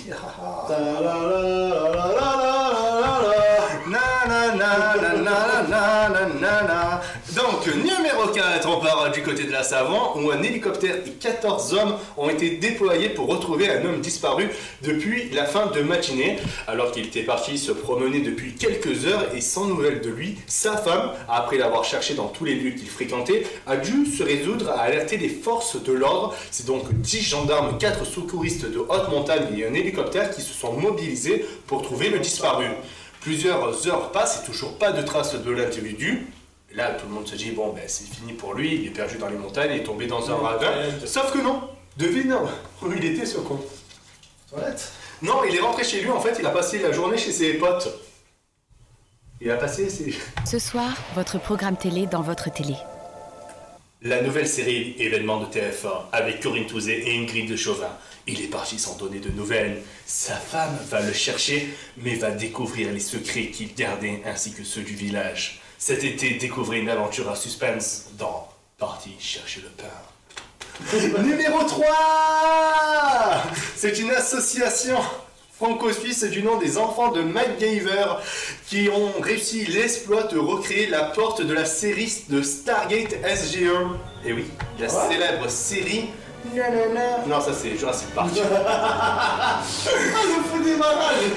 Speaker 1: Donc, numéro 4, on part du côté de la Savoie, où un hélicoptère et 14 hommes ont été déployés pour retrouver un homme disparu depuis la fin de matinée. Alors qu'il était parti se promener depuis quelques heures et sans nouvelles de lui, sa femme, après l'avoir cherché dans tous les lieux qu'il fréquentait, a dû se résoudre à alerter les forces de l'ordre. C'est donc 10 gendarmes, 4 secouristes de haute montagne et un hélicoptère qui se sont mobilisés pour trouver le disparu. Plusieurs heures passent et toujours pas de traces de l'individu. Là, tout le monde se dit, bon, ben c'est fini pour lui, il est perdu dans les montagnes, il est tombé dans un ravin. Sauf que non, devine où il était ce con.
Speaker 6: Toilette.
Speaker 1: Non, il est rentré chez lui, en fait, il a passé la journée chez ses potes. Il a passé ses...
Speaker 13: Ce soir, votre programme télé dans votre télé.
Speaker 1: La nouvelle série événement de TF1 avec Corinne Touzé et Ingrid de Chauvin. Il est parti sans donner de nouvelles. Sa femme va le chercher, mais va découvrir les secrets qu'il gardait ainsi que ceux du village. Cet été, découvrez une aventure à suspense dans Parti chercher le pain. Numéro 3. C'est une association franco-suisse du nom des enfants de MacGyver qui ont réussi l'exploit de recréer la porte de la série de Stargate SG-1. Et oui, la célèbre série... Non, ça c'est Jurassic Park.
Speaker 6: Ah, le fou des malades.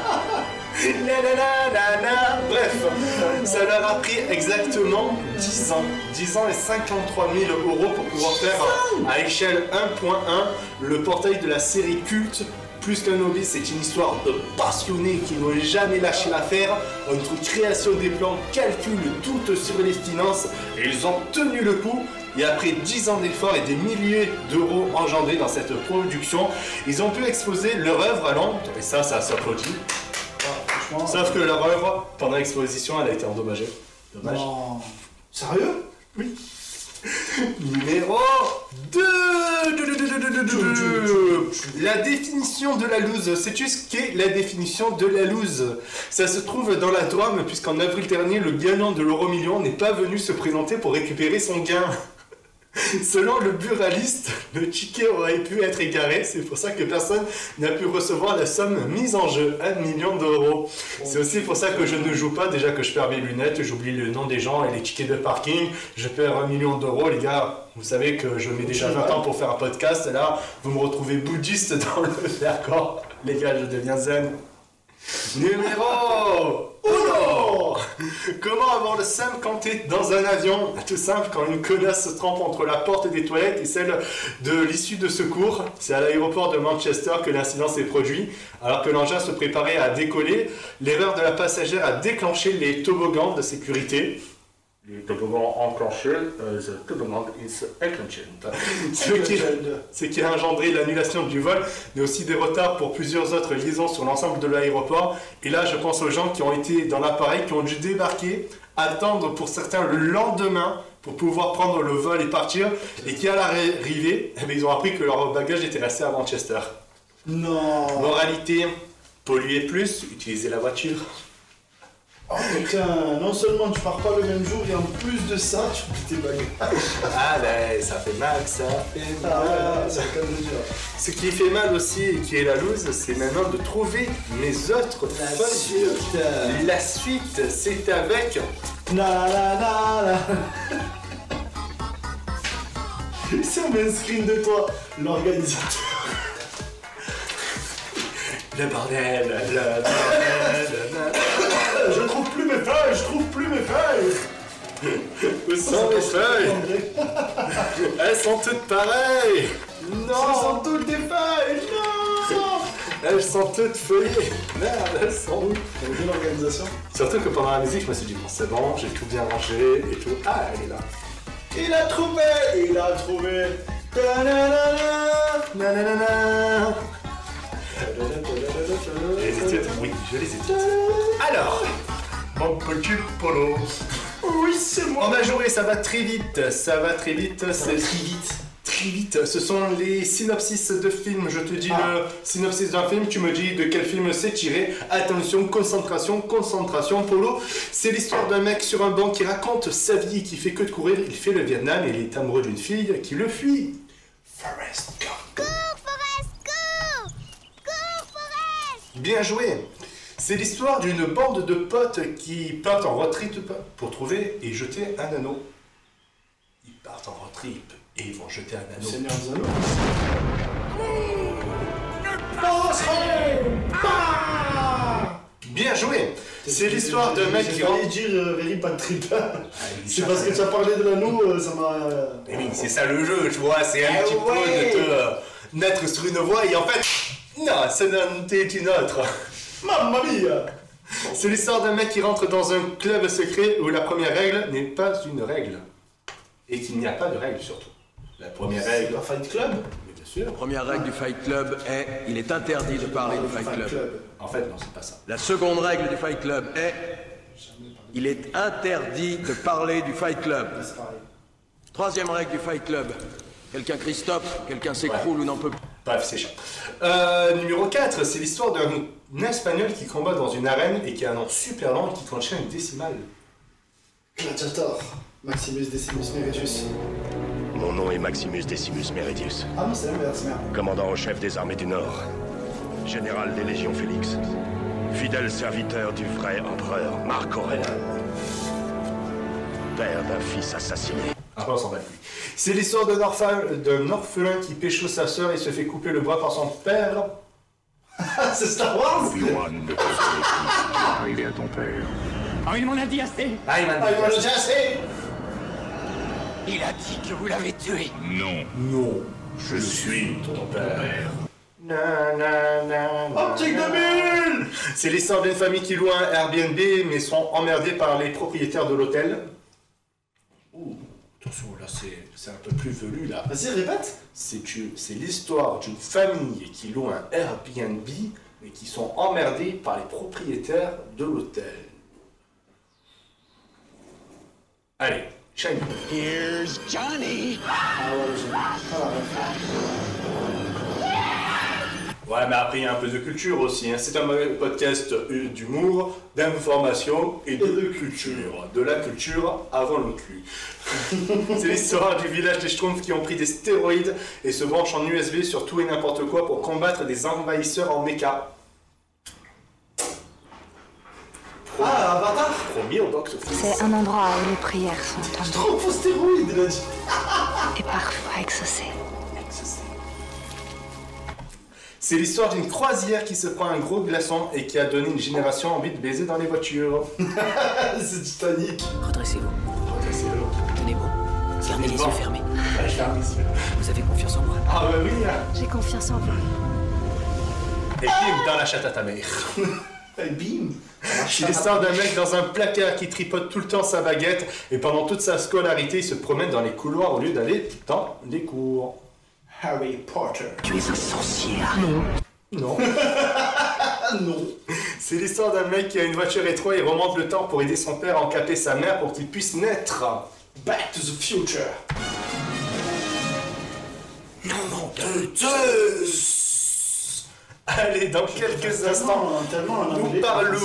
Speaker 1: Bref, ça leur a pris exactement 10 ans. 10 ans et 53 000 € pour pouvoir faire à échelle 1.1 le portail de la série culte. Plus qu'un hobby, c'est une histoire de passionnés qui n'ont jamais lâché l'affaire. Entre création des plans, calcul, tout sur les finances, et ils ont tenu le coup. Et après 10 ans d'efforts et des milliers d'euros engendrés dans cette production, ils ont pu exposer leur œuvre à Londres, et ça s'applaudit. Sauf que leur œuvre, pendant l'exposition, elle a été endommagée. Dommage.
Speaker 6: Non. Sérieux?
Speaker 1: Oui. Numéro 2. La définition de la loose. Sais-tu ce qu'est la définition de la loose? Ça se trouve dans la Drôme, puisqu'en avril dernier, le gagnant de l'euro-million n'est pas venu se présenter pour récupérer son gain. Selon le buraliste, le ticket aurait pu être égaré, c'est pour ça que personne n'a pu recevoir la somme mise en jeu, 1 million d'euros. C'est aussi pour ça que je ne joue pas, déjà que je perds mes lunettes, j'oublie le nom des gens et les tickets de parking, je perds 1 million d'euros, les gars, vous savez que je mets déjà 20 ans pour faire un podcast, et là, vous me retrouvez bouddhiste dans le d'accord, les gars, je deviens zen. Numéro 1. Comment avoir le seum quand t'es dans un avion? Tout simple, quand une connasse se trempe entre la porte des toilettes et celle de l'issue de secours. C'est à l'aéroport de Manchester que l'incident s'est produit. Alors que l'engin se préparait à décoller, l'erreur de la passagère a déclenché les toboggans de sécurité. Les toboggans enclenchés, the toboggan is enclenching. Ce qui a engendré l'annulation du vol, mais aussi des retards pour plusieurs autres liaisons sur l'ensemble de l'aéroport. Et là, je pense aux gens qui ont été dans l'appareil, qui ont dû débarquer, attendre pour certains le lendemain pour pouvoir prendre le vol et partir, et qui à l'arrivée, ils ont appris que leur bagage était resté à Manchester.
Speaker 6: Non.
Speaker 1: Moralité, polluer plus, utiliser la voiture.
Speaker 6: Oh putain, non seulement tu pars pas le même jour et en plus de ça, tu oublies tes bagages.
Speaker 1: Ah ben, ça fait mal, ça fait mal.
Speaker 6: Ah ouais, c'est le cas de le dire.
Speaker 1: Ce qui fait mal aussi et qui est la loose, c'est maintenant de trouver mes autres feuilles. La suite, c'est avec...
Speaker 6: C'est un main screen de toi, l'organisateur.
Speaker 1: Le bordel.
Speaker 6: Je trouve plus mes feuilles,
Speaker 1: Où sont mes feuilles? Elles sont toutes pareilles. Non.
Speaker 6: Ce sont toutes des feuilles, non.
Speaker 1: Elles sont toutes feuillées. Merde, elles sont où?
Speaker 6: T'as vu l'organisation?
Speaker 1: Surtout que pendant la musique, je me suis dit, bon, c'est bon, j'ai tout bien rangé et tout. Ah, elle est là.
Speaker 6: Il a trouvé.
Speaker 1: Nanana. Les études, oui, je les études. Alors, mon petit Polo.
Speaker 6: Oui, c'est moi.
Speaker 1: On a joué, ça va très vite, très vite. Ce sont les synopsis de films. Je te dis le synopsis d'un film, tu me dis de quel film c'est tiré. Attention, concentration, Polo. C'est l'histoire d'un mec sur un banc qui raconte sa vie, qui fait que de courir. Il fait le Vietnam et il est amoureux d'une fille qui le fuit. Forrest Gump. Bien joué. C'est l'histoire d'une bande de potes qui partent en road trip pour trouver et jeter un anneau. Ils partent en road trip et ils vont jeter un anneau.
Speaker 6: Seigneur des Anneaux.
Speaker 1: Bien joué. C'est l'histoire d'un mec qui rentre...
Speaker 6: J'ai failli dire Very Bad Trip. C'est parce que tu as parlé de l'anneau, ça m'a...
Speaker 1: Mais oui, c'est ça le jeu, tu vois. C'est un petit peu de te naître sur une voie et en fait... Non, ça n'en est une autre.
Speaker 6: Mamma mia.
Speaker 1: C'est l'histoire d'un mec qui rentre dans un club secret où la première règle n'est pas une règle. Et qu'il n'y a pas de règle surtout. La première règle...
Speaker 6: C'est pas Fight Club?
Speaker 1: Mais bien sûr.
Speaker 11: La première règle du Fight Club est il est interdit de parler du Fight Club.
Speaker 1: En fait, non, c'est pas ça.
Speaker 11: La seconde règle du Fight Club est il est interdit de parler du Fight Club.
Speaker 13: Troisième règle du Fight Club. Quelqu'un crie stop, quelqu'un s'écroule ou n'en peut plus.
Speaker 1: Bref, c'est chiant. Numéro 4, c'est l'histoire d'un Espagnol qui combat dans une arène et qui a un nom super lent et qui contient une décimale.
Speaker 6: Gladiator. Maximus Decimus Meridius.
Speaker 14: Mon nom est Maximus Decimus Meridius.
Speaker 6: Ah non, c'est l'inverse, merde.
Speaker 14: Commandant en chef des armées du Nord. Général des Légions Félix. Fidèle serviteur du vrai empereur Marc Aurèle. Père d'un fils assassiné.
Speaker 1: Ah, on s'en bat de lui. C'est l'histoire d'un orphelin qui pécho sa sœur et se fait couper le bras par son père. C'est Star Wars.
Speaker 14: Obi-Wan ne peut pas arriver à ton père.
Speaker 10: Ah, il m'en a dit assez.
Speaker 1: Ah, il m'en a dit assez.
Speaker 10: Il a dit que vous l'avez tué.
Speaker 14: Non.
Speaker 1: Non. Je suis ton père.
Speaker 6: Optique de mille.
Speaker 1: C'est l'histoire d'une famille qui loue un Airbnb mais sont emmerdés par les propriétaires de l'hôtel. Ouh, attention, là c'est un peu plus velu là.
Speaker 6: Vas-y, répète.
Speaker 1: C'est l'histoire d'une famille qui loue un Airbnb mais qui sont emmerdés par les propriétaires de l'hôtel. Allez, Shiny.
Speaker 10: Here's Johnny.
Speaker 6: Ah ouais, j'ai pas la ref.
Speaker 1: Ouais, mais après, il y a un peu de culture aussi. Hein. C'est un podcast d'humour, d'information et de culture. De la culture avant le cul. C'est l'histoire du village des Schtroumpfs qui ont pris des stéroïdes et se branchent en USB sur tout et n'importe quoi pour combattre des envahisseurs en méca.
Speaker 6: Ah, Avatar.
Speaker 1: Premier au box-office.
Speaker 15: C'est un endroit où les prières sont entendues.
Speaker 6: Trop faux stéroïdes, il a dit.
Speaker 15: Et parfois exaucées.
Speaker 1: C'est l'histoire d'une croisière qui se prend un gros glaçon et qui a donné une génération envie de baiser dans les voitures.
Speaker 6: C'est Titanic.
Speaker 10: Redressez-vous.
Speaker 1: Redressez-vous.
Speaker 10: Tenez-vous. Gardez les yeux fermés.
Speaker 1: Ouais, je ferme les yeux.
Speaker 10: Vous avez confiance en moi.
Speaker 1: Ah bah oui.
Speaker 15: J'ai confiance en vous.
Speaker 1: Et bim, dans la chatte à ta mère.
Speaker 6: Et bim.
Speaker 1: C'est l'histoire d'un mec dans un placard qui tripote tout le temps sa baguette et pendant toute sa scolarité, il se promène dans les couloirs au lieu d'aller dans les cours.
Speaker 6: Harry Potter.
Speaker 10: Tu es un sorcier.
Speaker 1: Non.
Speaker 6: Non.
Speaker 1: C'est l'histoire d'un mec qui a une voiture rétro et remonte le temps pour aider son père à encaper sa mère pour qu'il puisse naître.
Speaker 6: Back to the future.
Speaker 1: Non, de Zeus. Allez, dans quelques instants, nous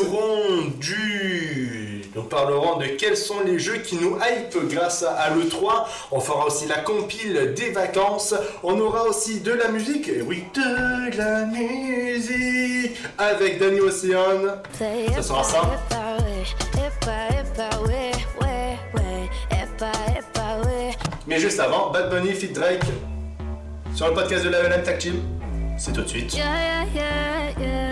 Speaker 1: parlerons de quels sont les jeux qui nous hype grâce à l'E3. On fera aussi la compile des vacances. On aura aussi de la musique. Et oui, de la musique. Avec Danny Ocean. Ça sera ça. Mais juste avant, Bad Bunny feat Drake. Sur le podcast de la LM Tag Team. C'est tout de suite.
Speaker 9: Yeah, yeah, yeah,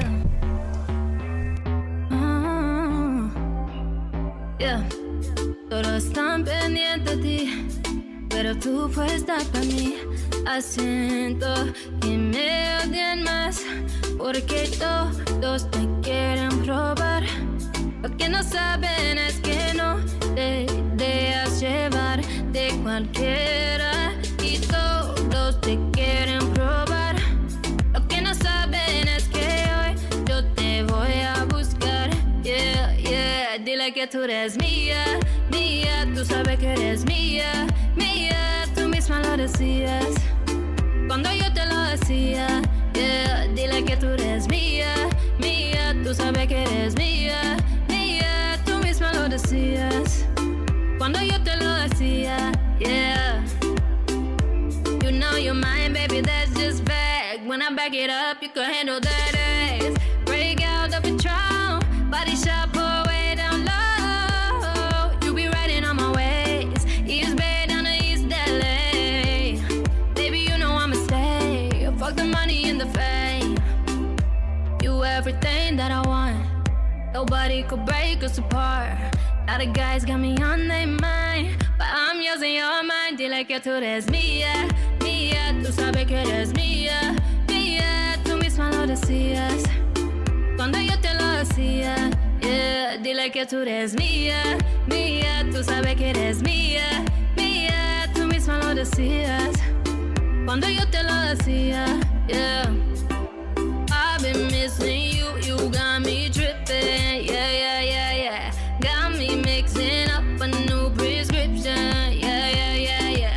Speaker 9: yeah. Yeah. Todos están pendientes de ti, pero tú puedes estar para mí. Siento que me odian más, porque todos te quieren probar. Lo que no saben es que no te dejas llevar de cualquiera, y todos te quieren probar. Lo que no saben es que hoy yo te voy a buscar. Yeah, yeah, dile que tú eres mía, mía, tú sabes que eres mía, mía, tú misma lo decías cuando yo te lo decía. Yeah, dile que tú eres mía, mía, tú sabes que eres mía, mía, tú misma lo decías cuando yo te lo decía. Yeah, you know you're mine, baby, that's just vague. When I back it up, you can handle that ass. Break out the Patron, body shop or way down low. You be riding on my ways, East Bay down to East LA. Baby, you know I'ma stay. Fuck the money and the fame. You everything that I want. Nobody could break us apart. Now the guys got me on their mind, but I'm yours and you're mine. Dile que tú eres mía, mía, tú sabes que eres mía, mía, tú misma lo decías cuando yo te lo decía. Yeah, dile que tú eres mía, mía, tú sabes que eres mía, mía, tú misma lo decías cuando yo te lo decía. Yeah, I've been missing you, you got me tripping. Yeah, yeah, yeah, yeah. Got me mixing up a new prescription. Yeah, yeah, yeah, yeah.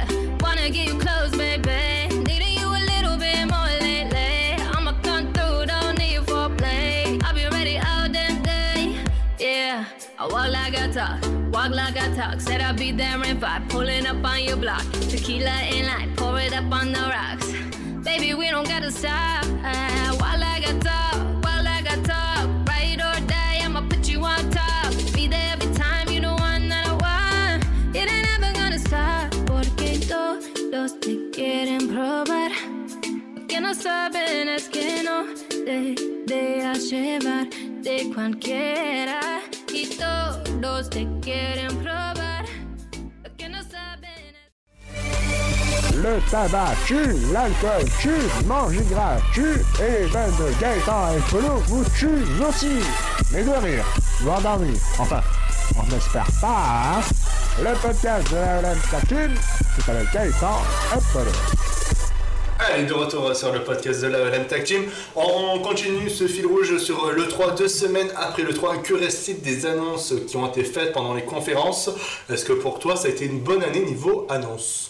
Speaker 9: I walk like I talk, said I'll be there in 5, pulling up on your block. Tequila in line, pour it up on the rocks. Baby, we don't gotta stop. Walk like I talk, ride or die, I'ma put you on top. Be there every time, you the one that I want. It ain't never gonna stop, porque todos te quieren probar. Lo que no saben es que no te dejas llevar de cualquiera. Y todos te quieren probar. Lo que no saben es...
Speaker 3: Le tabac tue, l'alcool tue, manger gras tue, et les bandes de Gaëtan et Polo vous tuent aussi. Mais de rire, vous endormir, enfin, on n'espère pas, hein. Le podcast de la LM Tactile, c'est avec Gaëtan et Polo.
Speaker 1: Allez, de retour sur le podcast de la LM Tag Team. On continue ce fil rouge sur l'E3, 2 semaines après l'E3. Que reste-t-il des annonces qui ont été faites pendant les conférences? Est-ce que pour toi, ça a été une bonne année niveau annonce?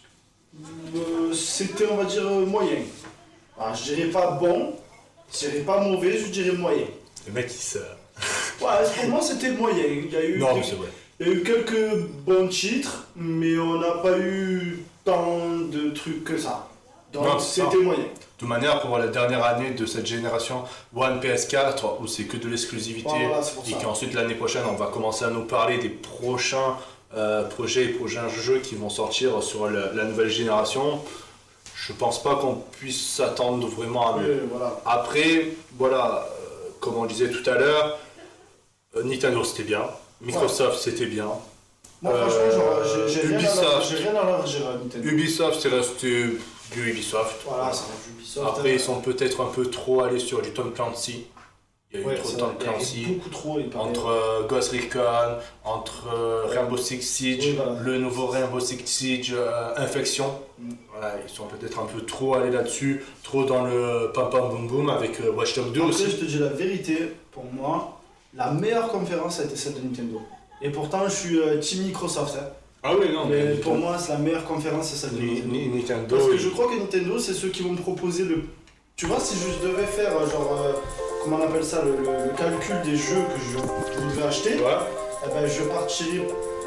Speaker 6: C'était, on va dire, moyen. Alors, je dirais pas bon, je dirais pas mauvais, je dirais moyen.
Speaker 1: Le mec, il se...
Speaker 6: Ouais, pour moi, c'était moyen. Il y a eu,
Speaker 1: non, c'est vrai.
Speaker 6: Il y a eu quelques bons titres, mais on n'a pas eu tant de trucs que ça. Donc c'était moyen. De
Speaker 1: toute manière, pour la dernière année de cette génération One PS4, où c'est que de l'exclusivité,
Speaker 6: voilà,
Speaker 1: et qu'ensuite l'année prochaine, on va commencer à nous parler des prochains projets et prochains jeux qui vont sortir sur la nouvelle génération, je pense pas qu'on puisse s'attendre vraiment à mieux.
Speaker 6: Voilà.
Speaker 1: Après, voilà, comme on disait tout à l'heure, Nintendo c'était bien, Microsoft c'était bien.
Speaker 6: Moi franchement, j'ai
Speaker 1: Ubisoft,
Speaker 6: rien à leur dire à Nintendo.
Speaker 1: Ubisoft c'est resté du Ubisoft.
Speaker 6: Voilà, c'est du Ubisoft.
Speaker 1: Après, ils sont peut-être un peu trop allés sur du Tom Clancy. Il y a eu trop de Tom Clancy.
Speaker 6: Beaucoup trop.
Speaker 1: Entre Ghost Recon, entre Rainbow Six Siege, le nouveau Rainbow Six Siege Infection. Voilà, ils sont peut-être un peu trop allés là-dessus, trop dans le pam pam boum boum avec Watch Dogs 2 aussi.
Speaker 6: Après, je te dis la vérité, pour moi, la meilleure conférence a été celle de Nintendo. Et pourtant, je suis team Microsoft. Hein.
Speaker 1: Ah oui, non,
Speaker 6: mais pour moi, c'est la meilleure conférence, c'est celle de
Speaker 1: Nintendo.
Speaker 6: Parce que je crois que Nintendo, c'est ceux qui vont me proposer le... Tu vois, si je devais faire, comment on appelle ça, le calcul des jeux que je voudrais acheter, eh ben, je partirais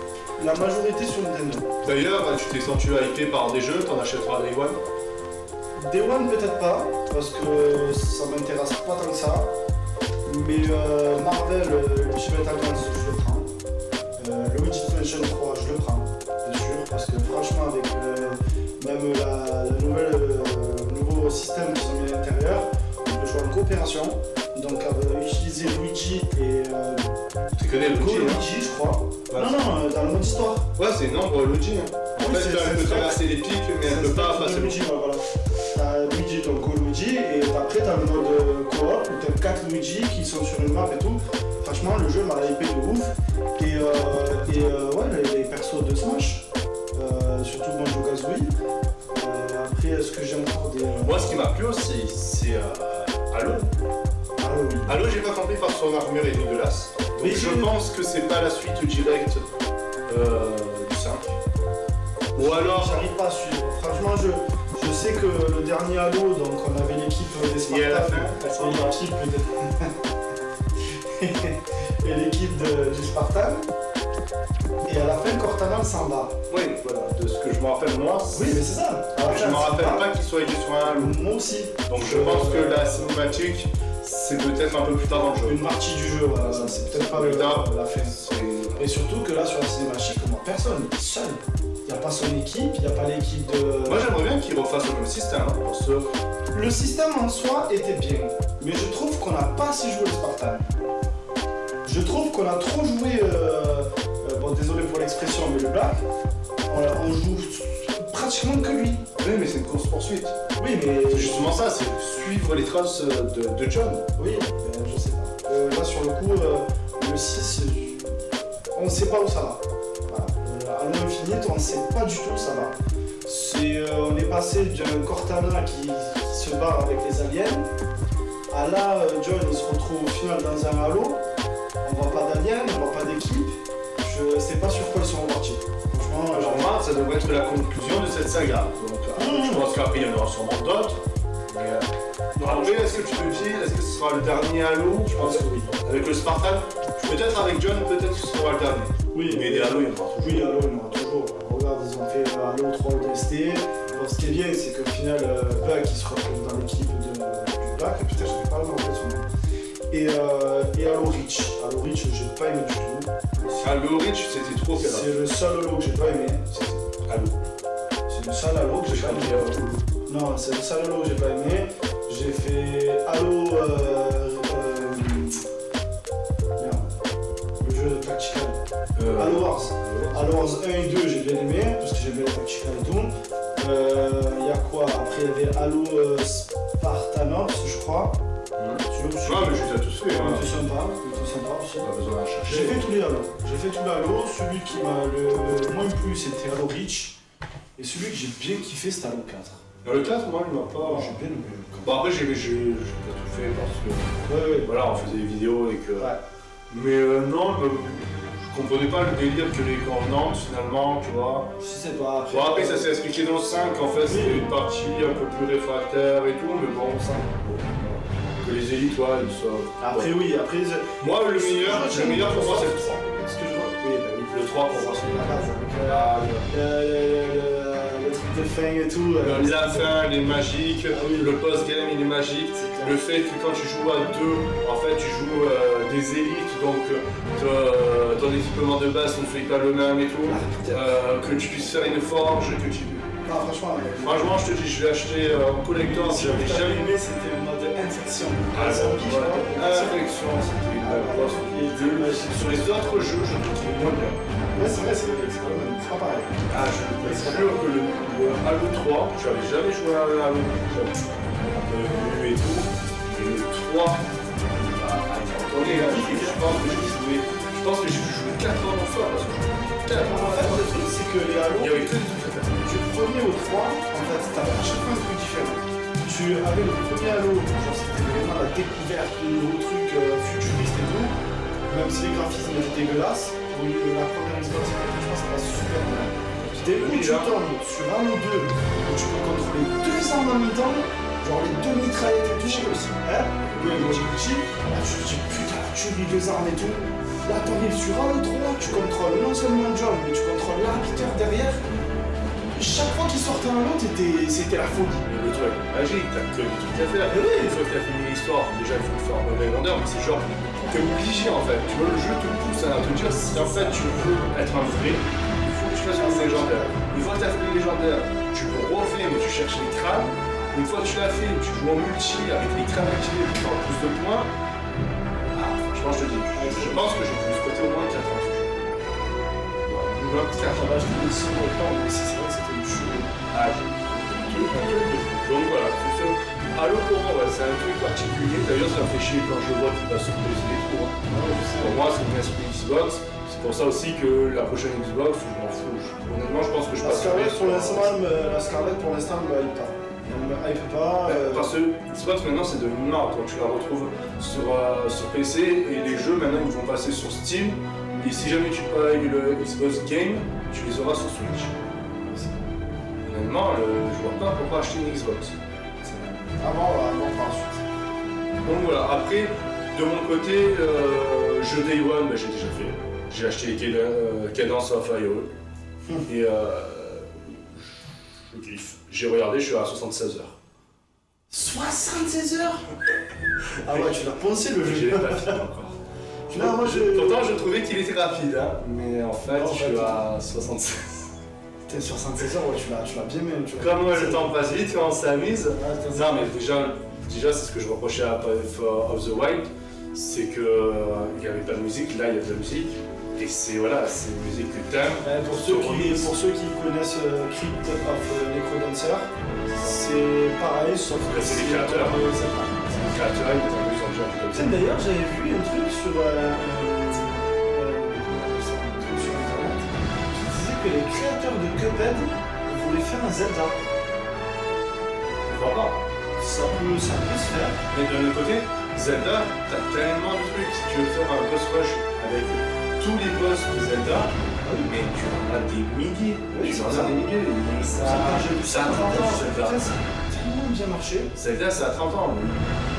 Speaker 6: la majorité sur Nintendo.
Speaker 1: D'ailleurs, tu t'es senti hypé par des jeux, t'en achèteras Day One?
Speaker 6: Day One, peut-être pas, parce que ça m'intéresse pas tant que ça. Mais Marvel, Ultimate Alliance, je le prends. Luigi's Mansion 3, je le prends, bien sûr, parce que franchement, avec même la nouveau système qui est mis à l'intérieur, on peut jouer en coopération. Donc, utiliser Luigi et.
Speaker 1: Tu connais
Speaker 6: Luigi, je crois. Ouais. Non, dans le mode histoire.
Speaker 1: Ouais, c'est une ombre Luigi. En fait, elle peut traverser les pics, mais elle peut pas passer.
Speaker 6: Luigi, voilà. T'as Luigi, donc Luigi, et après, t'as le mode coop où t'as 4 Luigi qui sont sur une map et tout. Franchement, le jeu m'a hypé de ouf. Et ouais, les persos de Smash, surtout Banjo-Kazooie. Après, est-ce que j'ai encore des...
Speaker 1: Moi, ce qui m'a plu aussi, c'est Halo. Halo, j'ai pas compris par son armure est dégueulasse. Donc je pense que c'est pas la suite directe du 5. Ou alors...
Speaker 6: J'arrive pas à suivre. Franchement, je sais que le dernier Halo, donc on avait l'équipe des Spartans. Et l'équipe du Spartan. Et à la fin, Cortana s'en bat.
Speaker 1: Oui, voilà, de ce que je me rappelle moi.
Speaker 6: Oui, mais c'est ça.
Speaker 1: Je me rappelle pas qu'il soit été sur un Halo.
Speaker 6: Moi aussi.
Speaker 1: Donc je pense que la cinématique, c'est peut-être un peu plus tard dans le jeu.
Speaker 6: Une partie du jeu, voilà. C'est peut-être pas la fin. Et surtout que là, sur la cinématique, personne n'est seul. Il n'y a pas son équipe, il n'y a pas l'équipe de...
Speaker 1: Moi j'aimerais bien qu'il refasse le même système. Parce que...
Speaker 6: Le système en soi était bien, mais je trouve qu'on n'a pas assez joué le Spartan. Je trouve qu'on a trop joué, bon désolé pour l'expression, mais le Black, on joue pratiquement que lui.
Speaker 1: Oui, mais c'est une course poursuite.
Speaker 6: Oui, mais...
Speaker 1: C'est justement ça, c'est suivre les traces de John.
Speaker 6: Oui, mais je sais pas. Là sur le coup, le 6, on ne sait pas où ça va. Voilà. Halo Infinite, on ne sait pas du tout où ça va. On est passé d'un Cortana qui se barre avec les aliens, à là, John il se retrouve au final dans un Halo. On voit pas d'aliens, on voit pas d'équipe. Je sais pas sur quoi ils sont repartis. Franchement,
Speaker 1: alors moi, ça devrait être la conclusion de cette saga. Donc, je pense qu'après il y en aura sûrement d'autres. Mais après, est-ce que tu te dis, est-ce que ce sera le dernier Halo?
Speaker 6: Je pense que oui.
Speaker 1: Avec le Spartan?
Speaker 6: Je
Speaker 1: Peut-être avec John, peut-être que ce sera le dernier.
Speaker 6: Oui,
Speaker 1: mais des Halo, il y en aura toujours.
Speaker 6: Oui, Halo, il y en aura toujours. Regarde, ils ont fait Halo 3 ODST. Bon, ce qui est bien, c'est qu'au final, Buck, il se retrouve dans l'équipe du Black. Putain, je sais pas le nom de son nom. Et Halo Reach. Halo Reach, j'ai pas aimé du tout.
Speaker 1: Halo Reach, c'était trop bien.
Speaker 6: C'est le seul Halo que j'ai pas aimé.
Speaker 1: Halo.
Speaker 6: C'est le seul Halo que j'ai pas aimé. Non, c'est le seul Halo que j'ai pas aimé. J'ai fait Halo. Le jeu de Tactical. Halo Wars. Halo Wars 1 et 2, j'ai bien aimé, parce que j'ai bien les Tactical et tout. Il y a quoi? Après, il y avait Halo Spartanos, je crois.
Speaker 1: Ah, mais je les ai tous fait.
Speaker 6: C'était sympa aussi.
Speaker 1: Pas besoin de chercher.
Speaker 6: J'ai fait tous les Halo. Celui qui m'a le moins plu, c'était Halo Reach. Et celui que j'ai bien kiffé, c'était Halo 4.
Speaker 1: Le 4, moi, il m'a pas.
Speaker 6: J'ai bien aimé.
Speaker 1: Bon, après, j'ai pas tout fait parce que. Voilà, on faisait des vidéos et que. Mais non, je comprenais pas le délire que les Covenants, finalement, tu vois.
Speaker 6: Je sais pas.
Speaker 1: Bon, après, ça s'est expliqué dans le 5, en fait, c'était une partie un peu plus réfractaire et tout, mais bon, ça. Que les élites, ouais, ils soient.
Speaker 6: Après, oui, après.
Speaker 1: Moi, le meilleur pour moi, c'est le 3.
Speaker 6: Ce que je vois. Oui, bah oui.
Speaker 1: Le 3 pour moi, c'est
Speaker 6: la base. Le truc de fin et tout.
Speaker 1: La fin, il est magique. Le post-game, il est magique. Le fait que quand tu joues à 2, en fait, tu joues des élites, donc ton équipement de base ne fait pas le même et tout. Que tu puisses faire une forge, que tu.
Speaker 6: Non, franchement,
Speaker 1: je te dis, je vais acheter un collector.
Speaker 6: J'avais jamais aimé, c'était le mode infection. Zombie, je crois.
Speaker 1: Infection, c'était une grosse magique. Sur les autres jeux, je trouve qu'il est moins bien.
Speaker 6: Ouais, c'est vrai, c'est pas pareil.
Speaker 1: Ah, je suis sûr que le Halo 3, je n'avais jamais joué à Halo, j'avais un peu vu et tout. Et le 3, je pense que j'ai dû jouer 4 ans en fois.
Speaker 6: En fait, le truc, c'est que les Halo,
Speaker 1: il y avait que
Speaker 6: du premier au 3, en fait, t'avais à chaque fois un truc différent. Tu avais le premier Halo, genre c'était vraiment la découverte, le nouveau truc futuriste et tout, même si les graphismes étaient dégueulasses. Pour la première Xbox, franchement, ça passe super bien. Dès que tu tombes sur Halo 2, où tu peux contrôler 2 armes en même temps, genre les 2 mitraillettes et tout, aussi. Hein? Oui, moi j'ai petit, là tu te dis putain, tu lis 2 armes et tout. Là t'arrives sur Halo 3, tu contrôles non seulement John, mais tu contrôles l'arbitre derrière. Chaque fois qu'il sortait un autre, c'était la folie.
Speaker 1: Le truc magique, t'as que des trucs à faire. Et oui, une fois que t'as fini l'histoire, déjà il faut le faire en mode grandeur, mais c'est genre, t'es obligé en fait. Tu vois, le jeu te pousse à te dire si en fait tu veux être un vrai, il faut que tu fasses un légendaire. Une fois que t'as fait le légendaire, tu le refais, mais tu cherches les crânes. Une fois que tu l'as fait, tu joues en multi avec les crânes activés pour faire plus de points. Ah, franchement, je te dis, je pense que j'ai pu squatter au moins 4 ans. 4 ans,
Speaker 6: je dis 6 temps, mais c'est vrai que c'était une chou.
Speaker 1: Donc voilà, Halo pour moi, c'est un truc particulier. D'ailleurs, ça me fait chier quand je vois qu'il va se poser des trous. Pour moi, c'est une esprit Xbox. C'est pour ça aussi que la prochaine Xbox, je m'en fous. Honnêtement, je pense que je passe.
Speaker 6: La Scarlett, pour l'instant, elle me hype pas. Elle me hype pas.
Speaker 1: Parce que Xbox, maintenant, c'est devenu une marque. Donc, tu la retrouves sur PC et les jeux, maintenant, ils vont passer sur Steam. Et si jamais tu payes le Xbox Game, tu les auras sur Switch. Honnêtement, je vois pas pourquoi acheter une Xbox.
Speaker 6: Avant, par ensuite.
Speaker 1: Donc voilà, après, de mon côté, jeu Day One, bah, j'ai déjà fait. J'ai acheté Cadence of Hyrule. Et je kiffe. J'ai regardé, je suis à 76 heures.
Speaker 6: 76 heures? Ah ouais, tu l'as pensé le jeu.
Speaker 1: Je l'ai pas fini encore. Non, pourtant, je trouvais qu'il était rapide, hein, mais en fait, je suis à 76.
Speaker 6: T'es sur 76 heures, ouais, tu l'as bien même.
Speaker 1: Comme le temps passe vite quand on s'amuse. Non, mais déjà c'est ce que je reprochais à Breath of the Wild, c'est qu'il n'y avait pas de musique, là il y a de la musique. Et c'est voilà, c'est une musique que t'aimes.
Speaker 6: Pour ceux qui connaissent Crypt of Necrodancer, c'est pareil, sauf que
Speaker 1: c'est les créateurs. C'est les créateurs, ils ont plus en jeu.
Speaker 6: D'ailleurs, j'avais vu un truc sur internet qui disait que les créateurs de Cuphead voulaient faire un Zelda.
Speaker 1: Pourquoi pas?
Speaker 6: Ça peut se faire.
Speaker 1: Mais d'un autre côté, Zelda, t'as tellement de trucs. Si tu veux faire un boss rush avec tous les boss de Zelda, mais tu en as des milliers. Tu en as des milliers. Ça a 30 ans, Zelda.
Speaker 6: Ça a tellement bien marché.
Speaker 1: Zelda, ça a 30 ans.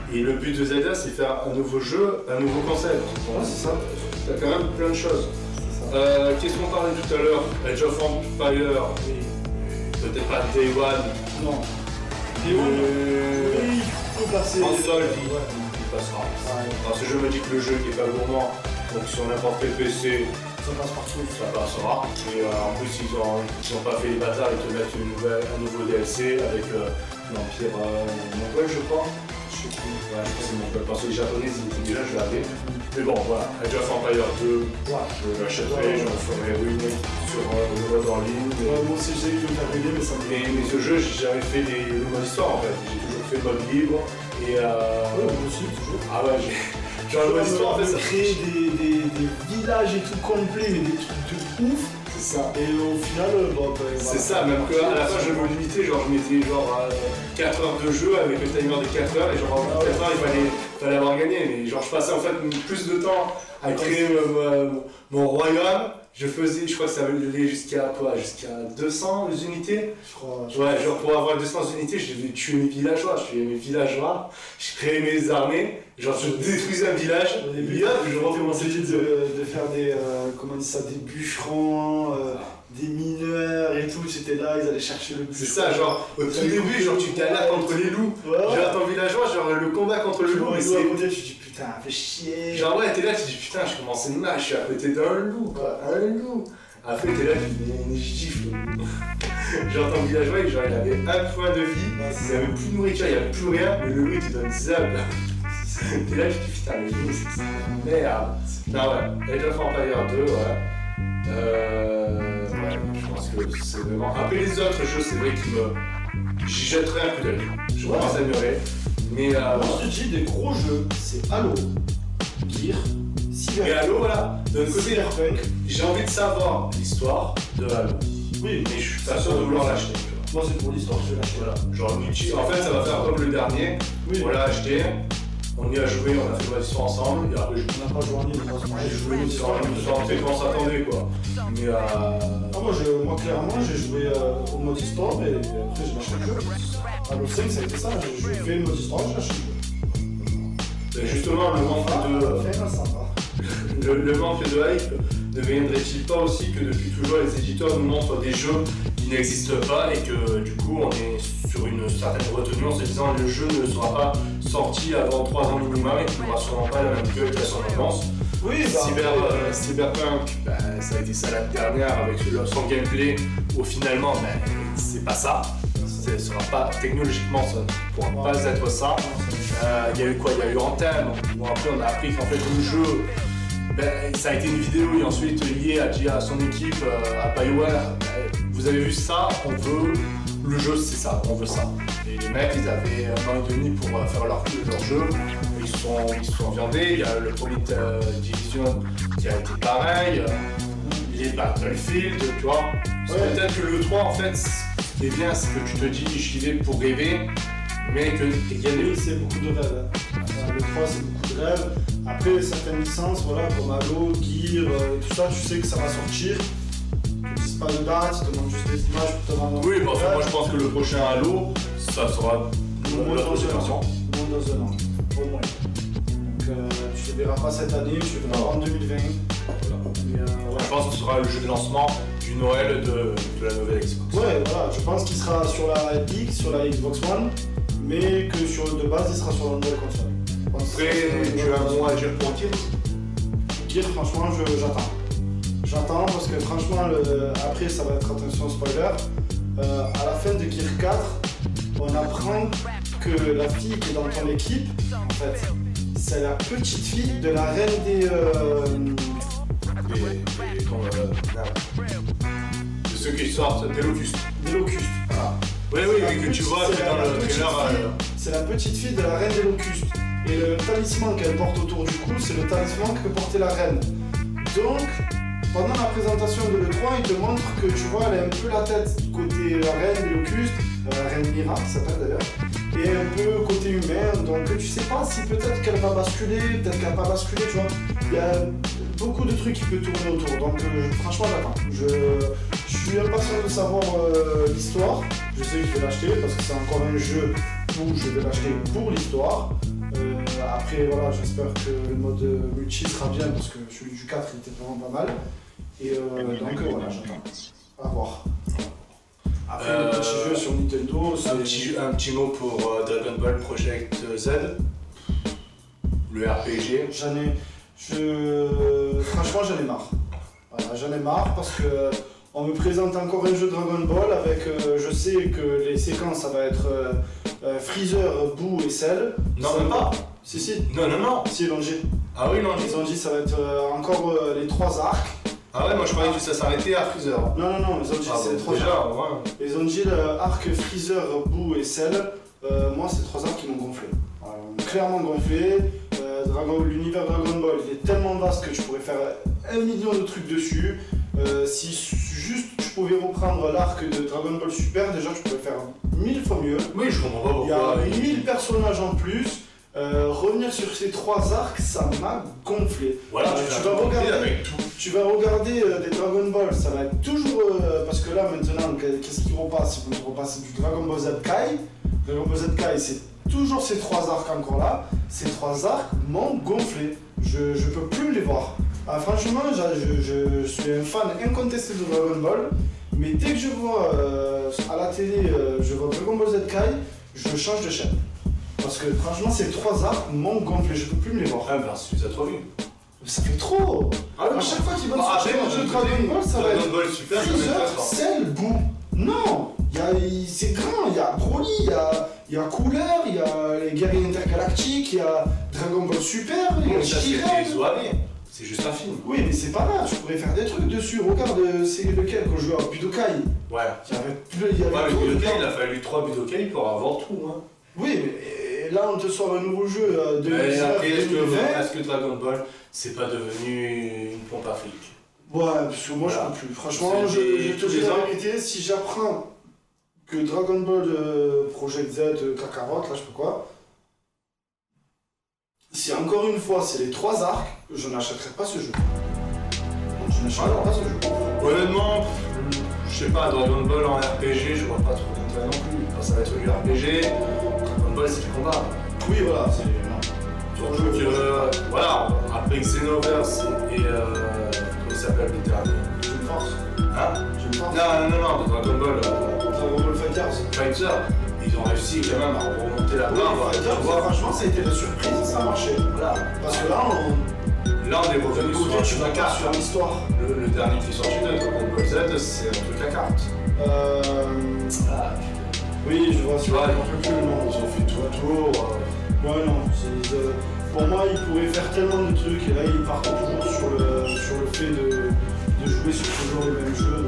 Speaker 1: Et le but de Zelda, c'est faire un nouveau jeu, un nouveau concept.
Speaker 6: Ouais, c'est ça.
Speaker 1: T'as quand même plein de choses. Qu'est-ce qu'on parlait tout à l'heure? Age of Empire, peut-être pas Day One.
Speaker 6: Non. Day One, oui, il faut passer.
Speaker 1: Console, il passera. Alors ce jeu me dit que le jeu qui est pas gourmand, donc sur n'importe quel PC,
Speaker 6: ça passe partout.
Speaker 1: Ça passera. Et en plus, ils ont pas fait les bâtards, ils te mettent un nouveau DLC avec l'Empire mongol, je crois. Je sais plus. Ouais, je pense que c'est mongol. Parce que les japonais, ils étaient déjà, je l'avais. Mais bon, voilà. Age of Empire 2, je l'achèterai, je me ferai ruiner sur le mode en ligne.
Speaker 6: Moi aussi, j'ai eu le faire ruiner, mais ça me
Speaker 1: mais ce jeu, j'ai jamais fait le mode histoire en fait. J'ai toujours fait le mode libre. Et
Speaker 6: ouais, moi aussi, toujours.
Speaker 1: Ah ouais, genre le mode histoire, en fait, ça
Speaker 6: crée des villages et tout complets, mais des trucs de ouf.
Speaker 1: C'est ça.
Speaker 6: Et au final,
Speaker 1: c'est ça, même qu'à la fin, je me limitais, genre je mettais genre 4 heures de jeu avec le timer de 4 heures, et genre en 4 heures, il fallait avoir gagné. Mais genre je passais en fait plus de temps à créer mon royaume. Je crois que ça allait jusqu'à quoi? Jusqu'à 200 unités?
Speaker 6: Je crois.
Speaker 1: Ouais, genre pour avoir 200 unités, je devais tuer mes villageois. Je créais mes armées, genre je détruisais un village.
Speaker 6: Au début, je recommençais de faire des, comment on dit ça, des bûcherons, des mineurs et tout. J'étais là, ils allaient chercher le bûcheron.
Speaker 1: C'est ça, genre au tout début, genre tu galères contre les loups. Genre ton villageois, genre le combat contre le loup.
Speaker 6: Mais c'est à côté, tu te dis putain, fais chier.
Speaker 1: Genre ouais, t'es là, tu te dis putain, je commençais une match, je suis à côté d'un loup, quoi, un loup. Après t'es là, tu te dis, mais je gifle. Genre ton villageois, genre il avait un point de vie, il avait plus de nourriture, il n'y avait plus rien, mais le loup il te donne zab. T'es là, tu te dis putain, le loup c'est merde. Non ouais, Age of Empire 2, ouais, je pense que c'est vraiment. Après les autres jeux, c'est vrai que j'y jetterai un coup d'œil. Je commence à améliorer. Mais
Speaker 6: moi je te dis des gros jeux, c'est Halo, Gear,
Speaker 1: et Halo, voilà, d'un côté j'ai envie de savoir l'histoire de Halo.
Speaker 6: Oui,
Speaker 1: mais je suis pas sûr de vouloir l'acheter.
Speaker 6: Moi c'est pour l'histoire que je vais l'acheter.
Speaker 1: Voilà, genre en fait ça va faire comme le dernier. Oui. On l'a acheté, on y a joué, on a fait le histoire ensemble, et après
Speaker 6: on n'a pas joué en ligne,
Speaker 1: j'ai joué sans on s'attendait quoi. Mais
Speaker 6: moi clairement j'ai joué au mode histoire et après j'ai lâché le jeu. Halo 5 ça a été ça, j'ai fait le mode histoire, j'ai lâché le jeu.
Speaker 1: Justement le manque de hype ne viendrait-il pas aussi que depuis toujours les éditeurs nous montrent des jeux qui n'existent pas et que du coup on est sur une certaine retenue en se disant le jeu ne sera pas sorti avant 3 ans minimum et qu'il n'aura sûrement pas la même gueule qu'à son avance.
Speaker 6: Oui,
Speaker 1: Cyberpunk, ça a été ça l'année dernière avec son gameplay où finalement c'est pas ça. Ce sera pas, technologiquement ça ne pourra pas être ça. Il y a eu quoi? Il y a eu Anthem, où après on a appris qu'en fait le jeu, ça a été une vidéo et ensuite lié à son équipe, à BioWare. Vous avez vu ça, on veut, le jeu c'est ça, on veut ça. Et les mecs ils avaient un an et demi pour faire leur jeu, ils se sont viandés, il y a le premier Division qui a été pareil, les Battlefield, tu vois. Ouais. Peut-être que le 3 en fait, ce qui est bien c'est que tu te dis j'y vais pour rêver, mais que
Speaker 6: oui, c'est beaucoup de rêves. Le 3 c'est beaucoup de rêves. Après certaines licences, voilà, comme Halo, Gear, tout ça, tu sais que ça va sortir. Ils te disent pas de date, ils te demandent juste des images pour te rendre.
Speaker 1: Oui, parce que moi je pense que le prochain Halo, ça sera
Speaker 6: au moins dans un an. Au moins. Donc tu le verras pas cette année, tu le verras en 2020.
Speaker 1: Voilà. Je pense que ce sera le jeu de lancement du Noël de la nouvelle Xbox.
Speaker 6: Ouais, voilà, je pense qu'il sera sur la X, sur la Xbox One, mais que de base il sera sur la nouvelle console.
Speaker 1: Après, tu as un mot à dire pour Gear?
Speaker 6: Gear, franchement, j'attends. J'attends parce que franchement, après ça va être attention spoiler. À la fin de Gear 4, on apprend que la fille qui est dans ton équipe, en fait, c'est la petite fille de la reine de
Speaker 1: ceux qui sortent, des Locustes.
Speaker 6: Des Locustes, voilà.
Speaker 1: Oui, que tu vois, c'est dans le trailer.
Speaker 6: C'est la petite fille de la reine des Locustes. Et le talisman qu'elle porte autour du cou, c'est le talisman que portait la reine. Donc, pendant la présentation de l'E3, il te montre que tu vois, elle a un peu la tête côté la reine des Locustes, la reine Mira, qui s'appelle d'ailleurs, et un peu côté humain. Donc, tu sais pas si peut-être qu'elle va basculer, peut-être qu'elle va pas basculer, tu vois. Il y a beaucoup de trucs qui peuvent tourner autour. Donc, franchement, j'attends. Je suis impatient de savoir l'histoire. Je sais que je vais l'acheter parce que c'est encore un jeu où je vais l'acheter pour l'histoire. Après, voilà, j'espère que le mode multi sera bien parce que celui du 4 il était vraiment pas mal. Et donc voilà, j'attends. À voir. Après, le petit jeu sur Nintendo, c'est.
Speaker 1: Un petit mot pour Dragon Ball Project Z. Le RPG.
Speaker 6: Franchement, j'en ai marre. Voilà, j'en ai marre parce que on me présente encore un jeu Dragon Ball avec. Je sais que les séquences, ça va être Freezer, Boo et Cell.
Speaker 1: Non, même pas.
Speaker 6: Si.
Speaker 1: Non.
Speaker 6: Si, ils l'ont dit.
Speaker 1: Ah oui, ils l'ont dit.
Speaker 6: Ils ont dit ça va être encore les 3 arcs.
Speaker 1: Ah ouais, moi je croyais que ça s'arrêtait à Freezer.
Speaker 6: Non, ils ont dit c'est les 3
Speaker 1: déjà,
Speaker 6: arcs.
Speaker 1: Ouais.
Speaker 6: Ils ont dit le arc Freezer, Boo et Cell. Moi, c'est 3 arcs qui m'ont gonflé. Voilà, clairement gonflé. L'univers Dragon Ball, il est tellement vaste que tu pourrais faire 1 million de trucs dessus. Si juste tu pouvais reprendre l'arc de Dragon Ball Super, déjà tu pourrais faire 1000 fois mieux.
Speaker 1: Oui, je comprends pas pourquoi.
Speaker 6: Il y a 1000 personnages en plus. Revenir sur ces 3 arcs, ça m'a gonflé.
Speaker 1: Voilà,
Speaker 6: tu vas regarder des Dragon Ball, ça va être toujours. Parce que là maintenant, qu'est-ce qui repasse? Ils vont repasser du Dragon Ball Z Kai. Dragon Ball Z Kai, c'est toujours ces 3 arcs encore là. Ces 3 arcs m'ont gonflé. Je peux plus les voir. Ah, franchement, je suis un fan incontesté de Dragon Ball. Mais dès que je vois à la télé, je vois Dragon Ball Z Kai, je change de chaîne. Parce que franchement, ces 3 arcs m'ont gonflé, je peux plus me les voir.
Speaker 1: Ah, merci, ça trop vu.
Speaker 6: Ça fait trop. À chaque fois qu'ils vont sortir un jeu Dragon Ball, ça va être
Speaker 1: Super,
Speaker 6: Freezer, Cell, Boo. Non, c'est grand, il y a Broly, il y a Cooler, il y a les guerriers intergalactiques, il y a Dragon Ball Super, il y a
Speaker 1: Jiren. C'est juste un film.
Speaker 6: Oui, mais c'est pas grave, tu pourrais faire des trucs dessus. Regarde, c'est lequel qu'on joue à Budokai.
Speaker 1: Ouais.
Speaker 6: Il y avait tout.
Speaker 1: Budokai, il a fallu 3 Budokai pour avoir tout. Hein.
Speaker 6: Oui, mais là on te sort un nouveau jeu de 2019.
Speaker 1: Est-ce que Dragon Ball, c'est pas devenu une pompe à fric?
Speaker 6: Ouais, parce que moi je peux plus. Franchement, je te dis la vérité, si j'apprends que Dragon Ball Project Z, Kakarot, là je sais pas quoi. Si encore une fois c'est les 3 arcs, je n'achèterai pas ce jeu. Je n'achèterai pas ce jeu.
Speaker 1: Honnêtement, je sais pas, Dragon Ball en RPG, je vois pas trop d'intérêt non plus. Ça va être du RPG, Dragon Ball c'est du combat.
Speaker 6: Oui, voilà, c'est.
Speaker 1: Donc, voilà, après Xenoverse et. Comment il s'appelle le dernier?
Speaker 6: Jump Force.
Speaker 1: Hein?
Speaker 6: Jump Force.
Speaker 1: Non, de Dragon Ball.
Speaker 6: Dragon Ball Fighters.
Speaker 1: Ils ont réussi quand même à remonter la barre.
Speaker 6: Franchement, ça a été la surprise, ça a marché. Voilà. Parce que là,
Speaker 1: on est revenu sur la carte.
Speaker 6: Sur l'histoire.
Speaker 1: Le dernier qui est sorti de Dragon Ball Z, c'est un truc à carte.
Speaker 6: Oui, je vois,
Speaker 1: tu vois,
Speaker 6: ils
Speaker 1: ont fait tout autour.
Speaker 6: Ouais, non, pour moi, ils pourraient faire tellement de trucs et là, ils partent toujours sur le fait de jouer sur toujours les mêmes jeux.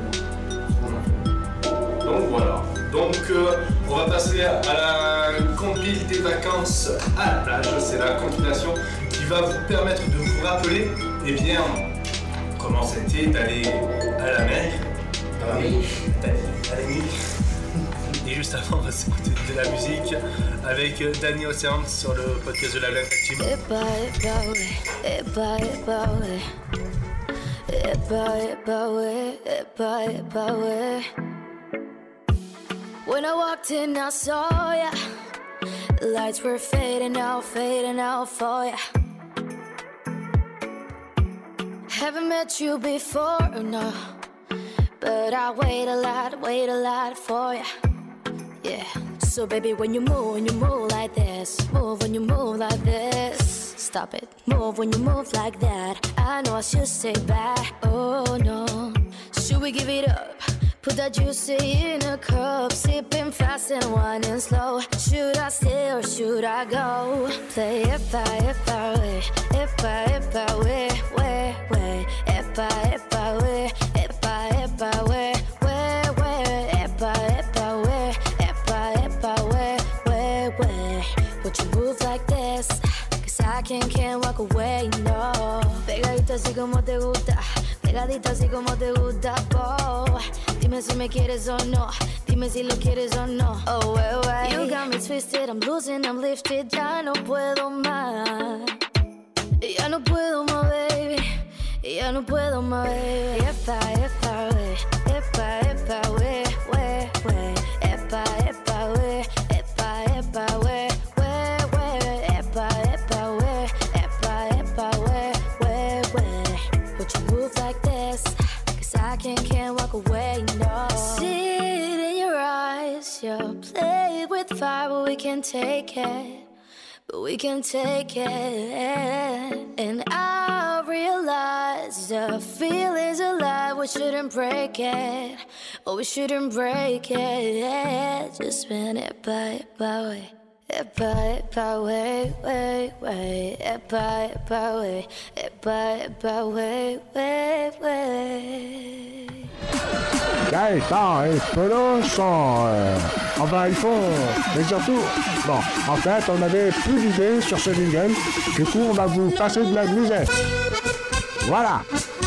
Speaker 1: Donc voilà. Donc on va passer à la compile des vacances à la plage. C'est la compilation qui va vous permettre de vous rappeler comment c'était d'aller à la mer. Et juste avant, on va s'écouter de la musique avec Danny Ocean sur le podcast de la Live Team.
Speaker 9: When I walked in, I saw ya. The lights were fading out for ya. Haven't met you before, no. But I wait a lot for ya. Yeah. So baby, when you move like this. Move when you move like this. Stop it. Move when you move like that. I know I should stay back. Oh no. Should we give it up? Put that juicy in a cup, sipping fast and winding slow. Should I stay or should I go? Play if I way, if I way, way. If I way, if I way, way. If I way. Would you move like this? Cause I can't walk away, no. Pegadito así como te gusta. Pegadito así como te gusta, boy. Dime si me quieres o no. Dime si lo quieres o no. Oh, way. You got me twisted, I'm losing, I'm lifted. Ya no puedo más. Ya no puedo más, baby. Ya no puedo más, baby. If I way. If I way, way. If I way. If I way, way. If would you move like this? Cause I can't walk away, no. See it in your eyes, you play with fire, but we can take it. But we can take it. And I realize the feeling's alive, we shouldn't break it. Oh, we shouldn't break it. Just spin it by way. It by way, way, way. It by way. It by way, way, way.
Speaker 3: Gaëtan et Polo sont... enfin, ils font... Mais surtout... Bon, en fait, on avait plus d'idées sur ce jingle. Du coup, on va vous passer de la musette. Voilà.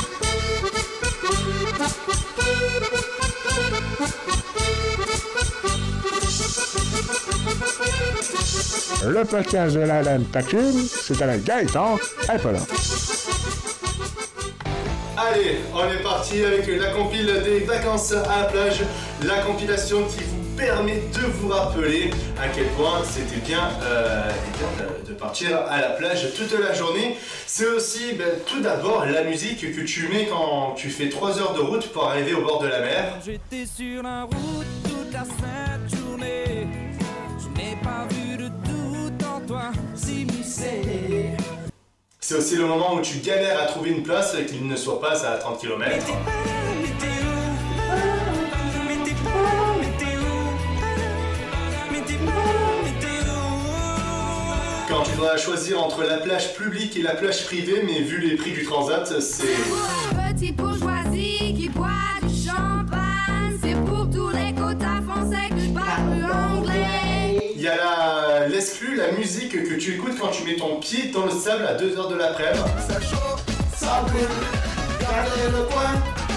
Speaker 3: Le podcast de la LM Taquine, c'est avec Gaëtan et Polo.
Speaker 1: Allez, on est parti avec la compile des vacances à la plage, la compilation qui vous permet de vous rappeler à quel point c'était bien, de partir à la plage toute la journée. C'est aussi tout d'abord la musique que tu mets quand tu fais 3 heures de route pour arriver au bord de la mer.
Speaker 7: J'étais sur la route toute la sainte journée. Je n'ai pas vu de doute en toi s'immiscer.
Speaker 1: C'est aussi le moment où tu galères à trouver une place qu'il ne soit pas à 30 km. Quand tu dois choisir entre la plage publique et la plage privée, mais vu les prix du transat, c'est...
Speaker 9: Petit bourgeoisie qui boit du champagne, c'est pour tous les quotas français que je parle anglais.
Speaker 1: Il y a l'exclu, la musique que tu écoutes quand tu mets ton pied dans le sable à 2h de l'après-midi.
Speaker 6: Ça chauffe, ça brûle, gardez le coin.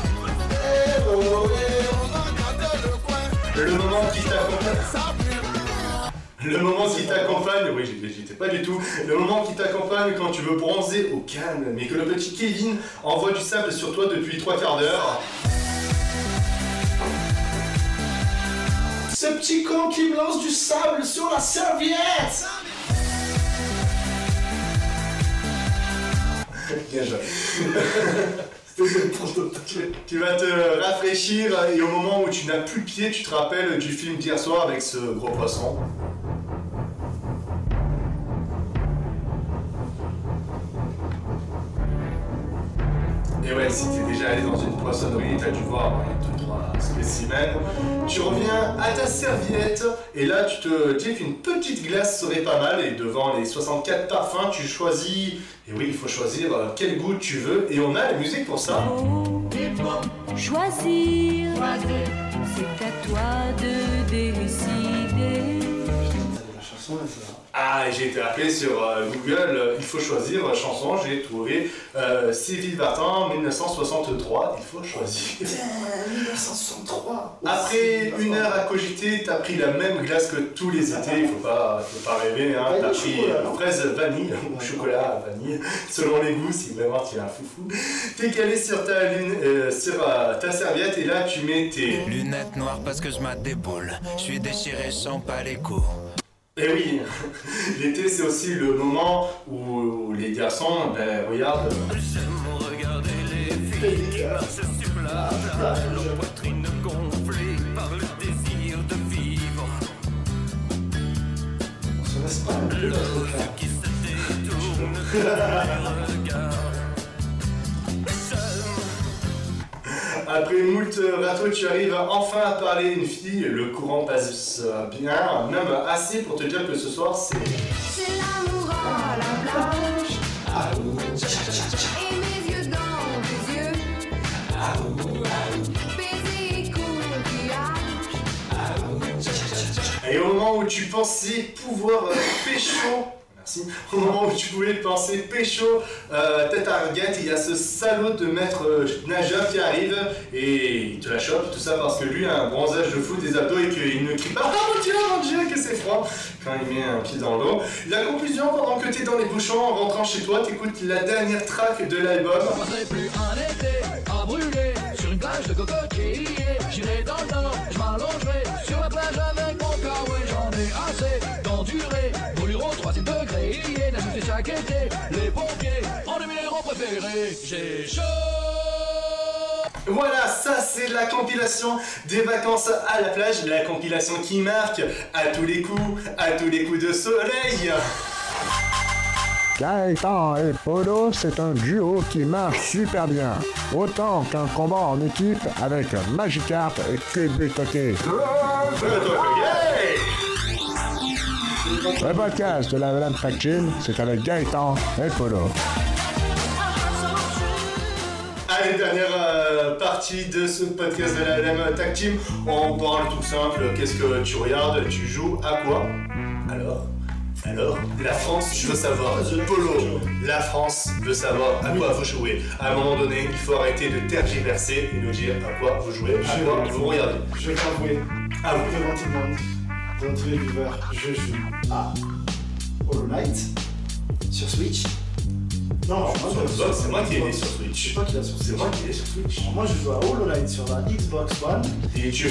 Speaker 1: Le moment qui t'accompagne. Le moment qui t'accompagne, oui j'étais pas du tout, le moment qui t'accompagne quand tu veux bronzer au calme, mais que le petit Kevin envoie du sable sur toi depuis 3 quarts d'heure.
Speaker 6: Ce petit con qui me lance du sable sur la serviette.
Speaker 1: Bien joué. Tu vas te rafraîchir et au moment où tu n'as plus pied, tu te rappelles du film d'hier soir avec ce gros poisson. Et ouais, si t'es déjà allé dans une poissonnerie, t'as dû voir 2-3 spécimens. Tu reviens à ta serviette et là tu te dis qu'une petite glace serait pas mal et devant les 64 parfums, tu choisis... Et oui, il faut choisir quel goût tu veux et on a la musique pour ça.
Speaker 9: Choisir, c'est à toi de décider.
Speaker 6: La chanson là, ça.
Speaker 1: Ah, j'ai été appelé sur Google, il faut choisir chanson, j'ai trouvé Sylvie Vartan, 1963, il faut choisir.
Speaker 6: Putain, 1963.
Speaker 1: Après 1 heure à cogiter, t'as pris la même glace que tous les étés, il faut pas rêver, hein. T'as pris fraise vanille ou chocolat vanille, selon les goûts, si vraiment tu es un foufou. T'es calé sur ta ta serviette et là tu mets tes
Speaker 16: lunettes noires parce que je mate des boules, je suis déchiré, je sens pas les coups.
Speaker 1: Eh oui, l'été c'est aussi le moment où les garçons, regardent.
Speaker 16: J'aime regarder les filles marcher sur la plage, leur poitrine gonflée par le désir de vivre.
Speaker 6: On se laisse pas
Speaker 16: le l'autre qui se détourne de mes regards.
Speaker 1: Après moult râteaux, tu arrives enfin à parler à une fille, le courant passe bien, même assez pour te dire que ce soir c'est...
Speaker 9: C'est l'amour à la plage. Et mes yeux dans tes yeux. Baiser court qui
Speaker 1: Et au moment où tu pensais pouvoir pécho... Merci. Au moment où tu voulais penser pécho, tête à reguette, il y a ce salaud de maître nageur qui arrive et il te la chope, tout ça parce que lui a un bronzage de fou des abdos et qu'il ne crie pas « Ah mon Dieu, que c'est froid !» quand il met un pied dans l'eau. La conclusion, pendant que t'es dans les bouchons, en rentrant chez toi, t'écoutes la dernière track de l'album.
Speaker 17: Je passerai plus un été à brûler sur une plage de cocotiers. J'irai dans le nord, je m'allongerai sur la plage avec mon kawaii. J'en ai assez d'endurer, brûlure au 3e degré. D'ajouter chaque été les pompiers en numéro préféré. J'ai chaud.
Speaker 1: Voilà, ça c'est la compilation des vacances à la plage, la compilation qui marque à tous les coups de soleil.
Speaker 3: Gaëtan et Polo, c'est un duo qui marche super bien. Autant qu'un combat en équipe avec Magikarp et Kubitoki. Le podcast de la LM Tag Team, c'est avec Gaëtan et Polo.
Speaker 1: Allez, dernière partie de ce podcast de la LM Tag Team. On parle tout simple, qu'est-ce que tu regardes, tu joues à quoi? Alors, la France veut savoir, Polo, la France veut savoir à quoi vous jouez. À un moment donné, il faut arrêter de tergiverser et nous dire à quoi vous jouez, à quoi vous regardez.
Speaker 6: Je vais t'avouer,
Speaker 1: à vous
Speaker 6: devant tout le monde, devant tous les viewers, je joue à Hollow Knight sur Switch. Non,
Speaker 1: c'est moi qui l'ai sur Switch.
Speaker 6: C'est toi qui l'as sur Switch.
Speaker 1: C'est moi qui l'ai sur Switch.
Speaker 6: Moi je joue à Hollow Knight sur la Xbox One.
Speaker 1: Il est dur,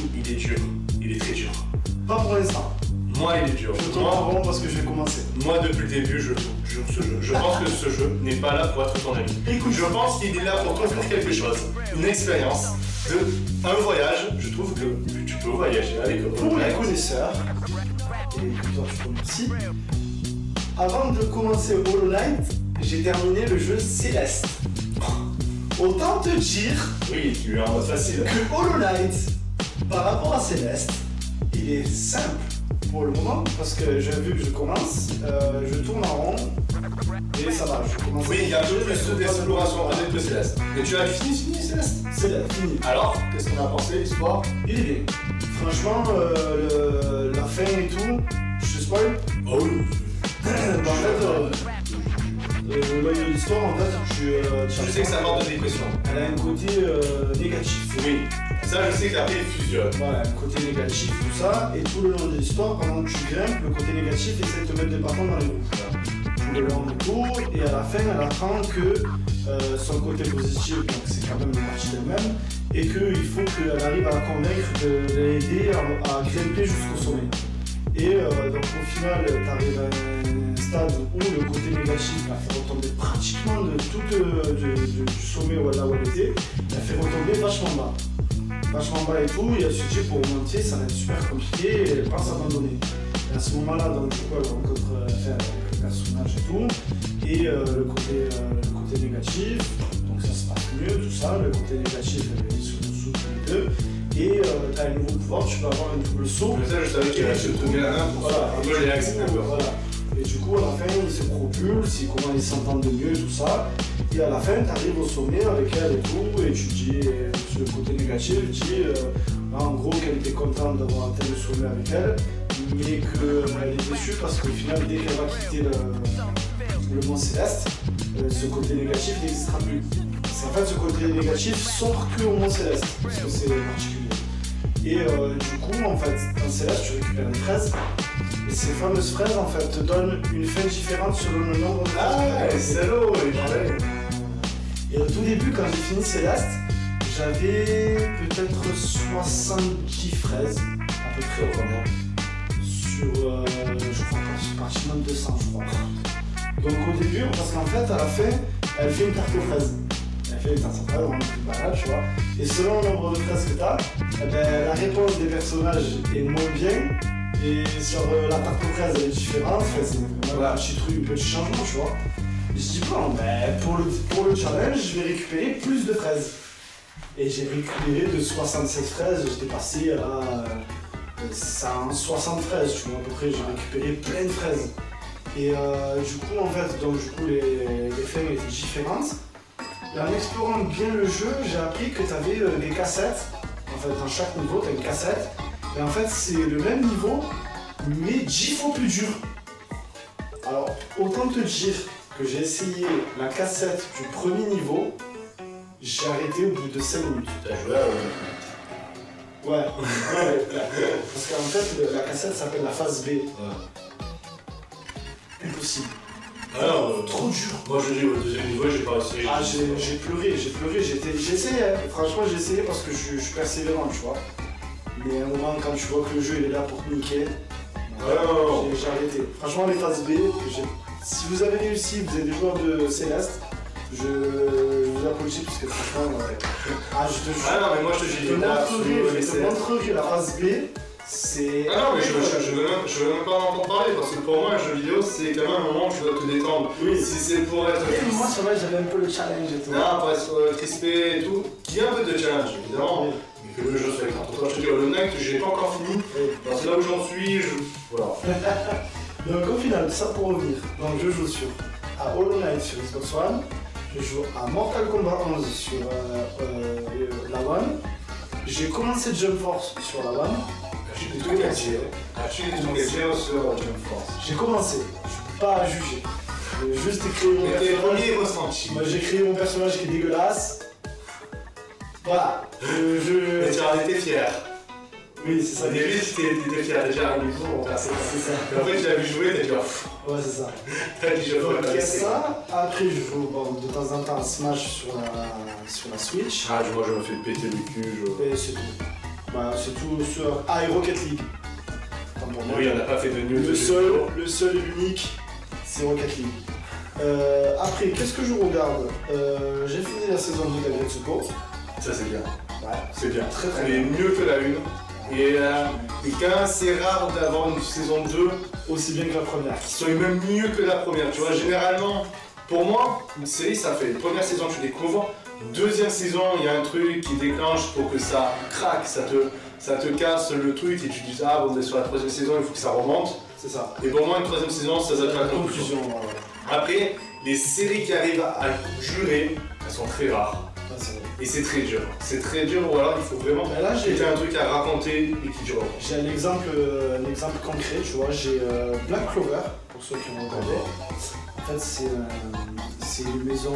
Speaker 1: il est très dur.
Speaker 6: Pas pour l'instant.
Speaker 1: Moi il est dur.
Speaker 6: Je tourne en rond parce que je vais commencer.
Speaker 1: Moi depuis le début je joue ce jeu. Je pense que ce jeu n'est pas là pour être ton ami. Écoute, je pense qu'il est là pour t'offrir quelque chose. Une expérience, un voyage. Je trouve que tu peux voyager avec
Speaker 6: pour les connaisseurs, et que toi tu connais aussi, avant de commencer Hollow Knight, j'ai terminé le jeu Céleste. Autant te dire
Speaker 1: oui, tu es en mode facile.
Speaker 6: Que Hollow Knight, par rapport à Céleste, il est simple pour le moment, parce que j'ai vu que je commence, je tourne en rond, et ça va, je commence.
Speaker 1: Oui, il y a un peu plus d'exploration peut-être que Céleste. Mais tu as fini Céleste?
Speaker 6: C'est fini.
Speaker 1: Alors, qu'est-ce qu'on a pensé, l'histoire?
Speaker 6: Il est bien. Franchement, la fin et tout, je spoil.
Speaker 1: Oh oui.
Speaker 6: En fait, l'histoire, en fait,
Speaker 1: je sais que ça porte de dépression.
Speaker 6: Elle a un côté négatif.
Speaker 1: Oui. Ça, je sais que la paix fusionne.
Speaker 6: Voilà, un côté négatif, tout ça, et tout le long de l'histoire, pendant que tu grimpes, le côté négatif essaie de te mettre des bâtons dans les roues. Tout le long du tour, et à la fin, elle apprend que son côté positif, donc c'est quand même une partie d'elle-même, et qu'il faut qu'elle arrive à la convaincre de l'aider à grimper jusqu'au sommet. Et donc au final, tu arrives à un stade où le côté négatif la fait retomber pratiquement de tout du sommet là où elle était, la fait retomber vachement bas. Vachement bas et tout, et elle se dit pour remonter ça va être super compliqué et elle pense abandonner. Et à ce moment-là, donc du coup elle rencontre le personnage et tout, et le côté négatif, donc ça se passe mieux, tout ça, le côté négatif elle est sous tous les deux. Et t'as un nouveau pouvoir, tu peux avoir un double saut.
Speaker 1: Mais ça, je savais qu'il y avait ce truc-là,
Speaker 6: voilà.
Speaker 1: Moi, je l'ai accepté.
Speaker 6: Voilà. Et du coup, à la fin, il se propulse, il commence à s'entendre mieux, tout ça. Et à la fin, t'arrives au sommet avec elle et tout, et tu dis, sur le côté négatif, tu dis, en gros, qu'elle était contente d'avoir atteint le sommet avec elle, mais qu'elle est déçue parce qu'au final, dès qu'elle va quitter le mont Céleste, ce côté négatif n'existera plus. En fait, ce côté négatif sort que au mont Céleste, parce que c'est particulier. Et du coup, en fait, dans Céleste, tu récupères des fraises. Et ces fameuses fraises, en fait, te donnent une fin différente selon le nombre de fraises.
Speaker 1: Ah, les salauds,
Speaker 6: Et au tout début, quand j'ai fini Céleste, j'avais peut-être 70 fraises, à peu près, vraiment. Sur, je crois, pratiquement 200, je crois. Donc au début, parce qu'en fait, à la fin, elle fait une tarte aux fraises. Elle fait une tarte aux fraises, on est pas là, tu vois. Et selon le nombre de fraises que t'as, eh ben, la réponse des personnages est moins bien. Et sur la tarte aux fraises, elle est différente. Enfin, c'est vraiment un petit truc, un petit changement, tu vois. Et je dis, bon, ben, pour le challenge, je vais récupérer plus de fraises. Et j'ai récupéré de 76 fraises, j'étais passé à 160 fraises, tu vois, à peu près, j'ai récupéré plein de fraises. Et du coup, en fait, les fins étaient différentes. Et en explorant bien le jeu, j'ai appris que tu avais des cassettes. En fait, dans chaque niveau, tu as une cassette. Et en fait, c'est le même niveau, mais 10 fois plus dur. Alors, autant te dire que j'ai essayé la cassette du premier niveau, j'ai arrêté au bout de 5 minutes.
Speaker 1: T'as joué à...
Speaker 6: Ouais. Parce qu'en fait, la cassette s'appelle la phase B. Ouais. Impossible.
Speaker 1: Alors,
Speaker 6: trop dur.
Speaker 1: Moi je dis au deuxième niveau, j'ai pas essayé.
Speaker 6: Ah, j'ai pleuré, j'ai essayé, hein. Franchement j'ai essayé parce que je suis persévérant, tu vois. Mais à un moment, quand tu vois que le jeu il est là pour te niquer, j'ai arrêté. Franchement, les phases B, si vous avez réussi, vous êtes des joueurs de Céleste, Je vous applaudis parce que franchement, je te jure.
Speaker 1: Ah non, mais moi je te dis,
Speaker 6: je te montrerai la phase B. C'est.
Speaker 1: Ah non, mais je veux même pas en entendre parler parce que pour moi, un jeu vidéo, c'est quand même un moment où tu dois te détendre.
Speaker 6: Oui.
Speaker 1: Si c'est pour être.
Speaker 6: Moi, c'est vrai, j'avais un peu le challenge et tout.
Speaker 1: Non, pour être crispé et tout. Il y a un peu de challenge, évidemment. Mais que le jeu soit éclatant. Quand je te dis Hollow Knight, j'ai pas encore fini. Parce que là où j'en suis, voilà.
Speaker 6: Donc au final, ça pour revenir. Donc je joue à Hollow Knight sur Xbox One. Je joue à Mortal Kombat 11 sur la One. J'ai commencé Jump Force sur la One.
Speaker 1: J'ai des trucs à dire. Sur Jump Force.
Speaker 6: J'ai commencé. Je peux pas juger. J'ai juste créé mon personnage. Moi j'ai créé mon personnage qui est dégueulasse. Voilà.
Speaker 1: Mais tu en étais fier.
Speaker 6: Oui, c'est ça.
Speaker 1: Au début, t'étais fier déjà à niveau. C'est ça. Et après, tu l'as vu jouer, t'as dit
Speaker 6: ouais, c'est ça.
Speaker 1: T'as dit je
Speaker 6: donc, il y a ça. Après, je joue de temps en temps à Smash sur la Switch.
Speaker 1: Ah, moi, je me fais péter le cul.
Speaker 6: Et c'est tout. Bah, c'est tout sur. Ah, et Rocket League.
Speaker 1: Enfin, pour moi, oui, on n'a pas fait de news.
Speaker 6: Le seul et l'unique, c'est Rocket League. Après, qu'est-ce que je regarde j'ai fini la saison 2 d'Agretsuko.
Speaker 1: Ça, c'est bien.
Speaker 6: Ouais,
Speaker 1: c'est bien.
Speaker 6: Très très
Speaker 1: Elle est mieux que la 1. Et quand même, c'est rare d'avoir une saison 2
Speaker 6: aussi bien que la première.
Speaker 1: Qui soit même mieux que la première. Tu vois, généralement, pour moi, une série, ça fait première saison, tu découvres. Deuxième saison, il y a un truc qui déclenche pour que ça craque, ça te casse le truc et tu te dis ah bon, on est sur la troisième saison, il faut que ça remonte.
Speaker 6: C'est ça.
Speaker 1: Et pour moi, une troisième saison, ça doit être la conclusion. Après, les séries qui arrivent à durer, elles sont très rares. Et c'est très dur. C'est très dur ou alors il faut vraiment que tu aies un truc à raconter et qui dure.
Speaker 6: J'ai un exemple concret, tu vois, j'ai Black Clover, pour ceux qui ont regardé. En fait, c'est une maison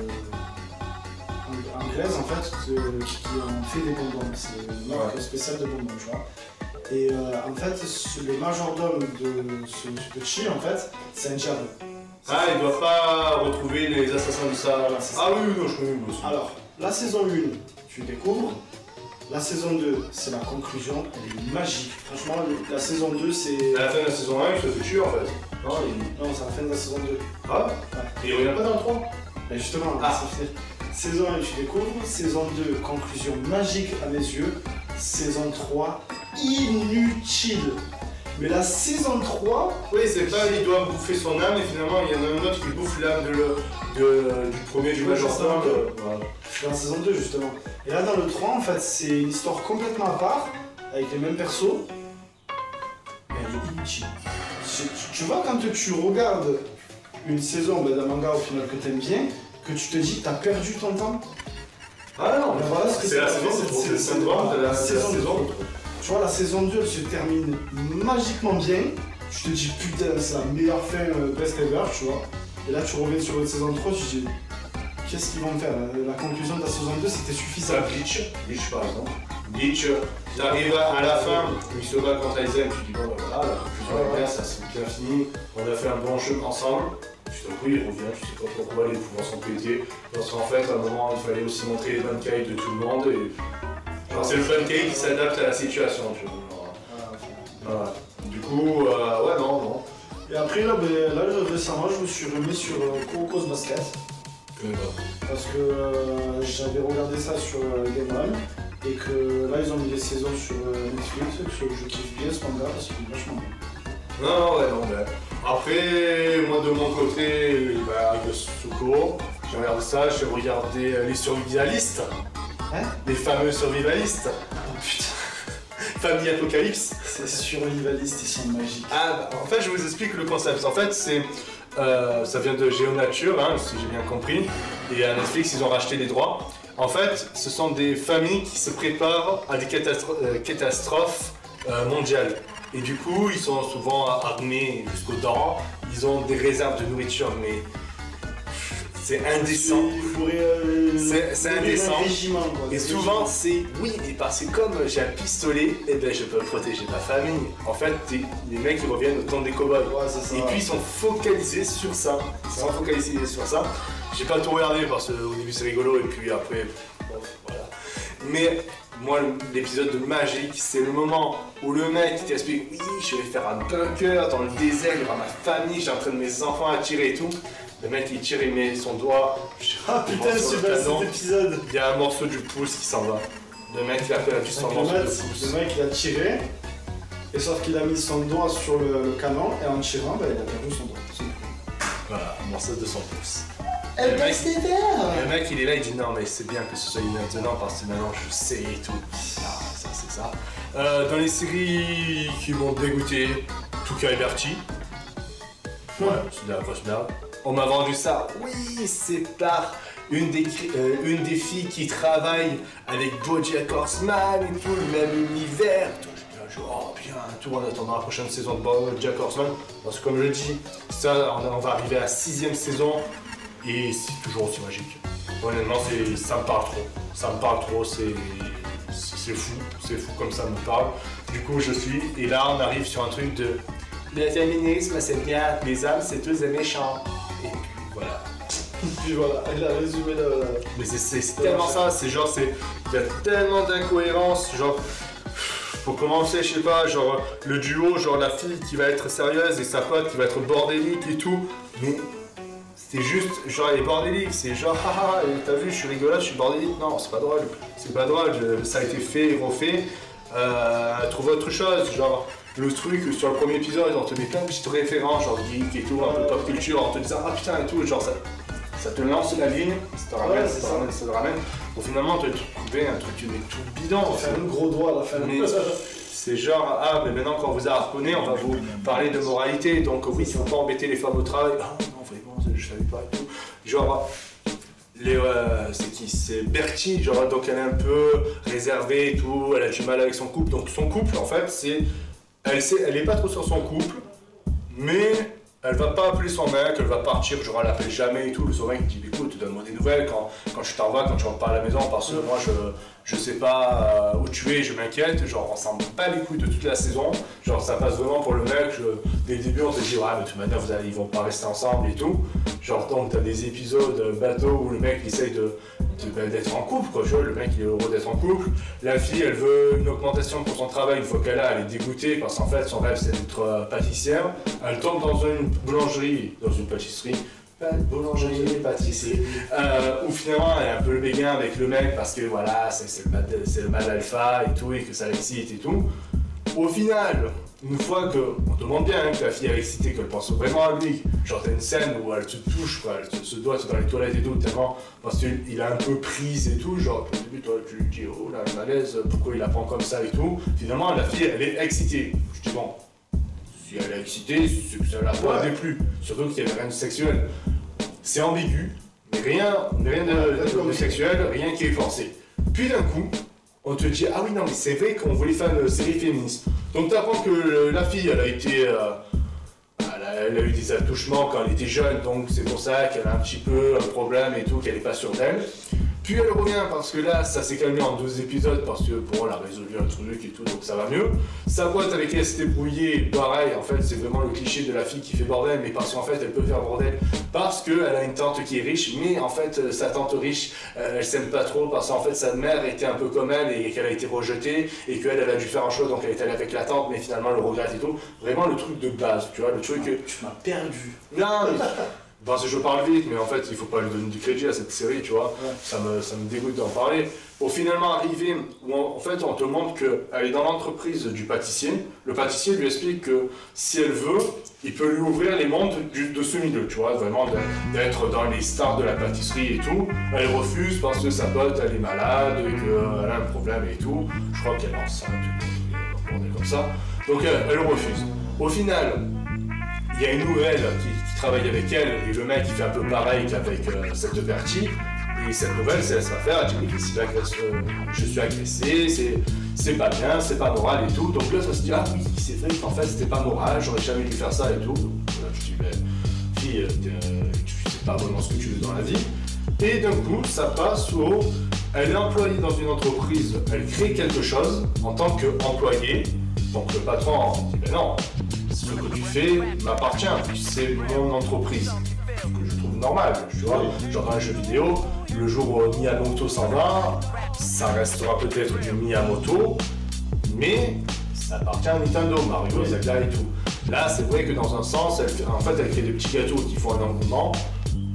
Speaker 6: anglaise en fait qui en fait des bonbons. C'est une marque spéciale de bonbons, tu vois. Et en fait, le majordome de Chi, en fait, c'est un diable.
Speaker 1: Ah, il doit pas retrouver les assassins du Sahara. Ah oui, non, je connais aussi.
Speaker 6: Alors, la saison 1, tu découvres. La saison 2, c'est la conclusion, elle est magique. Franchement, la saison 2, c'est...
Speaker 1: À la fin de la saison 1, il se fait tuer en fait.
Speaker 6: Non, c'est à la fin de la saison 2.
Speaker 1: Ah ouais. Et il revient pas dans le 3
Speaker 6: Ben justement, c'est saison 1, tu découvres. Saison 2, conclusion magique à mes yeux. Saison 3, inutile. Mais la saison 3...
Speaker 1: Oui, c'est pas il doit bouffer son âme et finalement il y en a un autre qui bouffe l'âme du premier du majordome.
Speaker 6: Je suis dans la saison 2 justement. Et là dans le 3 en fait c'est une histoire complètement à part, avec les mêmes persos. Mais elle est inutile. Tu vois quand tu regardes une saison d'un manga au final que t'aimes bien, que tu te dis que t'as perdu ton temps.
Speaker 1: Ah non, mais
Speaker 6: voilà ce que
Speaker 1: c'est la saison.
Speaker 6: Tu vois, la saison 2 elle se termine magiquement bien. Tu te dis putain, c'est la meilleure fin best ever, tu vois. Et là, tu reviens sur la saison 3, tu te dis qu'est-ce qu'ils vont faire. La conclusion de la saison 2, c'était suffisant.
Speaker 1: Bleach par exemple. Bleach, t'arrives à la fin, il se bat contre Aizen, tu dis bon, ben voilà, la conclusion est bien, ça c'est bien fini. On a fait un bon jeu ensemble. Puis d'un coup, il revient, tu sais pas pourquoi les pouvoirs sont pétés. Parce qu'en fait, à un moment, il fallait aussi montrer les bonnes cailles de tout le monde. Et... c'est le pancake qui s'adapte à la situation, tu vois. Voilà. Du coup, ouais, non.
Speaker 6: Et après, là, récemment, je me suis remis sur Kuroko's Basket. Parce que j'avais regardé ça sur Game One. Et que là, ils ont mis des saisons sur Netflix. Que je kiffe bien ce manga parce qu'il est vachement bien.
Speaker 1: Non. Après, moi, de mon côté, Agretsuko, j'ai regardé ça, j'ai regardé les survivalistes.
Speaker 6: Hein?
Speaker 1: Les fameux survivalistes.
Speaker 6: Oh putain.
Speaker 1: Famille Apocalypse.
Speaker 6: Ces survivalistes, ils sont magiques.
Speaker 1: Ah, en fait, je vous explique le concept. En fait, c'est ça vient de Géonature, si j'ai bien compris. Et à Netflix, ils ont racheté les droits. En fait, ce sont des familles qui se préparent à des catastrophes mondiales. Et du coup, ils sont souvent armés jusqu'aux dents. Ils ont des réserves de nourriture, mais c'est indécent. C'est indécent. Et souvent, c'est oui, mais parce que comme j'ai un pistolet, eh ben, je peux protéger ma famille. En fait, les mecs ils reviennent au temps des cow-boys. Et puis ils sont focalisés sur ça. J'ai pas tout regardé parce qu'au début c'est rigolo et puis après, voilà. Mais moi, l'épisode de magique, c'est le moment où le mec t'explique oui, je vais faire un bunker dans le désert, il y aura ma famille, j'ai en train de mes enfants à tirer et tout. Le mec il tire, il met son doigt.
Speaker 6: Ah putain, c'est bien cet épisode.
Speaker 1: Il y a un morceau du pouce qui s'en va. Le mec il a perdu son morceau de pouce.
Speaker 6: Le mec il a tiré, et sauf qu'il a mis son doigt sur le canon, et en tirant, bah, il a perdu son doigt.
Speaker 1: Voilà, un morceau de son pouce.
Speaker 6: Elle baisse tes verres.
Speaker 1: Le mec il est là, il dit non mais c'est bien que ce soit maintenant parce que maintenant je sais et tout. Ah, ça c'est ça. Dans les séries qui m'ont dégoûté, Tuca et Bertie. Ouais, c'est de la grosse merde. On m'a vendu ça. Oui, c'est par une des filles qui travaille avec BoJack Horseman et tout, le même univers. Genre, bien, tout en attendant la prochaine saison de BoJack Horseman. Parce que comme je dis, ça, on va arriver à la 6ème saison et c'est toujours aussi magique. Honnêtement, ça me parle trop. Ça me parle trop, c'est fou comme ça me parle. Du coup, et là, on arrive sur un truc de le féminisme, c'est bien, les hommes, c'est tous des méchants. Et puis voilà.
Speaker 6: Puis voilà, il a résumé le.
Speaker 1: Mais c'est tellement ça, c'est genre, il y a tellement d'incohérences, genre. Pour commencer, je sais pas, genre le duo, genre la fille qui va être sérieuse et sa pote qui va être bordélique et tout, mais c'est juste, genre elle est bordélique, c'est genre haha, t'as vu, je suis rigolote, je suis bordélique, non, c'est pas drôle, ça a été fait et refait, trouve autre chose, genre le truc sur le premier épisode, on te met plein de petites références, genre geek et tout, un peu pop culture, en te disant ah putain et tout, genre ça te lance la ligne, ça te ramène. Bon, finalement, tu as trouvé un truc mais tout bidon.
Speaker 6: C'est un gros doigt à la fin.
Speaker 1: Mais c'est genre, ah, mais maintenant qu'on vous a harponné, on va vous parler de moralité. Donc, oui, il ne faut pas embêter les femmes au travail. Ah, non, vraiment, je savais pas et tout. Genre, c'est qui? C'est Bertie, genre, donc elle est un peu réservée et tout, elle a du mal avec son couple. Donc, son couple, en fait, elle est pas trop sur son couple, mais. Elle va pas appeler son mec, elle va partir, genre elle appelle jamais et tout. Son mec dit écoute, donne-moi des nouvelles quand je t'en vas, quand tu rentres pas à la maison parce que moi je sais pas où tu es, je m'inquiète. Genre on s'en bat les couilles de toute la saison. Genre ça passe vraiment pour le mec. Dès le début on te dit ouais mais de toute manière ils vont pas rester ensemble et tout. Genre donc t'as des épisodes bateau où le mec il essaye d'être en couple quoi, tu vois, le mec il est heureux d'être en couple. La fille elle veut une augmentation pour son travail, une fois qu'elle a, elle est dégoûtée parce qu'en fait son rêve c'est d'être pâtissière. Elle tombe dans une boulangerie, dans une pâtisserie, pâtisserie, où finalement elle est un peu le béguin avec le mec parce que voilà, c'est le mal alpha et tout, et que ça l'excite et tout. Au final, une fois qu'on te montre bien que la fille est excitée, qu'elle pense vraiment à lui, genre t'as une scène où elle te touche, quoi, elle se doit dans les toilettes et tout, tellement parce qu'il a un peu prise et tout, genre au début toi tu lui dis oh là le malaise, pourquoi il la prend comme ça et tout. Finalement la fille elle est excitée. Je dis bon. Si elle est excitée, c'est que ça l'a pas déplu. Surtout qu'il n'y avait rien de sexuel. C'est ambigu, mais rien de sexuel, rien qui est forcé. Puis d'un coup, on te dit ah oui non mais c'est vrai qu'on voulait faire une série féministe. Donc tu apprends que la fille elle a été elle a eu des attouchements quand elle était jeune, donc c'est pour ça qu'elle a un petit peu un problème et tout, qu'elle n'est pas sûre d'elle. Puis elle revient parce que là ça s'est calmé en 12 épisodes parce que pour elle a résolu un truc et tout, donc ça va mieux. Sa boîte avec qui elle s'était brouillée, pareil, en fait c'est vraiment le cliché de la fille qui fait bordel, mais parce qu'en fait elle peut faire bordel parce qu'elle a une tante qui est riche, mais en fait sa tante riche elle s'aime pas trop parce qu'en fait sa mère était un peu comme elle et qu'elle a été rejetée et qu'elle a dû faire un choix, donc elle est allée avec la tante mais finalement elle le regrette et tout. Vraiment le truc de base, tu vois, le truc que...
Speaker 6: Tu m'as perdu.
Speaker 1: Non mais... Parce que je parle vite, mais en fait, il faut pas lui donner du crédit à cette série, tu vois. Ouais. Ça me dégoûte d'en parler. Pour finalement arriver où en fait, on te montre qu'elle est dans l'entreprise du pâtissier. Le pâtissier lui explique que si elle veut, il peut lui ouvrir les mondes de ce milieu, tu vois, vraiment d'être dans les stars de la pâtisserie et tout. Elle refuse parce que sa pote, elle est malade, qu'elle a un problème et tout. Je crois qu'elle est enceinte, comme ça. Donc elle refuse. Au final, il y a une nouvelle qui travaille avec elle et le mec il fait un peu pareil qu'avec cette Bertie. Et cette nouvelle, c'est elle se va faire, elle dit je suis agressée, c'est pas bien, c'est pas moral et tout. Donc là, ça se dit ah oui, c'est vrai qu'en fait c'était pas moral, j'aurais jamais dû faire ça et tout. Donc là, je dis fille, tu sais pas vraiment ce que tu veux dans la vie. Et d'un coup, ça passe au. Elle est employée dans une entreprise, elle crée quelque chose en tant qu'employée. Donc le patron dit ben non, ce que tu fais m'appartient, c'est mon entreprise. Ce que je trouve normal, tu vois. Genre dans un jeu vidéo, le jour où Miyamoto s'en va, ça restera peut-être du Miyamoto, mais ça appartient à Nintendo, Mario, Zelda et tout. Là, c'est vrai que dans un sens, elle crée des petits gâteaux qui font un engouement.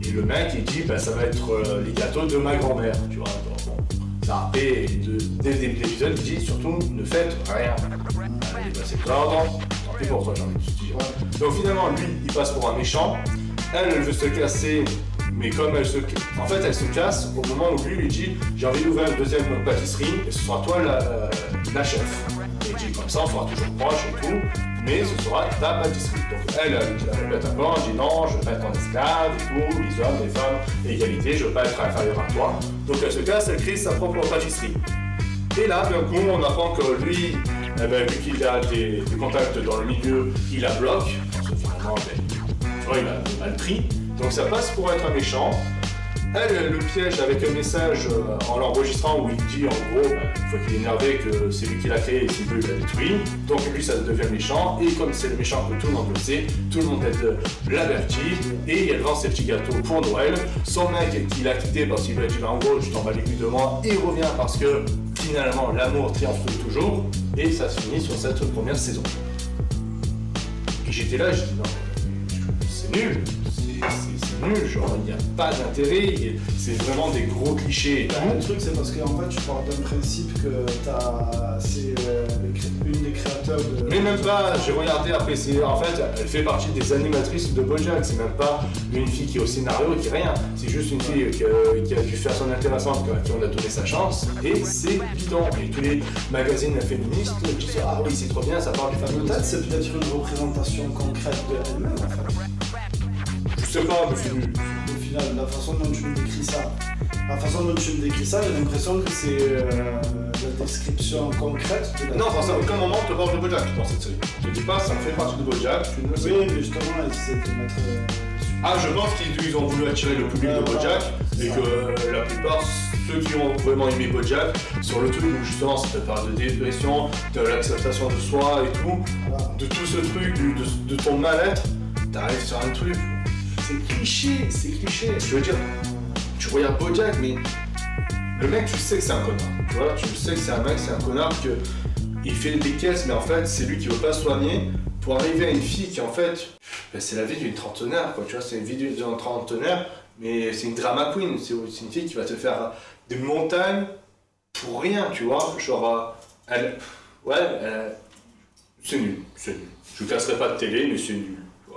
Speaker 1: Et le mec il dit bah ça va être les gâteaux de ma grand-mère, tu vois. Donc, bon, ça après, dès le début de l'épisode, il dit surtout ne faites rien. Allez, bah, c'est l'ordre, tant pis pour toi, j'ai envie de te dire. Donc finalement, lui, il passe pour un méchant. Elle veut se casser, mais comme elle se casse au moment où lui dit j'ai envie d'ouvrir une deuxième pâtisserie et ce sera toi la chef. Et il dit comme ça, on sera toujours proche et tout, mais ce sera ta pâtisserie. Donc elle pète un plan, elle dit non, je veux pas être en esclave et tout, les hommes, les femmes, égalité, je veux pas être inférieur à toi. Donc elle se casse, elle crée sa propre pâtisserie. Et là, d'un coup, on apprend que lui, vu qu'il a des contacts dans le milieu, il la bloque. Parce que finalement, tu vois, il a mal pris. Donc ça passe pour être un méchant. Elle le piège avec un message en l'enregistrant où il dit en gros, une fois qu'il est énervé, que c'est lui qui l'a créé et s'il veut, il l'a détruit. Donc lui, ça devient méchant. Et comme c'est le méchant que tout le monde le sait, tout le monde l'avertit. Et elle vend ses petits gâteaux pour Noël. Son mec qui l'a quitté parce qu'il lui a dit en gros, je t'en bats les couilles de moi. Il revient parce que finalement, l'amour triomphe toujours. Et ça se finit sur cette première saison. Et j'étais là, je dis non, c'est nul. C'est nul, genre il n'y a pas d'intérêt, c'est vraiment des gros clichés et tout.
Speaker 6: Le truc c'est parce qu'en fait tu parles d'un principe que c'est une des créateurs de...
Speaker 1: Mais même pas, j'ai regardé après, en fait elle fait partie des animatrices de BoJack, c'est même pas une fille qui est au scénario et qui est rien, c'est juste une fille qui a dû faire son intéressante, à qui on a donné sa chance, et c'est bidon. Et tous les magazines féministes disent ah oui c'est trop bien, ça parle des femmes.
Speaker 6: Peut-être c'est peut-être une représentation concrète de elle-même en fait.
Speaker 1: Je sais pas, mais c'est nul.
Speaker 6: Au final, la façon dont tu me décris ça, j'ai l'impression que c'est la description concrète de la...
Speaker 1: Non, parce qu'à aucun moment on te parle de BoJack dans cette série. Je te dis pas, ça me fait partie de BoJack, tu ne le sais.
Speaker 6: Oui, mais justement, ils essaient de mettre...
Speaker 1: je pense qu'ils ont voulu attirer le public de BoJack, et que la plupart, ceux qui ont vraiment aimé BoJack, sur le truc où justement ça te parle de dépression, de l'acceptation de soi et tout, de tout ce truc, de ton mal-être, t'arrives sur un truc... C'est cliché. Je veux dire, tu regardes BoJack, mais le mec, tu sais que c'est un connard. Tu vois, tu sais que c'est un mec, c'est un connard, il fait des caisses, mais en fait, c'est lui qui veut pas soigner pour arriver à une fille qui, en fait, c'est la vie d'une trentenaire, quoi. Tu vois, c'est une vie d'une trentenaire, mais c'est une drama queen. C'est une fille qui va te faire des montagnes pour rien, tu vois. Genre, c'est nul. Je casserai pas de télé, mais c'est nul.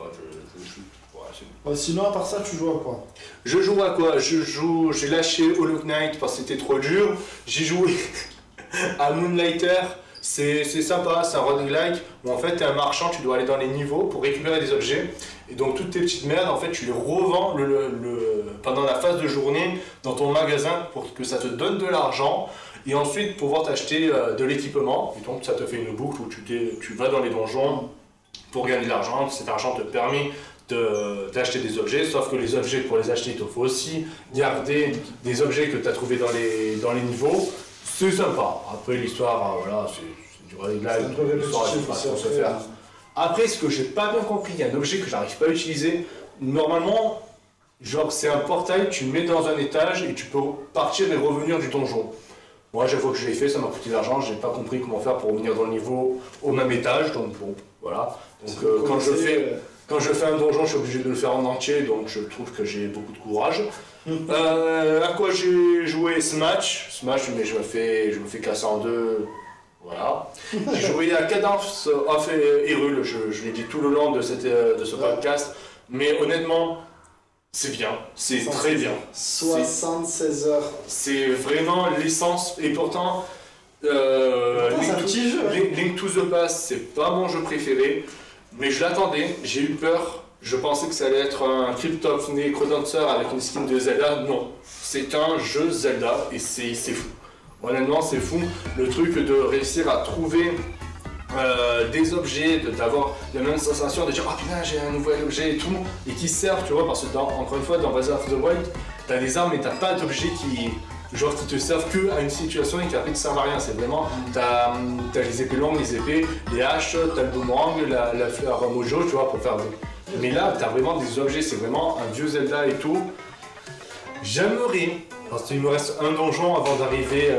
Speaker 6: Sinon, à part ça, tu joues à quoi?
Speaker 1: Je joue à quoi? J'ai lâché Hollow Knight parce que c'était trop dur. J'ai joué à Moonlighter. C'est sympa, c'est un roguelike où en fait t'es un marchand, tu dois aller dans les niveaux pour récupérer des objets. Et donc toutes tes petites merdes, en fait tu les revends pendant la phase de journée dans ton magasin pour que ça te donne de l'argent. Et ensuite pouvoir t'acheter de l'équipement. Et donc ça te fait une boucle où tu vas dans les donjons pour gagner de l'argent. Cet argent te permet d'acheter des objets, sauf que les objets, pour les acheter, il te faut aussi garder des objets que tu as trouvés dans les niveaux. C'est sympa. Après l'histoire, voilà, c'est du roguelike, l'histoire elle pas trop se faire. Après, ce que j'ai pas bien compris, il y a un objet que j'arrive pas à utiliser. Normalement, genre c'est un portail, tu le mets dans un étage et tu peux partir et revenir du donjon. Moi, chaque fois que je l'ai fait, ça m'a coûté de l'argent, j'ai pas compris comment faire pour revenir dans le niveau au même étage, donc bon, voilà. Donc quand je fais un donjon, je suis obligé de le faire en entier, donc je trouve que j'ai beaucoup de courage. À quoi j'ai joué Smash, mais je me fais casser en deux, voilà. J'ai joué à Cadence of Hyrule, je l'ai dit tout le long de ce podcast, mais honnêtement, c'est bien, c'est très bien.
Speaker 6: 76 heures.
Speaker 1: C'est vraiment l'essence, et pourtant, Link to the Past, c'est pas mon jeu préféré. Mais je l'attendais, j'ai eu peur, je pensais que ça allait être un Crypt Necrodancer avec une skin de Zelda, non. C'est un jeu Zelda et c'est fou. Honnêtement c'est fou, le truc de réussir à trouver des objets, d'avoir la même sensation de dire ah putain j'ai un nouvel objet et tout, et qui servent, tu vois, parce que encore une fois dans Breath of the Wild, t'as des armes mais t'as pas d'objets qui te servent que à une situation et qui après te servent à rien. C'est vraiment, t'as les épées longues, les épées, les haches, t'as le boomerang, la fleur mojo, tu vois, pour faire des... Mais là, t'as vraiment des objets, c'est vraiment un vieux Zelda et tout. J'aimerais, parce qu'il me reste un donjon avant d'arriver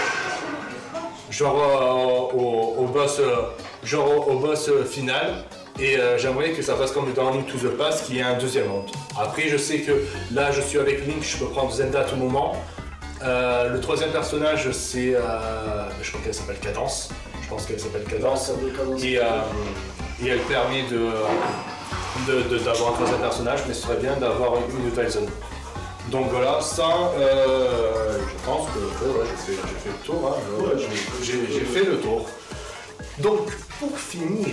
Speaker 1: au boss final, Et j'aimerais que ça fasse comme dans Link to the Past, qui est un deuxième monde. Après, je sais que là, je suis avec Link, je peux prendre Zelda à tout moment. Le troisième personnage, c'est... je crois qu'elle s'appelle Cadence. Je pense qu'elle s'appelle Cadence. Et elle permet d'avoir un troisième personnage, mais ce serait bien d'avoir une nouvelle zone. Donc voilà, ça, je pense que j'ai fait le tour. Hein, j'ai fait le tour. Donc pour finir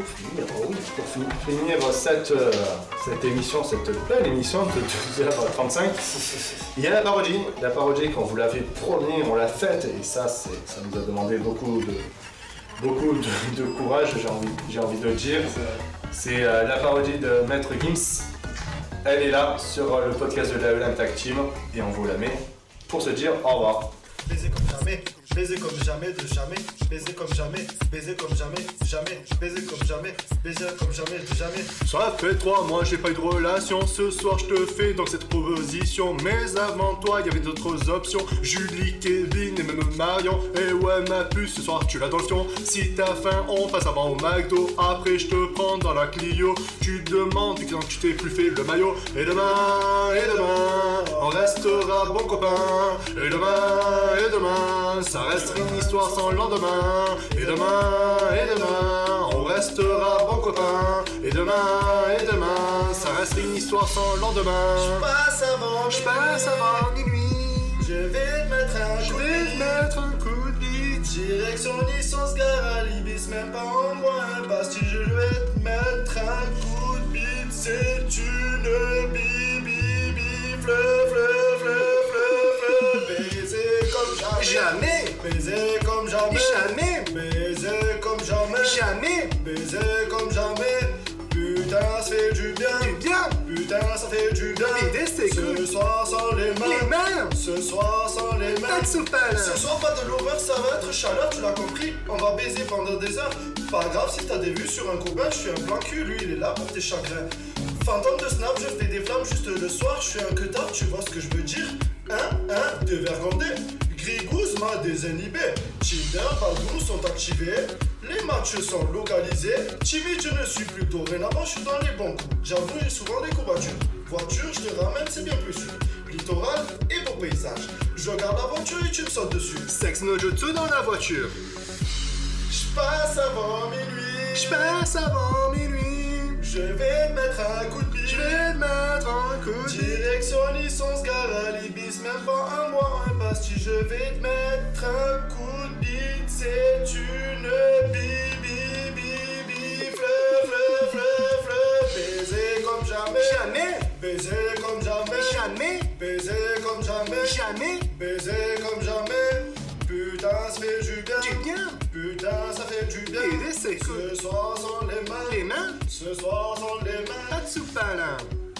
Speaker 1: cette émission, cette belle émission de 2h35, il y a la parodie. La parodie, quand vous l'avez promis, on l'a faite, et ça nous a demandé beaucoup de courage, j'ai envie de dire. C'est la parodie de Maître Gims. Elle est là sur le podcast de la LM Tag Team, et on vous la met pour se dire au revoir.
Speaker 6: Baiser comme jamais, baiser comme jamais, de jamais, baiser comme jamais, baiser comme jamais, jamais, baiser comme jamais, baiser comme jamais, de jamais.
Speaker 1: Ça fait 3 mois, j'ai pas eu de relation. Ce soir, je te fais donc cette proposition. Mais avant toi, il y avait d'autres options. Julie, Kevin et même Marion. Et ouais, ma puce, ce soir, tu l'as dans le fion. Si t'as faim, on passe avant au McDo. Après, je te prends dans la Clio. Tu demandes quand tu t'es plus fait le maillot. Et demain, on restera bons copains. Et demain, ça restera une histoire sans lendemain. Et demain, on restera bons copains. Et demain, ça restera une histoire sans lendemain.
Speaker 6: Je passe avant minuit. Je vais te mettre un coup de bite. Direction licence gare à l'Ibis, même pas en moins. Parce que je vais te mettre un coup de bite. C'est une bibi, baiser comme jamais, baiser comme jamais, baiser comme jamais, baiser comme jamais. Putain, ça fait du bien, putain, ça fait du bien. Ce soir sans les mains, ce soir sans les mains. Ce soir pas de l'over, ça va être chaleur, tu l'as compris. On va baiser pendant des heures. Pas grave si t'as des vues sur un copain, je suis un blanc cul, lui il est là pour tes chagrins. Fantôme de snap, je fais des flammes juste le soir, je suis un queutard, tu vois ce que je veux dire. Deux vergondés. Grigouze m'a désinhibé. Tinder, Badou sont activés. Les matchs sont localisés. Timide, je ne suis plus dorénavant, je suis dans les bons coups. J'avoue, j'ai souvent des courbatures. Voiture, je te ramène, c'est bien plus sûr. Littoral et beau paysage. Je regarde la voiture et tu me sautes dessus.
Speaker 1: Sex no jutsu dans la voiture.
Speaker 6: Je passe avant minuit. Je vais te mettre un coup de bite. Direction licence gare à l'Ibis, même pas un mois, un basti. Je vais te mettre un coup de bite. C'est une bibi, baiser comme jamais, baiser comme jamais, baiser comme jamais, baiser comme jamais. Putain, ça fait du bien, putain, ça fait du bien. Ce soir sans les mains, ce soir sans les mains.
Speaker 1: Pas de soupalin.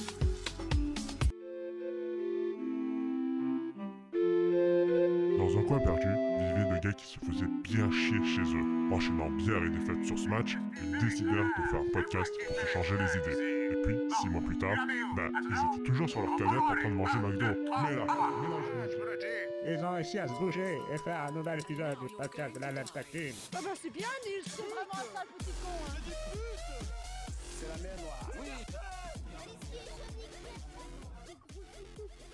Speaker 2: Dans un coin perdu, vivaient deux gars qui se faisaient bien chier chez eux. Enchaînant bière et défaites sur ce match, ils décidèrent de faire un podcast pour se changer les idées. Et puis, 6 mois plus tard, ils étaient toujours sur leur canette en train de manger McDo. Mais là,
Speaker 3: ils ont réussi à se bouger et faire un nouvel épisode du podcast de la LM Tag Team.
Speaker 4: Ah bah c'est bien, Nils, c'est vraiment un sale petit con. Hein. C'est la mer noire. Oui.